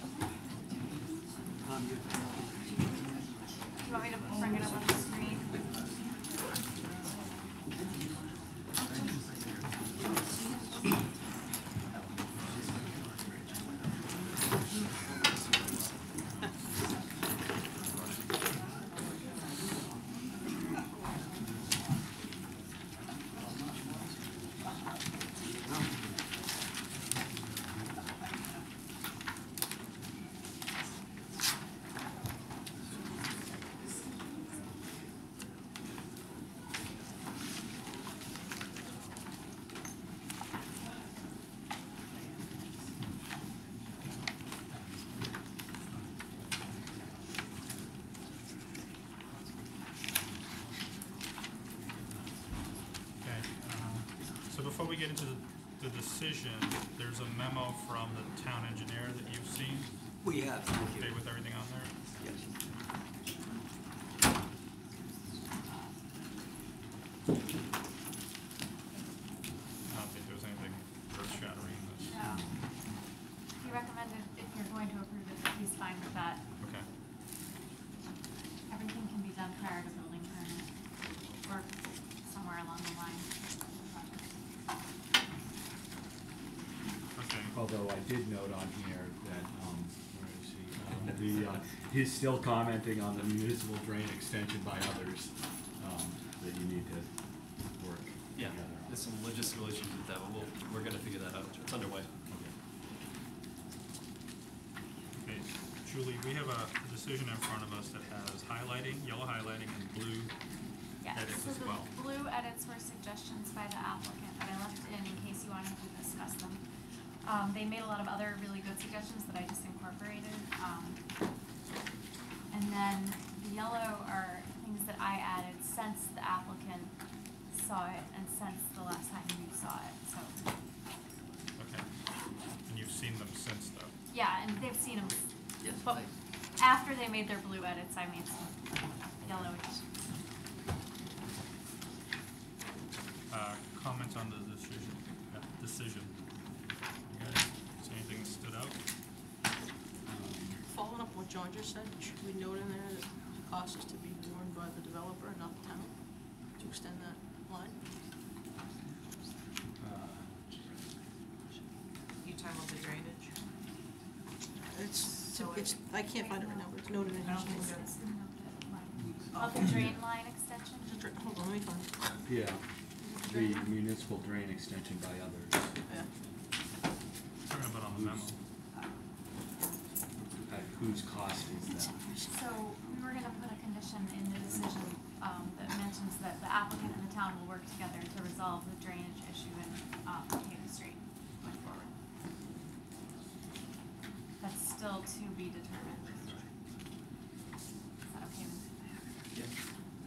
Do you want me to bring it up on the screen? Okay, um, so before we get into the, the decision, there's a memo from the town engineer that you've seen. We have, thank you. Okay with everything on there? Yes. I don't think there was anything earth-shattering in this. No. He recommended if you're going to approve it, that he's fine with that. Okay. Everything can be done prior to building permit, or somewhere along the line. Okay. Although I did note on here that, um, where is he? Um, the, uh, he's still commenting on the municipal drain extension by others, um, that you need to work Yeah, together on. there's some logistical issues with that, but we'll, we're gonna figure that out. It's underway. Okay, Julie, we have a decision in front of us that has highlighting, yellow highlighting, and blue Yes, edits so as the well. blue edits were suggestions by the applicant that I left in in case you wanted to discuss them. Um, they made a lot of other really good suggestions that I just incorporated. Um, and then the yellow are things that I added since the applicant saw it and since the last time you saw it, so. Okay. And you've seen them since though? Yeah, and they've seen them. Yes, But after they made their blue edits, I made some yellow additions. Uh, comments on the decision, uh, decision. You guys, is anything that stood out? Following up what John just said, should we note in there that the cost is to be borne by the developer and not the town to extend that line? You talking about the drainage? It's, So it's, I can't find it right now, but it's noted in I his don't think name. that's- Of the drain line extension? Hold on, let me find it. Yeah, the municipal drain extension by others. Yeah. Talking about on the memo. At whose cost is that? So we were gonna put a condition in the decision, um, that mentions that the applicant and the town will work together to resolve the drainage issue in, um, Cave Street going forward. That's still to be determined. Is that okay with you? Yeah.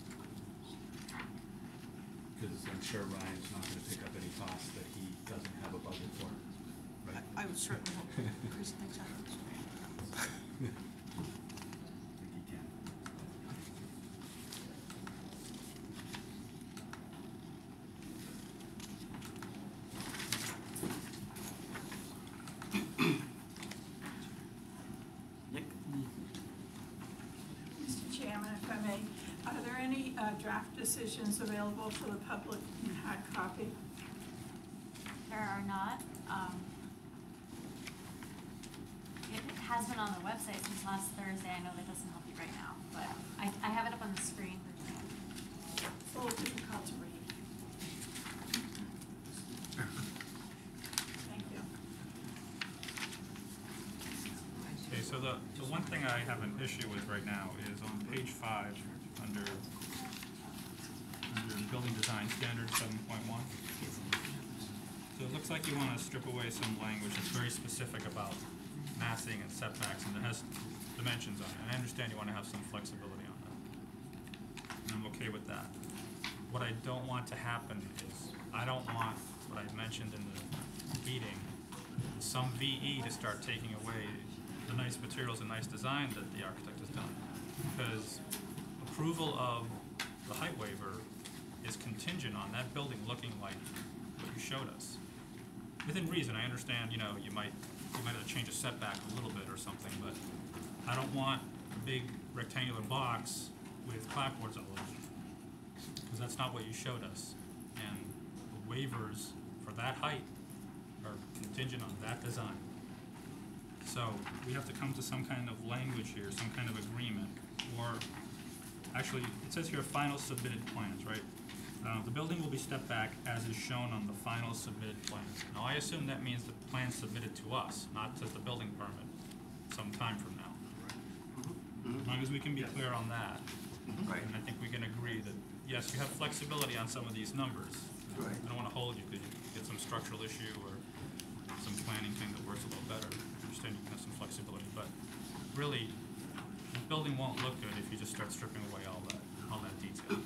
Cause I'm sure Ryan's not gonna pick up any costs that he doesn't have a budget for, right? I would certainly hope Chris thinks I would. I think he can. Nick? Mister Chairman, if I may, are there any uh, draft decisions available for the public in hard copy? There are not, um, it has been on the website since last Thursday. I know that doesn't help you right now, but I, I have it up on the screen. It's a little difficult to read. Thank you. Okay, so the, the one thing I have an issue with right now is on page five, under, under building design standards seven point one. So it looks like you wanna strip away some language that's very specific about massing and setbacks, and it has dimensions on it. And I understand you wanna have some flexibility on that. And I'm okay with that. What I don't want to happen is, I don't want what I mentioned in the meeting, some V E to start taking away the nice materials and nice design that the architect has done. Because approval of the height waiver is contingent on that building looking like what you showed us. Within reason, I understand, you know, you might, you might have to change a setback a little bit or something, but I don't want a big rectangular box with clapboards all over it, because that's not what you showed us. And the waivers for that height are contingent on that design. So we have to come to some kind of language here, some kind of agreement, or actually, it says here final submitted plans, right? Uh, the building will be stepped back as is shown on the final submitted plans. Now, I assume that means the plan submitted to us, not to the building permit, some time from now. As long as we can be clear on that. Right. And I think we can agree that, yes, you have flexibility on some of these numbers. Right. I don't want to hold you because you get some structural issue or some planning thing that works a little better. I understand you can have some flexibility, but really, the building won't look good if you just start stripping away all that, all that detail.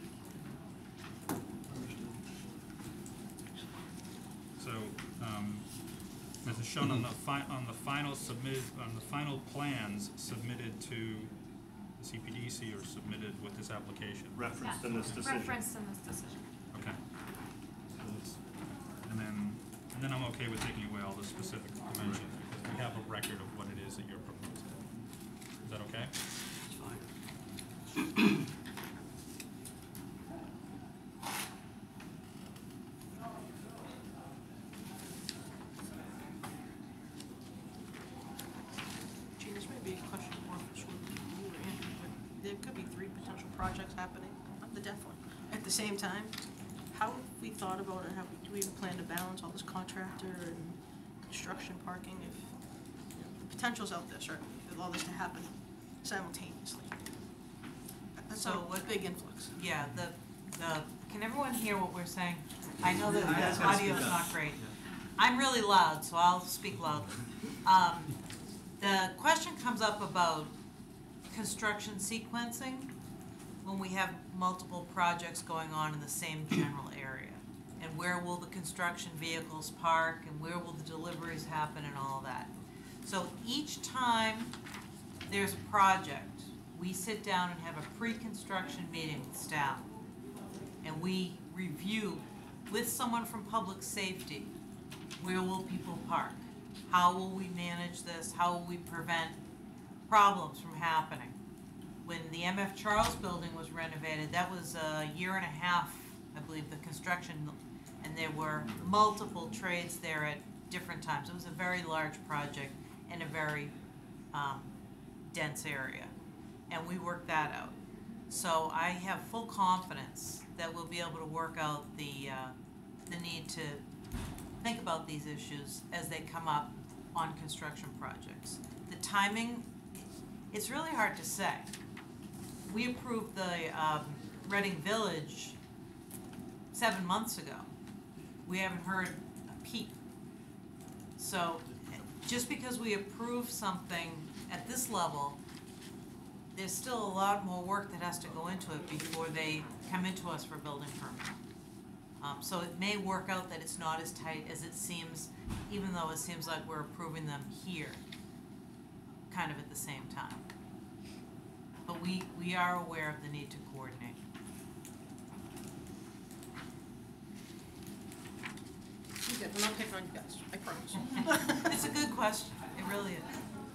So, um, as is shown on the fi- on the final submitted, on the final plans submitted to the C P D C or submitted with this application. Referenced in this decision. Referenced in this decision. Okay. So let's- And then, and then I'm okay with taking away all the specific dimensions, because we have a record of what it is that you're proposing. Is that okay? It's fine. Gene, this may be a question more for sure you or Andrew, but there could be three potential projects happening, not the death one, at the same time. How have we thought about it? Have we, do we even plan to balance all this contractor and construction parking if the potential's out there, certainly, for all this to happen simultaneously? That's So a what- big influx. Yeah, the, the, can everyone hear what we're saying? I know that Yeah, I the just gotta audio's speak up. not great. I'm really loud, so I'll speak loudly. Um, the question comes up about construction sequencing when we have multiple projects going on in the same general area. And where will the construction vehicles park, and where will the deliveries happen, and all that. So each time there's a project, we sit down and have a pre-construction meeting with staff. And we review with someone from public safety, where will people park? How will we manage this? How will we prevent problems from happening? When the M F Charles building was renovated, that was a year and a half, I believe, the construction, and there were multiple trades there at different times. It was a very large project in a very um, dense area, and we worked that out. So I have full confidence that we'll be able to work out the, uh, the need to think about these issues as they come up on construction projects. The timing, it's really hard to say. We approved the um, Reading Village seven months ago. We haven't heard a peep. So just because we approve something at this level, there's still a lot more work that has to go into it before they come into us for building permit. Um, so it may work out that it's not as tight as it seems, even though it seems like we're approving them here, kind of at the same time. But we, we are aware of the need to coordinate. You good, I'm not picking on you guys, I promise. It's a good question, it really is.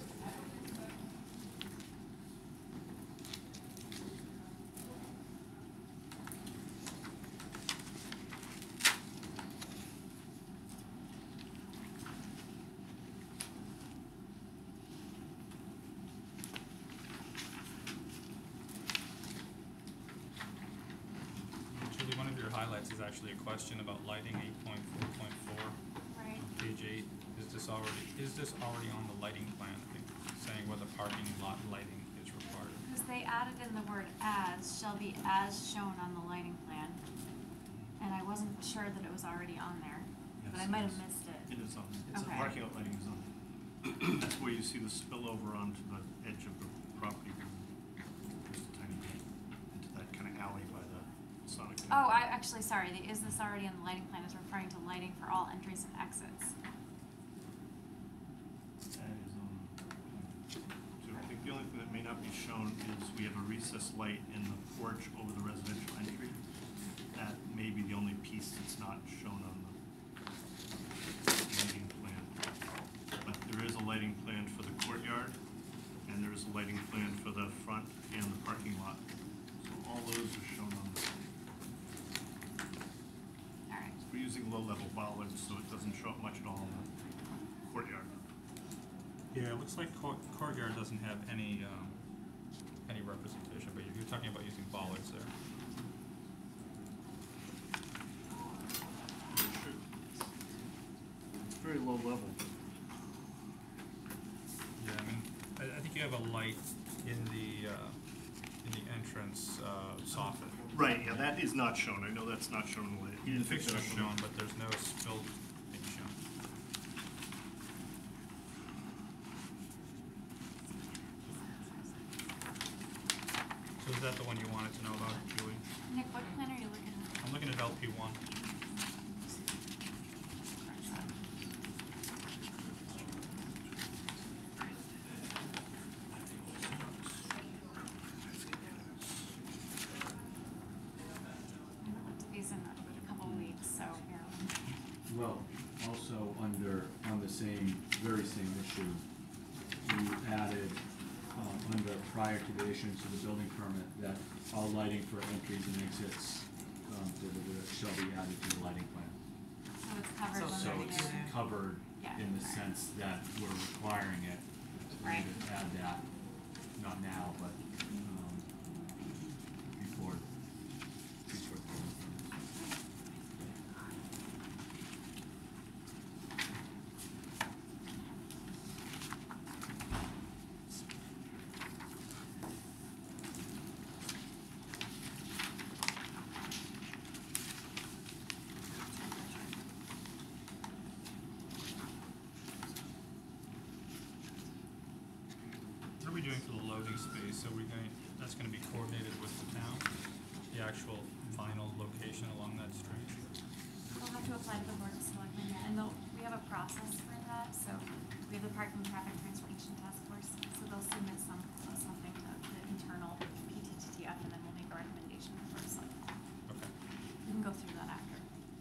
Julie, one of your highlights is actually a question about lighting, eight point four point four. Right. On page eight, is this already, is this already on the lighting plan, I think, saying whether parking lot lighting is required? Because they added in the word as, shall be as shown on the lighting plan. And I wasn't sure that it was already on there, but I Yes, might it have is. missed it. It is on, it's a Okay. parking lot lighting is on. That's where you see the spillover onto the edge of the property. There's a tiny bit into that kind of alley by the Sonic. Oh, I, actually, sorry, the is this already on the lighting plan is referring to lighting for all entries and exits. That is on. So I think the only thing that may not be shown is we have a recessed light in the porch over the residential entry. That may be the only piece that's not shown on the lighting plan for the front and the parking lot. So all those are shown on the. Alright. We're using low-level bollards, so it doesn't show up much at all in the courtyard. Yeah, it looks like court, courtyard doesn't have any, um, any representation, but you're, you're talking about using bollards there. It's very low level. Yeah, I mean, I, I think you have a light in the, uh, in the entrance, uh, soffit. Right, yeah, that is not shown. I know that's not shown in the layout. The fixture's shown, but there's no spill being shown. So is that the one you wanted to know about, Julie? Nick, what plan are you looking at? I'm looking at L P one. These in a couple of weeks, so here. Well, also under, on the same, very same issue, we added, um, under prior to the issuance of the building permit, that all lighting for entries and exits, um, da, da, da, shall be added to the lighting plan. So it's covered when So they're it's together. covered Yeah, in the alright. sense that we're requiring it. We Right. need to add that, not now, but, um, before, before the building permit. What are we doing for the loading space? So we're going, that's gonna be coordinated with the town, the actual final location along that street? We'll have to apply to the board of selectmen, yeah, and they'll, we have a process for that, so we have the parking traffic transportation task force, so they'll submit some, something to the internal P T T T F, and then we'll make a recommendation for the board of selectmen. Okay. We can go through that after.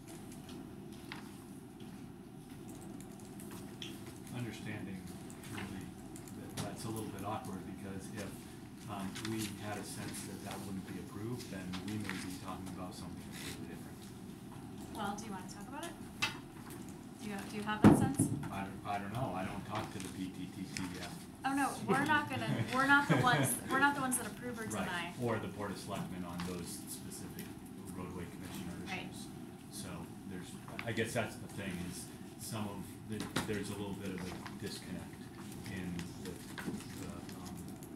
Understanding really that that's a little bit awkward because if um, we had a sense that that wouldn't be approved, then we may be talking about something completely different. Well, do you wanna talk about it? Do you, do you have that sense? I don't, I don't know, I don't talk to the P T T T yet. Oh, no, we're not gonna, we're not the ones, we're not the ones that approve or deny. Right, or the Board of Selectmen on those specific roadway commissioner Right. issues. So there's, I guess that's the thing is some of the, there's a little bit of a disconnect in the, the, um,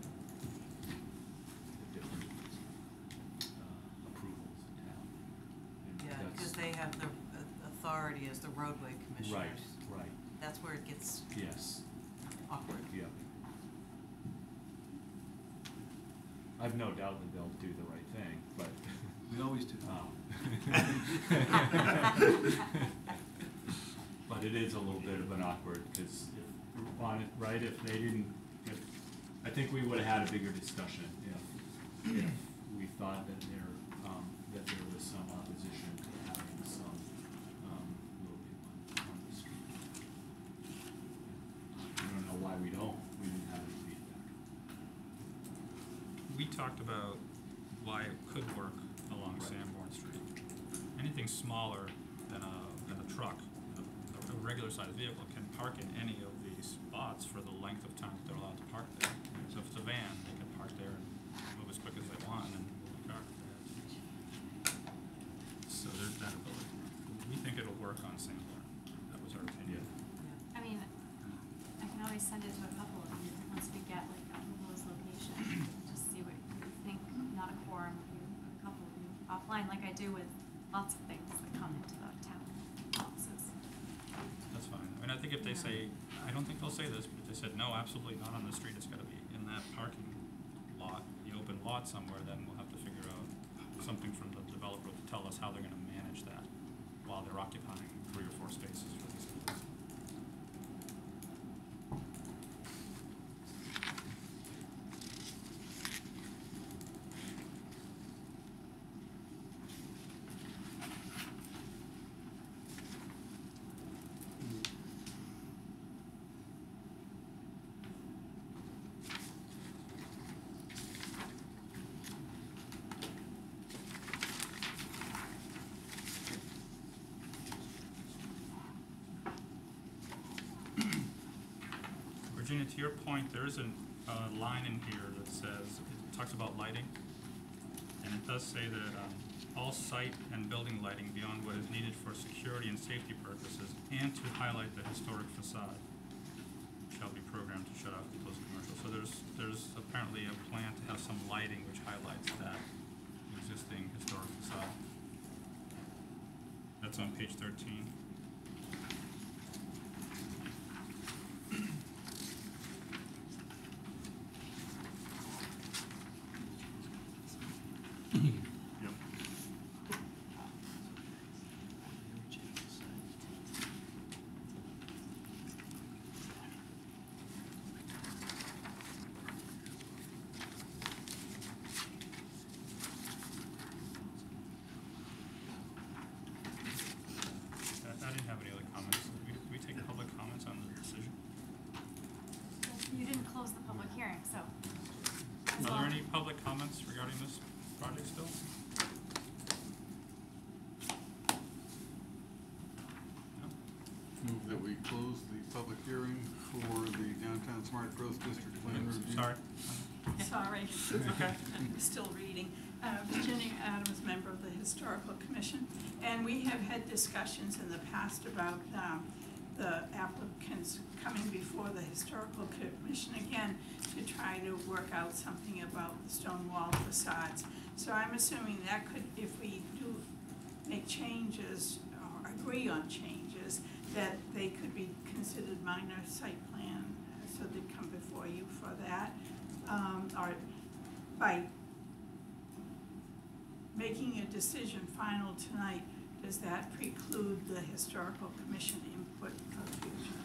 the different, uh, approvals in town. And Yeah, that's- because they have the uh, authority as the roadway commissioners. Right, right, That's where it gets yes, awkward. yeah. I've no doubt that they'll do the right thing, but. We always do. Oh. But it is a little bit of an awkward, because if, on it, right, if they didn't, if, I think we would've had a bigger discussion if, if we thought that there, um, that there was some opposition to having some, um, loading on, on the street. I don't know why we don't, we didn't have any feedback. We talked about why it could work along Right. Sanborn Street. Anything smaller than a, than a truck, a, a regular sized vehicle can park in any of these spots for the length of time that they're allowed to park there. So if it's a van, they can park there and move as quick as they want and then move the car. So there's that ability. We think it'll work on Sanborn. That was our opinion. I mean, I can always send it to a couple of you, once we get like a proposed location, just see what you think, not a quorum of you, but a couple of you offline, like I do with lots of things that come into the town offices. That's fine. I mean, I think if they say, I don't think they'll say this, but if they said, no, absolutely not on the street, it's gotta be in that parking lot, the open lot somewhere, then we'll have to figure out something from the developer to tell us how they're gonna manage that while they're occupying three or four spaces for these people. Virginia, to your point, there is a uh, line in here that says, it talks about lighting, and it does say that um, all site and building lighting beyond what is needed for security and safety purposes and to highlight the historic facade shall be programmed to shut off the closed commercial. So there's, there's apparently a plan to have some lighting which highlights that existing historic facade. That's on page thirteen. Yep. I I didn't have any other comments. We, we take public comments on the decision. You didn't close the public hearing, so. as Are well. there any public comments regarding this project still? Move that we close the public hearing for the Downtown Smart Growth District Plan Review. Sorry. Sorry. Okay. I'm still reading. Uh, Virginia Adams, member of the Historical Commission, and we have had discussions in the past about um, the applicants coming before the Historical Commission again to try to work out something about the stone wall facades. So I'm assuming that could, if we do make changes or agree on changes, that they could be considered minor site plan, so they'd come before you for that. Um, or by making a decision final tonight, does that preclude the Historical Commission input for the future?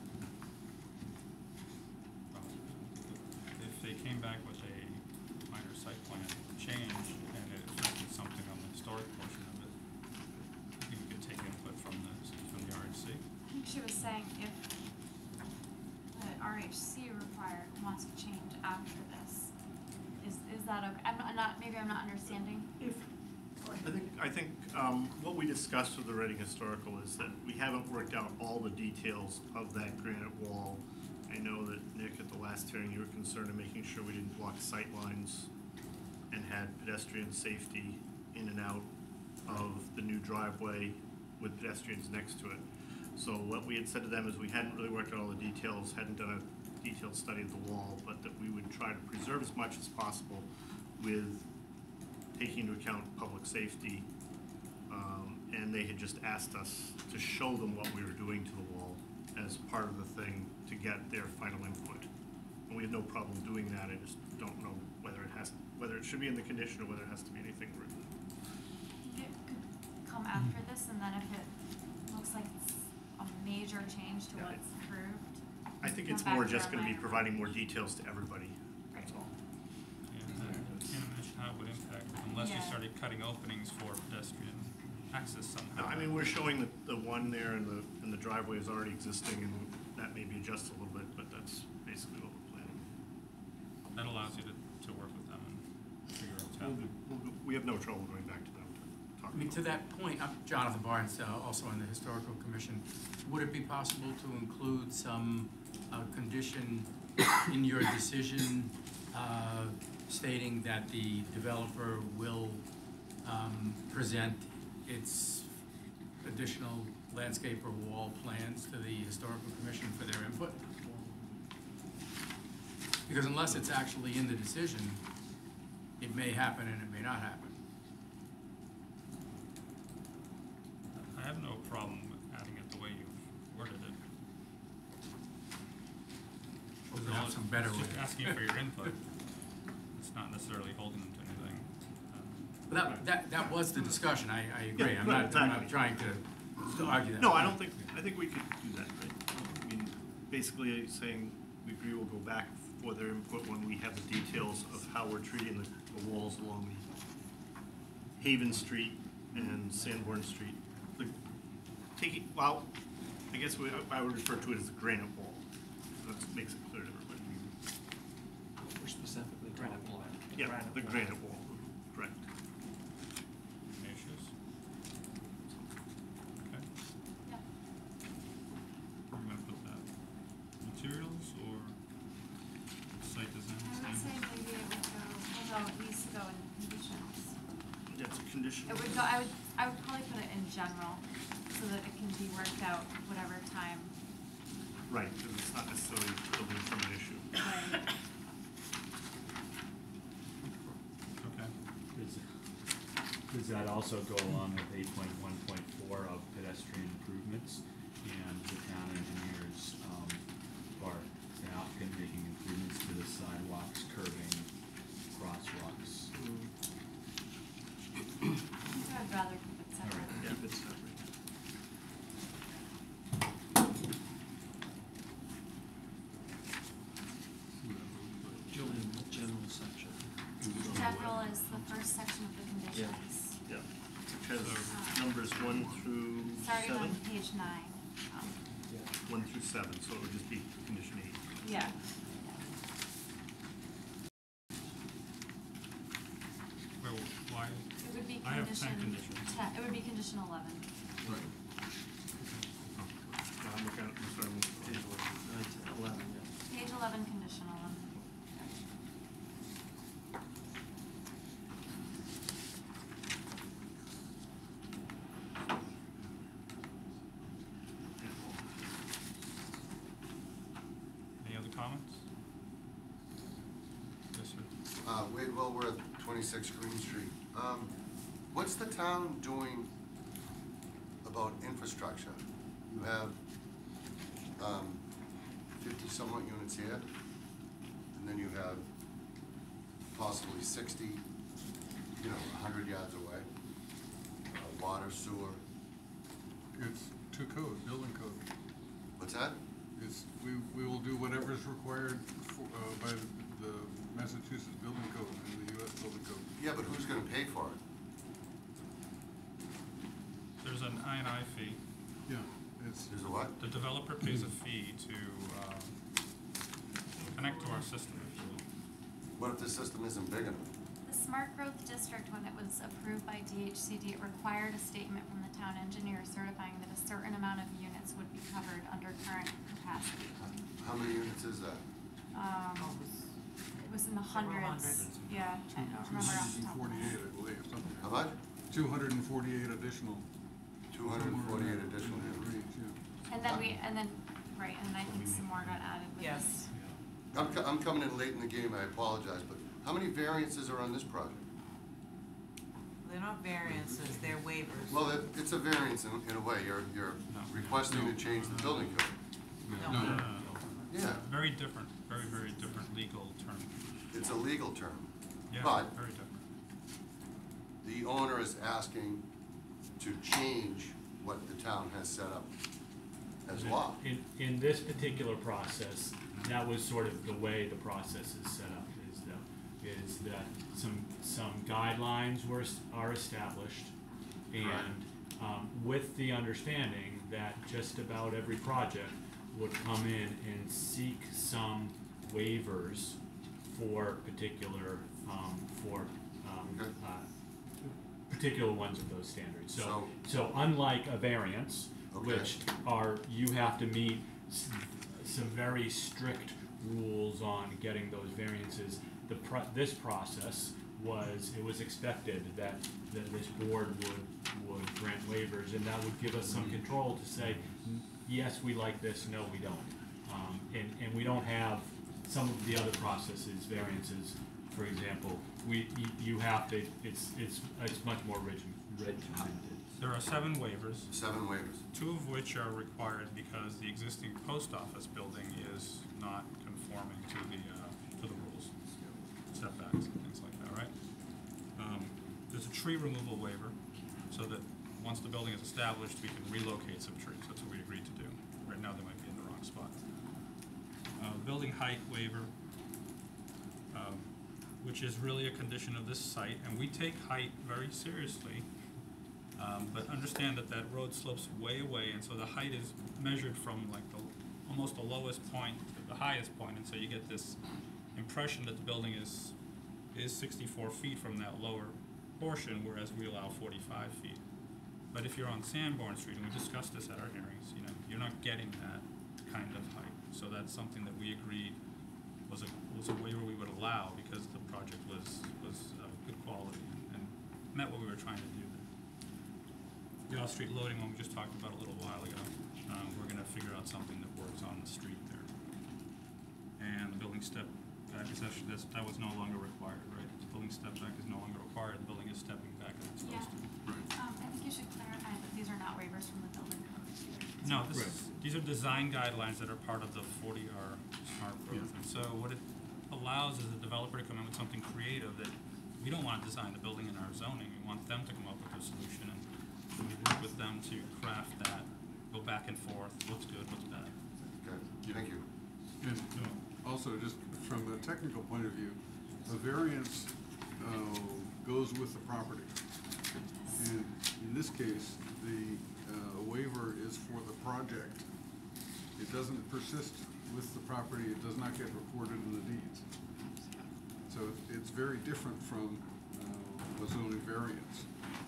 If they came back with a minor site plan change and it affected something on the historic portion of it, I think we could take input from the, from the R H C. I think she was saying if the R H C required, wants to change after this, is, is that okay? I'm not- I'm not, maybe I'm not understanding. If, I think, I think, um, what we discussed with the Reading Historical is that we haven't worked out all the details of that granite wall. I know that, Nick, at the last hearing, you were concerned in making sure we didn't block sight lines and had pedestrian safety in and out of the new driveway with pedestrians next to it. So what we had said to them is we hadn't really worked out all the details, hadn't done a detailed study of the wall, but that we would try to preserve as much as possible with taking into account public safety. Um, and they had just asked us to show them what we were doing to the wall as part of the thing to get their final input. And we have no problem doing that, I just don't know whether it has, whether it should be in the condition or whether it has to be anything written. It could come after this, and then if it looks like it's a major change to Yeah, what's approved. I think come it's back more for just a gonna be minor- providing more details to everybody, that's all. Yeah, I can't imagine how it would impact, unless you Yeah. started cutting openings for pedestrian access somehow. No, I mean, we're showing the, the one there and the, and the driveway is already existing and that may be adjusted a little bit, but that's basically what we're planning. That allows you to, to work with them and figure out what's We'll happening. go- we'll go- We have no trouble going back to them to talk I mean, about to it. that point, I'm Jonathan Barnes, uh, also on the Historical Commission. Would it be possible to include some uh, condition in your decision uh, stating that the developer will um, present its additional landscape or wall plans to the Historical Commission for their input? Because unless it's actually in the decision, it may happen and it may not happen. I have no problem with adding it the way you've worded it. Or we have some better It's just way. asking for your input. It's not necessarily holding them to anything. Um, But that, that, that was the discussion, I, I agree, Yeah, I'm right, not, I'm exactly. not trying to to argue that. No, I don't think, I think we could do that, right? I mean, basically saying we agree we'll go back for their input when we have the details of how we're treating the, the walls along the Haven Street and Sanborn Street. The, taking, well, I guess we, I would refer to it as the granite wall. That makes it clear to everybody. We're specifically granite wall. Yeah, the granite wall, correct. Any issues? Okay. Yeah. We're gonna put that materials or No, it needs to go in conditions. That's a condition. It would go, I would, I would probably put it in general, so that it can be worked out whatever time. Right, because it's not necessarily building permit issue. Right. Okay. Does, does that also go along with eight point one point four of pedestrian improvements? And the town engineers, um, are the applicant making improvements to the sidewalks, curbing, crosswalks? I'd rather keep it separate. Yeah, it's separate. Julian, general section. General is the first section of the conditions. Yeah, which has numbers one through Starting on seven? page nine. Um, One through seven, so it would just be condition eight. Yeah. Well, why? It would be I have ten condition conditions. ten, it would be condition eleven. Right. No, I'm looking at, I'm sorry, I'm looking at Nine to eleven, yeah. Page eleven, condition eleven. Any other comments? Yes, sir. Uh, Wade Wilworth, twenty-six Green Street. Um, what's the town doing about infrastructure? You have, um, fifty somewhat units here, and then you have possibly sixty, you know, a hundred yards away. Uh, water, sewer. It's to code, building code. What's that? It's, we, we will do whatever is required for, uh, by the Massachusetts Building Code and the U S Building Code. Yeah, but who's gonna pay for it? There's an I and I fee. Yeah, it's. There's a what? The developer pays a fee to, um, connect to our system, actually. What if the system isn't big enough? The Smart Growth District, when it was approved by D H C D, it required a statement from the town engineer certifying that a certain amount of units would be covered under current capacity. How many units is that? Um, it was in the Several hundreds, hundreds. yeah, I don't remember off the top of my head. Forty-eight, I believe, something. How much? Two hundred and forty-eight additional. Two hundred and forty-eight additional units. Range, yeah. And then we, and then, right, and then I think some more got added with Yes. this. I'm, co- I'm coming in late in the game, I apologize, but how many variances are on this project? They're not variances, they're waivers. Well, it, it's a variance in, in a way, you're, you're requesting to change the building code. No. No, no, no, no. Yeah, Very different, very, very different legal term. it's a legal term, Yeah, But- very different. the owner is asking to change what the town has set up as law. In, in this particular process, that was sort of the way the process is set up, is that, is that some, some guidelines were, es- are established. And, um, with the understanding that just about every project would come in and seek some waivers for particular, um, for, um, Okay. uh, particular ones of those standards. So, So- so unlike a variance, Okay. which are, you have to meet s- some very strict rules on getting those variances. The pro- this process was, it was expected that, that this board would, would grant waivers, and that would give us some control to say, "N- yes, we like this, no, we don't. Um, and, and we don't have some of the other processes, variances, for example, we, you, you have to, it's, it's, it's much more rigid, regimented. There are seven waivers, Seven waivers. two of which are required because the existing post office building is not conforming to the, uh, to the rules, setbacks and things like that, right? Um, there's a tree removal waiver, so that once the building is established, we can relocate some trees, that's what we agreed to do. Right now, they might be in the wrong spot. Uh, building height waiver, um, which is really a condition of this site, and we take height very seriously. Um, but understand that that road slopes way away, and so the height is measured from like the, almost the lowest point to the highest point, and so you get this impression that the building is, is sixty-four feet from that lower portion, whereas we allow forty-five feet. But if you're on Sanborn Street, and we discussed this at our hearings, you know, you're not getting that kind of height, so that's something that we agreed was a, was a waiver we would allow because the project was, was of good quality and met what we were trying to do. The off-street loading one we just talked about a little while ago, um, we're gonna figure out something that works on the street there. And the building step back is actually, that's, that was no longer required, right? The building step back is no longer required, the building is stepping back as it's Yeah. supposed to. Um, I think you should clarify that these are not waivers from the building code either. No, this is, these are design guidelines that are part of the forty R smart growth. And so what it allows is the developer to come in with something creative that we don't want to design the building in our zoning. We want them to come up with a solution and then we work with them to craft that, go back and forth, what's good, what's bad. Okay, thank you. And uh, also, just from a technical point of view, a variance uh, goes with the property. And in this case, the uh, waiver is for the project. It doesn't persist with the property, it does not get recorded in the deeds. So it's very different from uh, a zoning variance.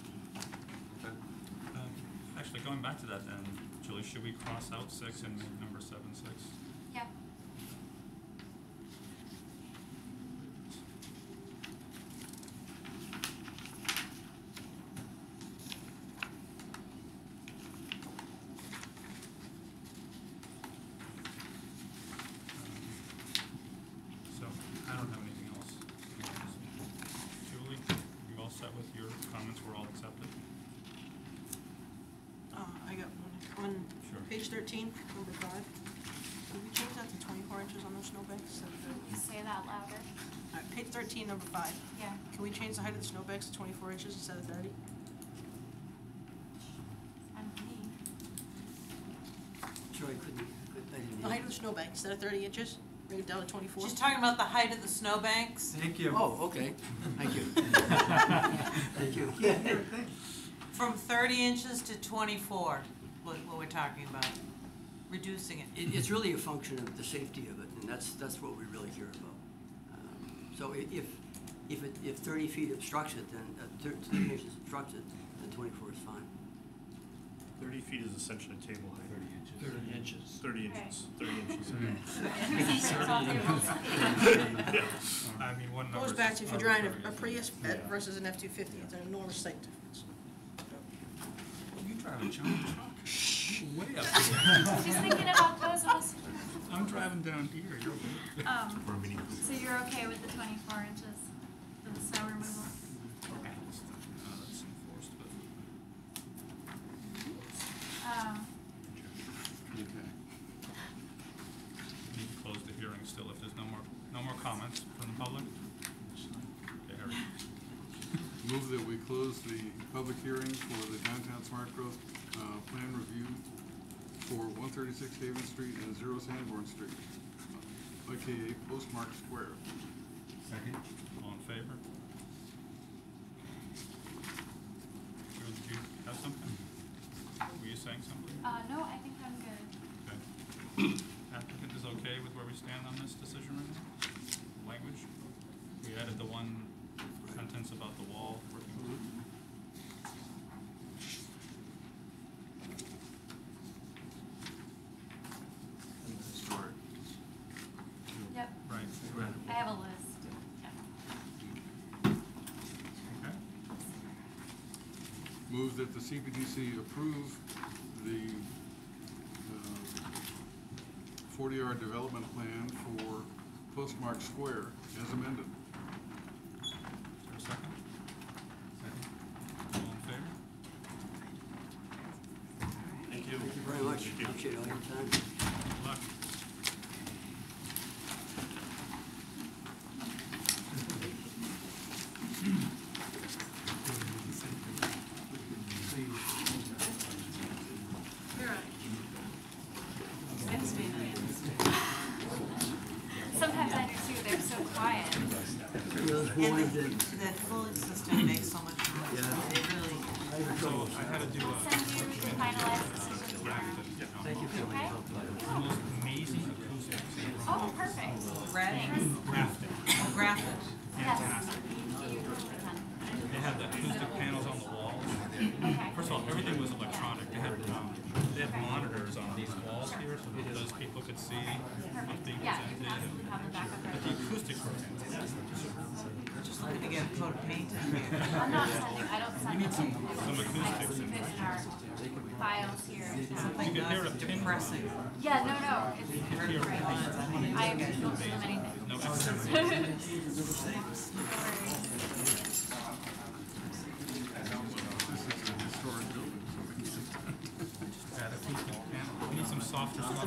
Um, Actually, going back to that then, Julie, should we cross out six and make number seven six? Yeah. So, I don't have anything else. Julie, you all set with your comments, we're all accepted? Uh, I got one, on Sure. page thirteen, number five. Can we change that to twenty-four inches on those snowbanks? Can you say that louder? Uh, page thirteen, number five. Yeah. Can we change the height of the snowbanks to twenty-four inches instead of thirty? And me. Sorry, couldn't, couldn't, I didn't The hear. height of the snowbank, instead of thirty inches, bring it down to twenty-four? She's talking about the height of the snowbanks. Thank you. Oh, okay, thank you. Thank you. Yeah, From thirty inches to twenty-four, what, what we're talking about, reducing it. It, it's really a function of the safety of it, and that's, that's what we really care about. Um, So i- if, if it, if thirty feet obstructs it, then, uh, thir- thirty inches obstructs it, then twenty-four is fine. Thirty feet is essentially table height. Thirty inches. Thirty inches, thirty inches. I mean, one number. Goes back to if you're driving a a Prius versus an F two fifty, it's an enormous sight difference. You drive a giant truck. Way up She's thinking about those also. I'm driving down here, you're way. Um, so you're okay with the twenty-four inches for the snow removal? Okay. Uh, that's enforced, but. Um, Okay. We need to close the hearing still if there's no more, no more comments from the public. Okay, Harry. Move that we close the public hearing for the downtown smart growth uh, plan review for one thirty-six Haven Street and zero Sanborn Street, A K A Postmark Square. Second. All in favor? Julie, did you have something? Were you saying something? uh, no, I think I'm good. Okay. Applicant is okay with where we stand on this decision right now? Language? We added the one sentence about the wall working. Historic. Yep. Right. I have a list. Okay. Move that the C P D C approve the forty R development plan for Postmark Square as amended. Is there a second? Second. All in favor? Thank you. Thank you very much, appreciate all your time. Good luck. Sometimes I do too, they're so quiet. And the, that cooling system makes so much noise. It really. So I had to do a. Send you the finalized decision tomorrow. Thank you for Okay? The most amazing acoustics. Oh, perfect. Red? Grafting. Graphic. Fantastic. They had the acoustic panels on the walls. Okay. First of all, everything was electronic. They had, um, they had monitors on these walls here here so that those people could see what's being Yeah, you can presented? have, have the backup. But the acoustics were fantastic. Just looking to get a coat of paint in here. I'm not sending, I don't send. We need some- it. some I acoustics keep in it in our files here. Something You can hear a not pin. depressing. Yeah, no, no, it's hear a great. pin. I don't send them anything. No extra. Add acoustic panel. We need some softer stuff.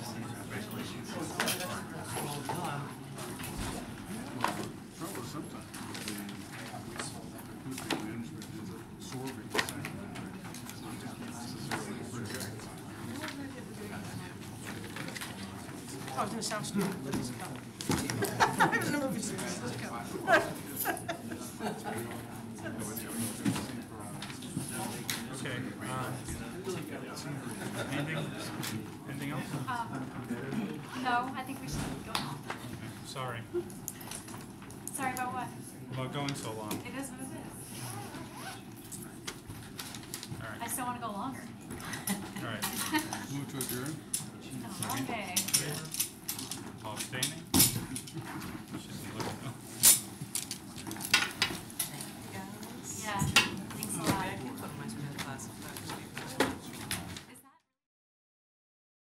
Trouble is sometimes the acoustic management is absorbing the sound. It's not necessarily projecting. I was gonna sound stupid, but it's coming. I don't know if it's Okay, uh, anything, anything else? Um, no, I think we should keep going. Sorry, Sorry about what? about going so long. It is what it is. All I right, still wanna go longer. all right. It's Move to adjourn? been a long day. All abstaining?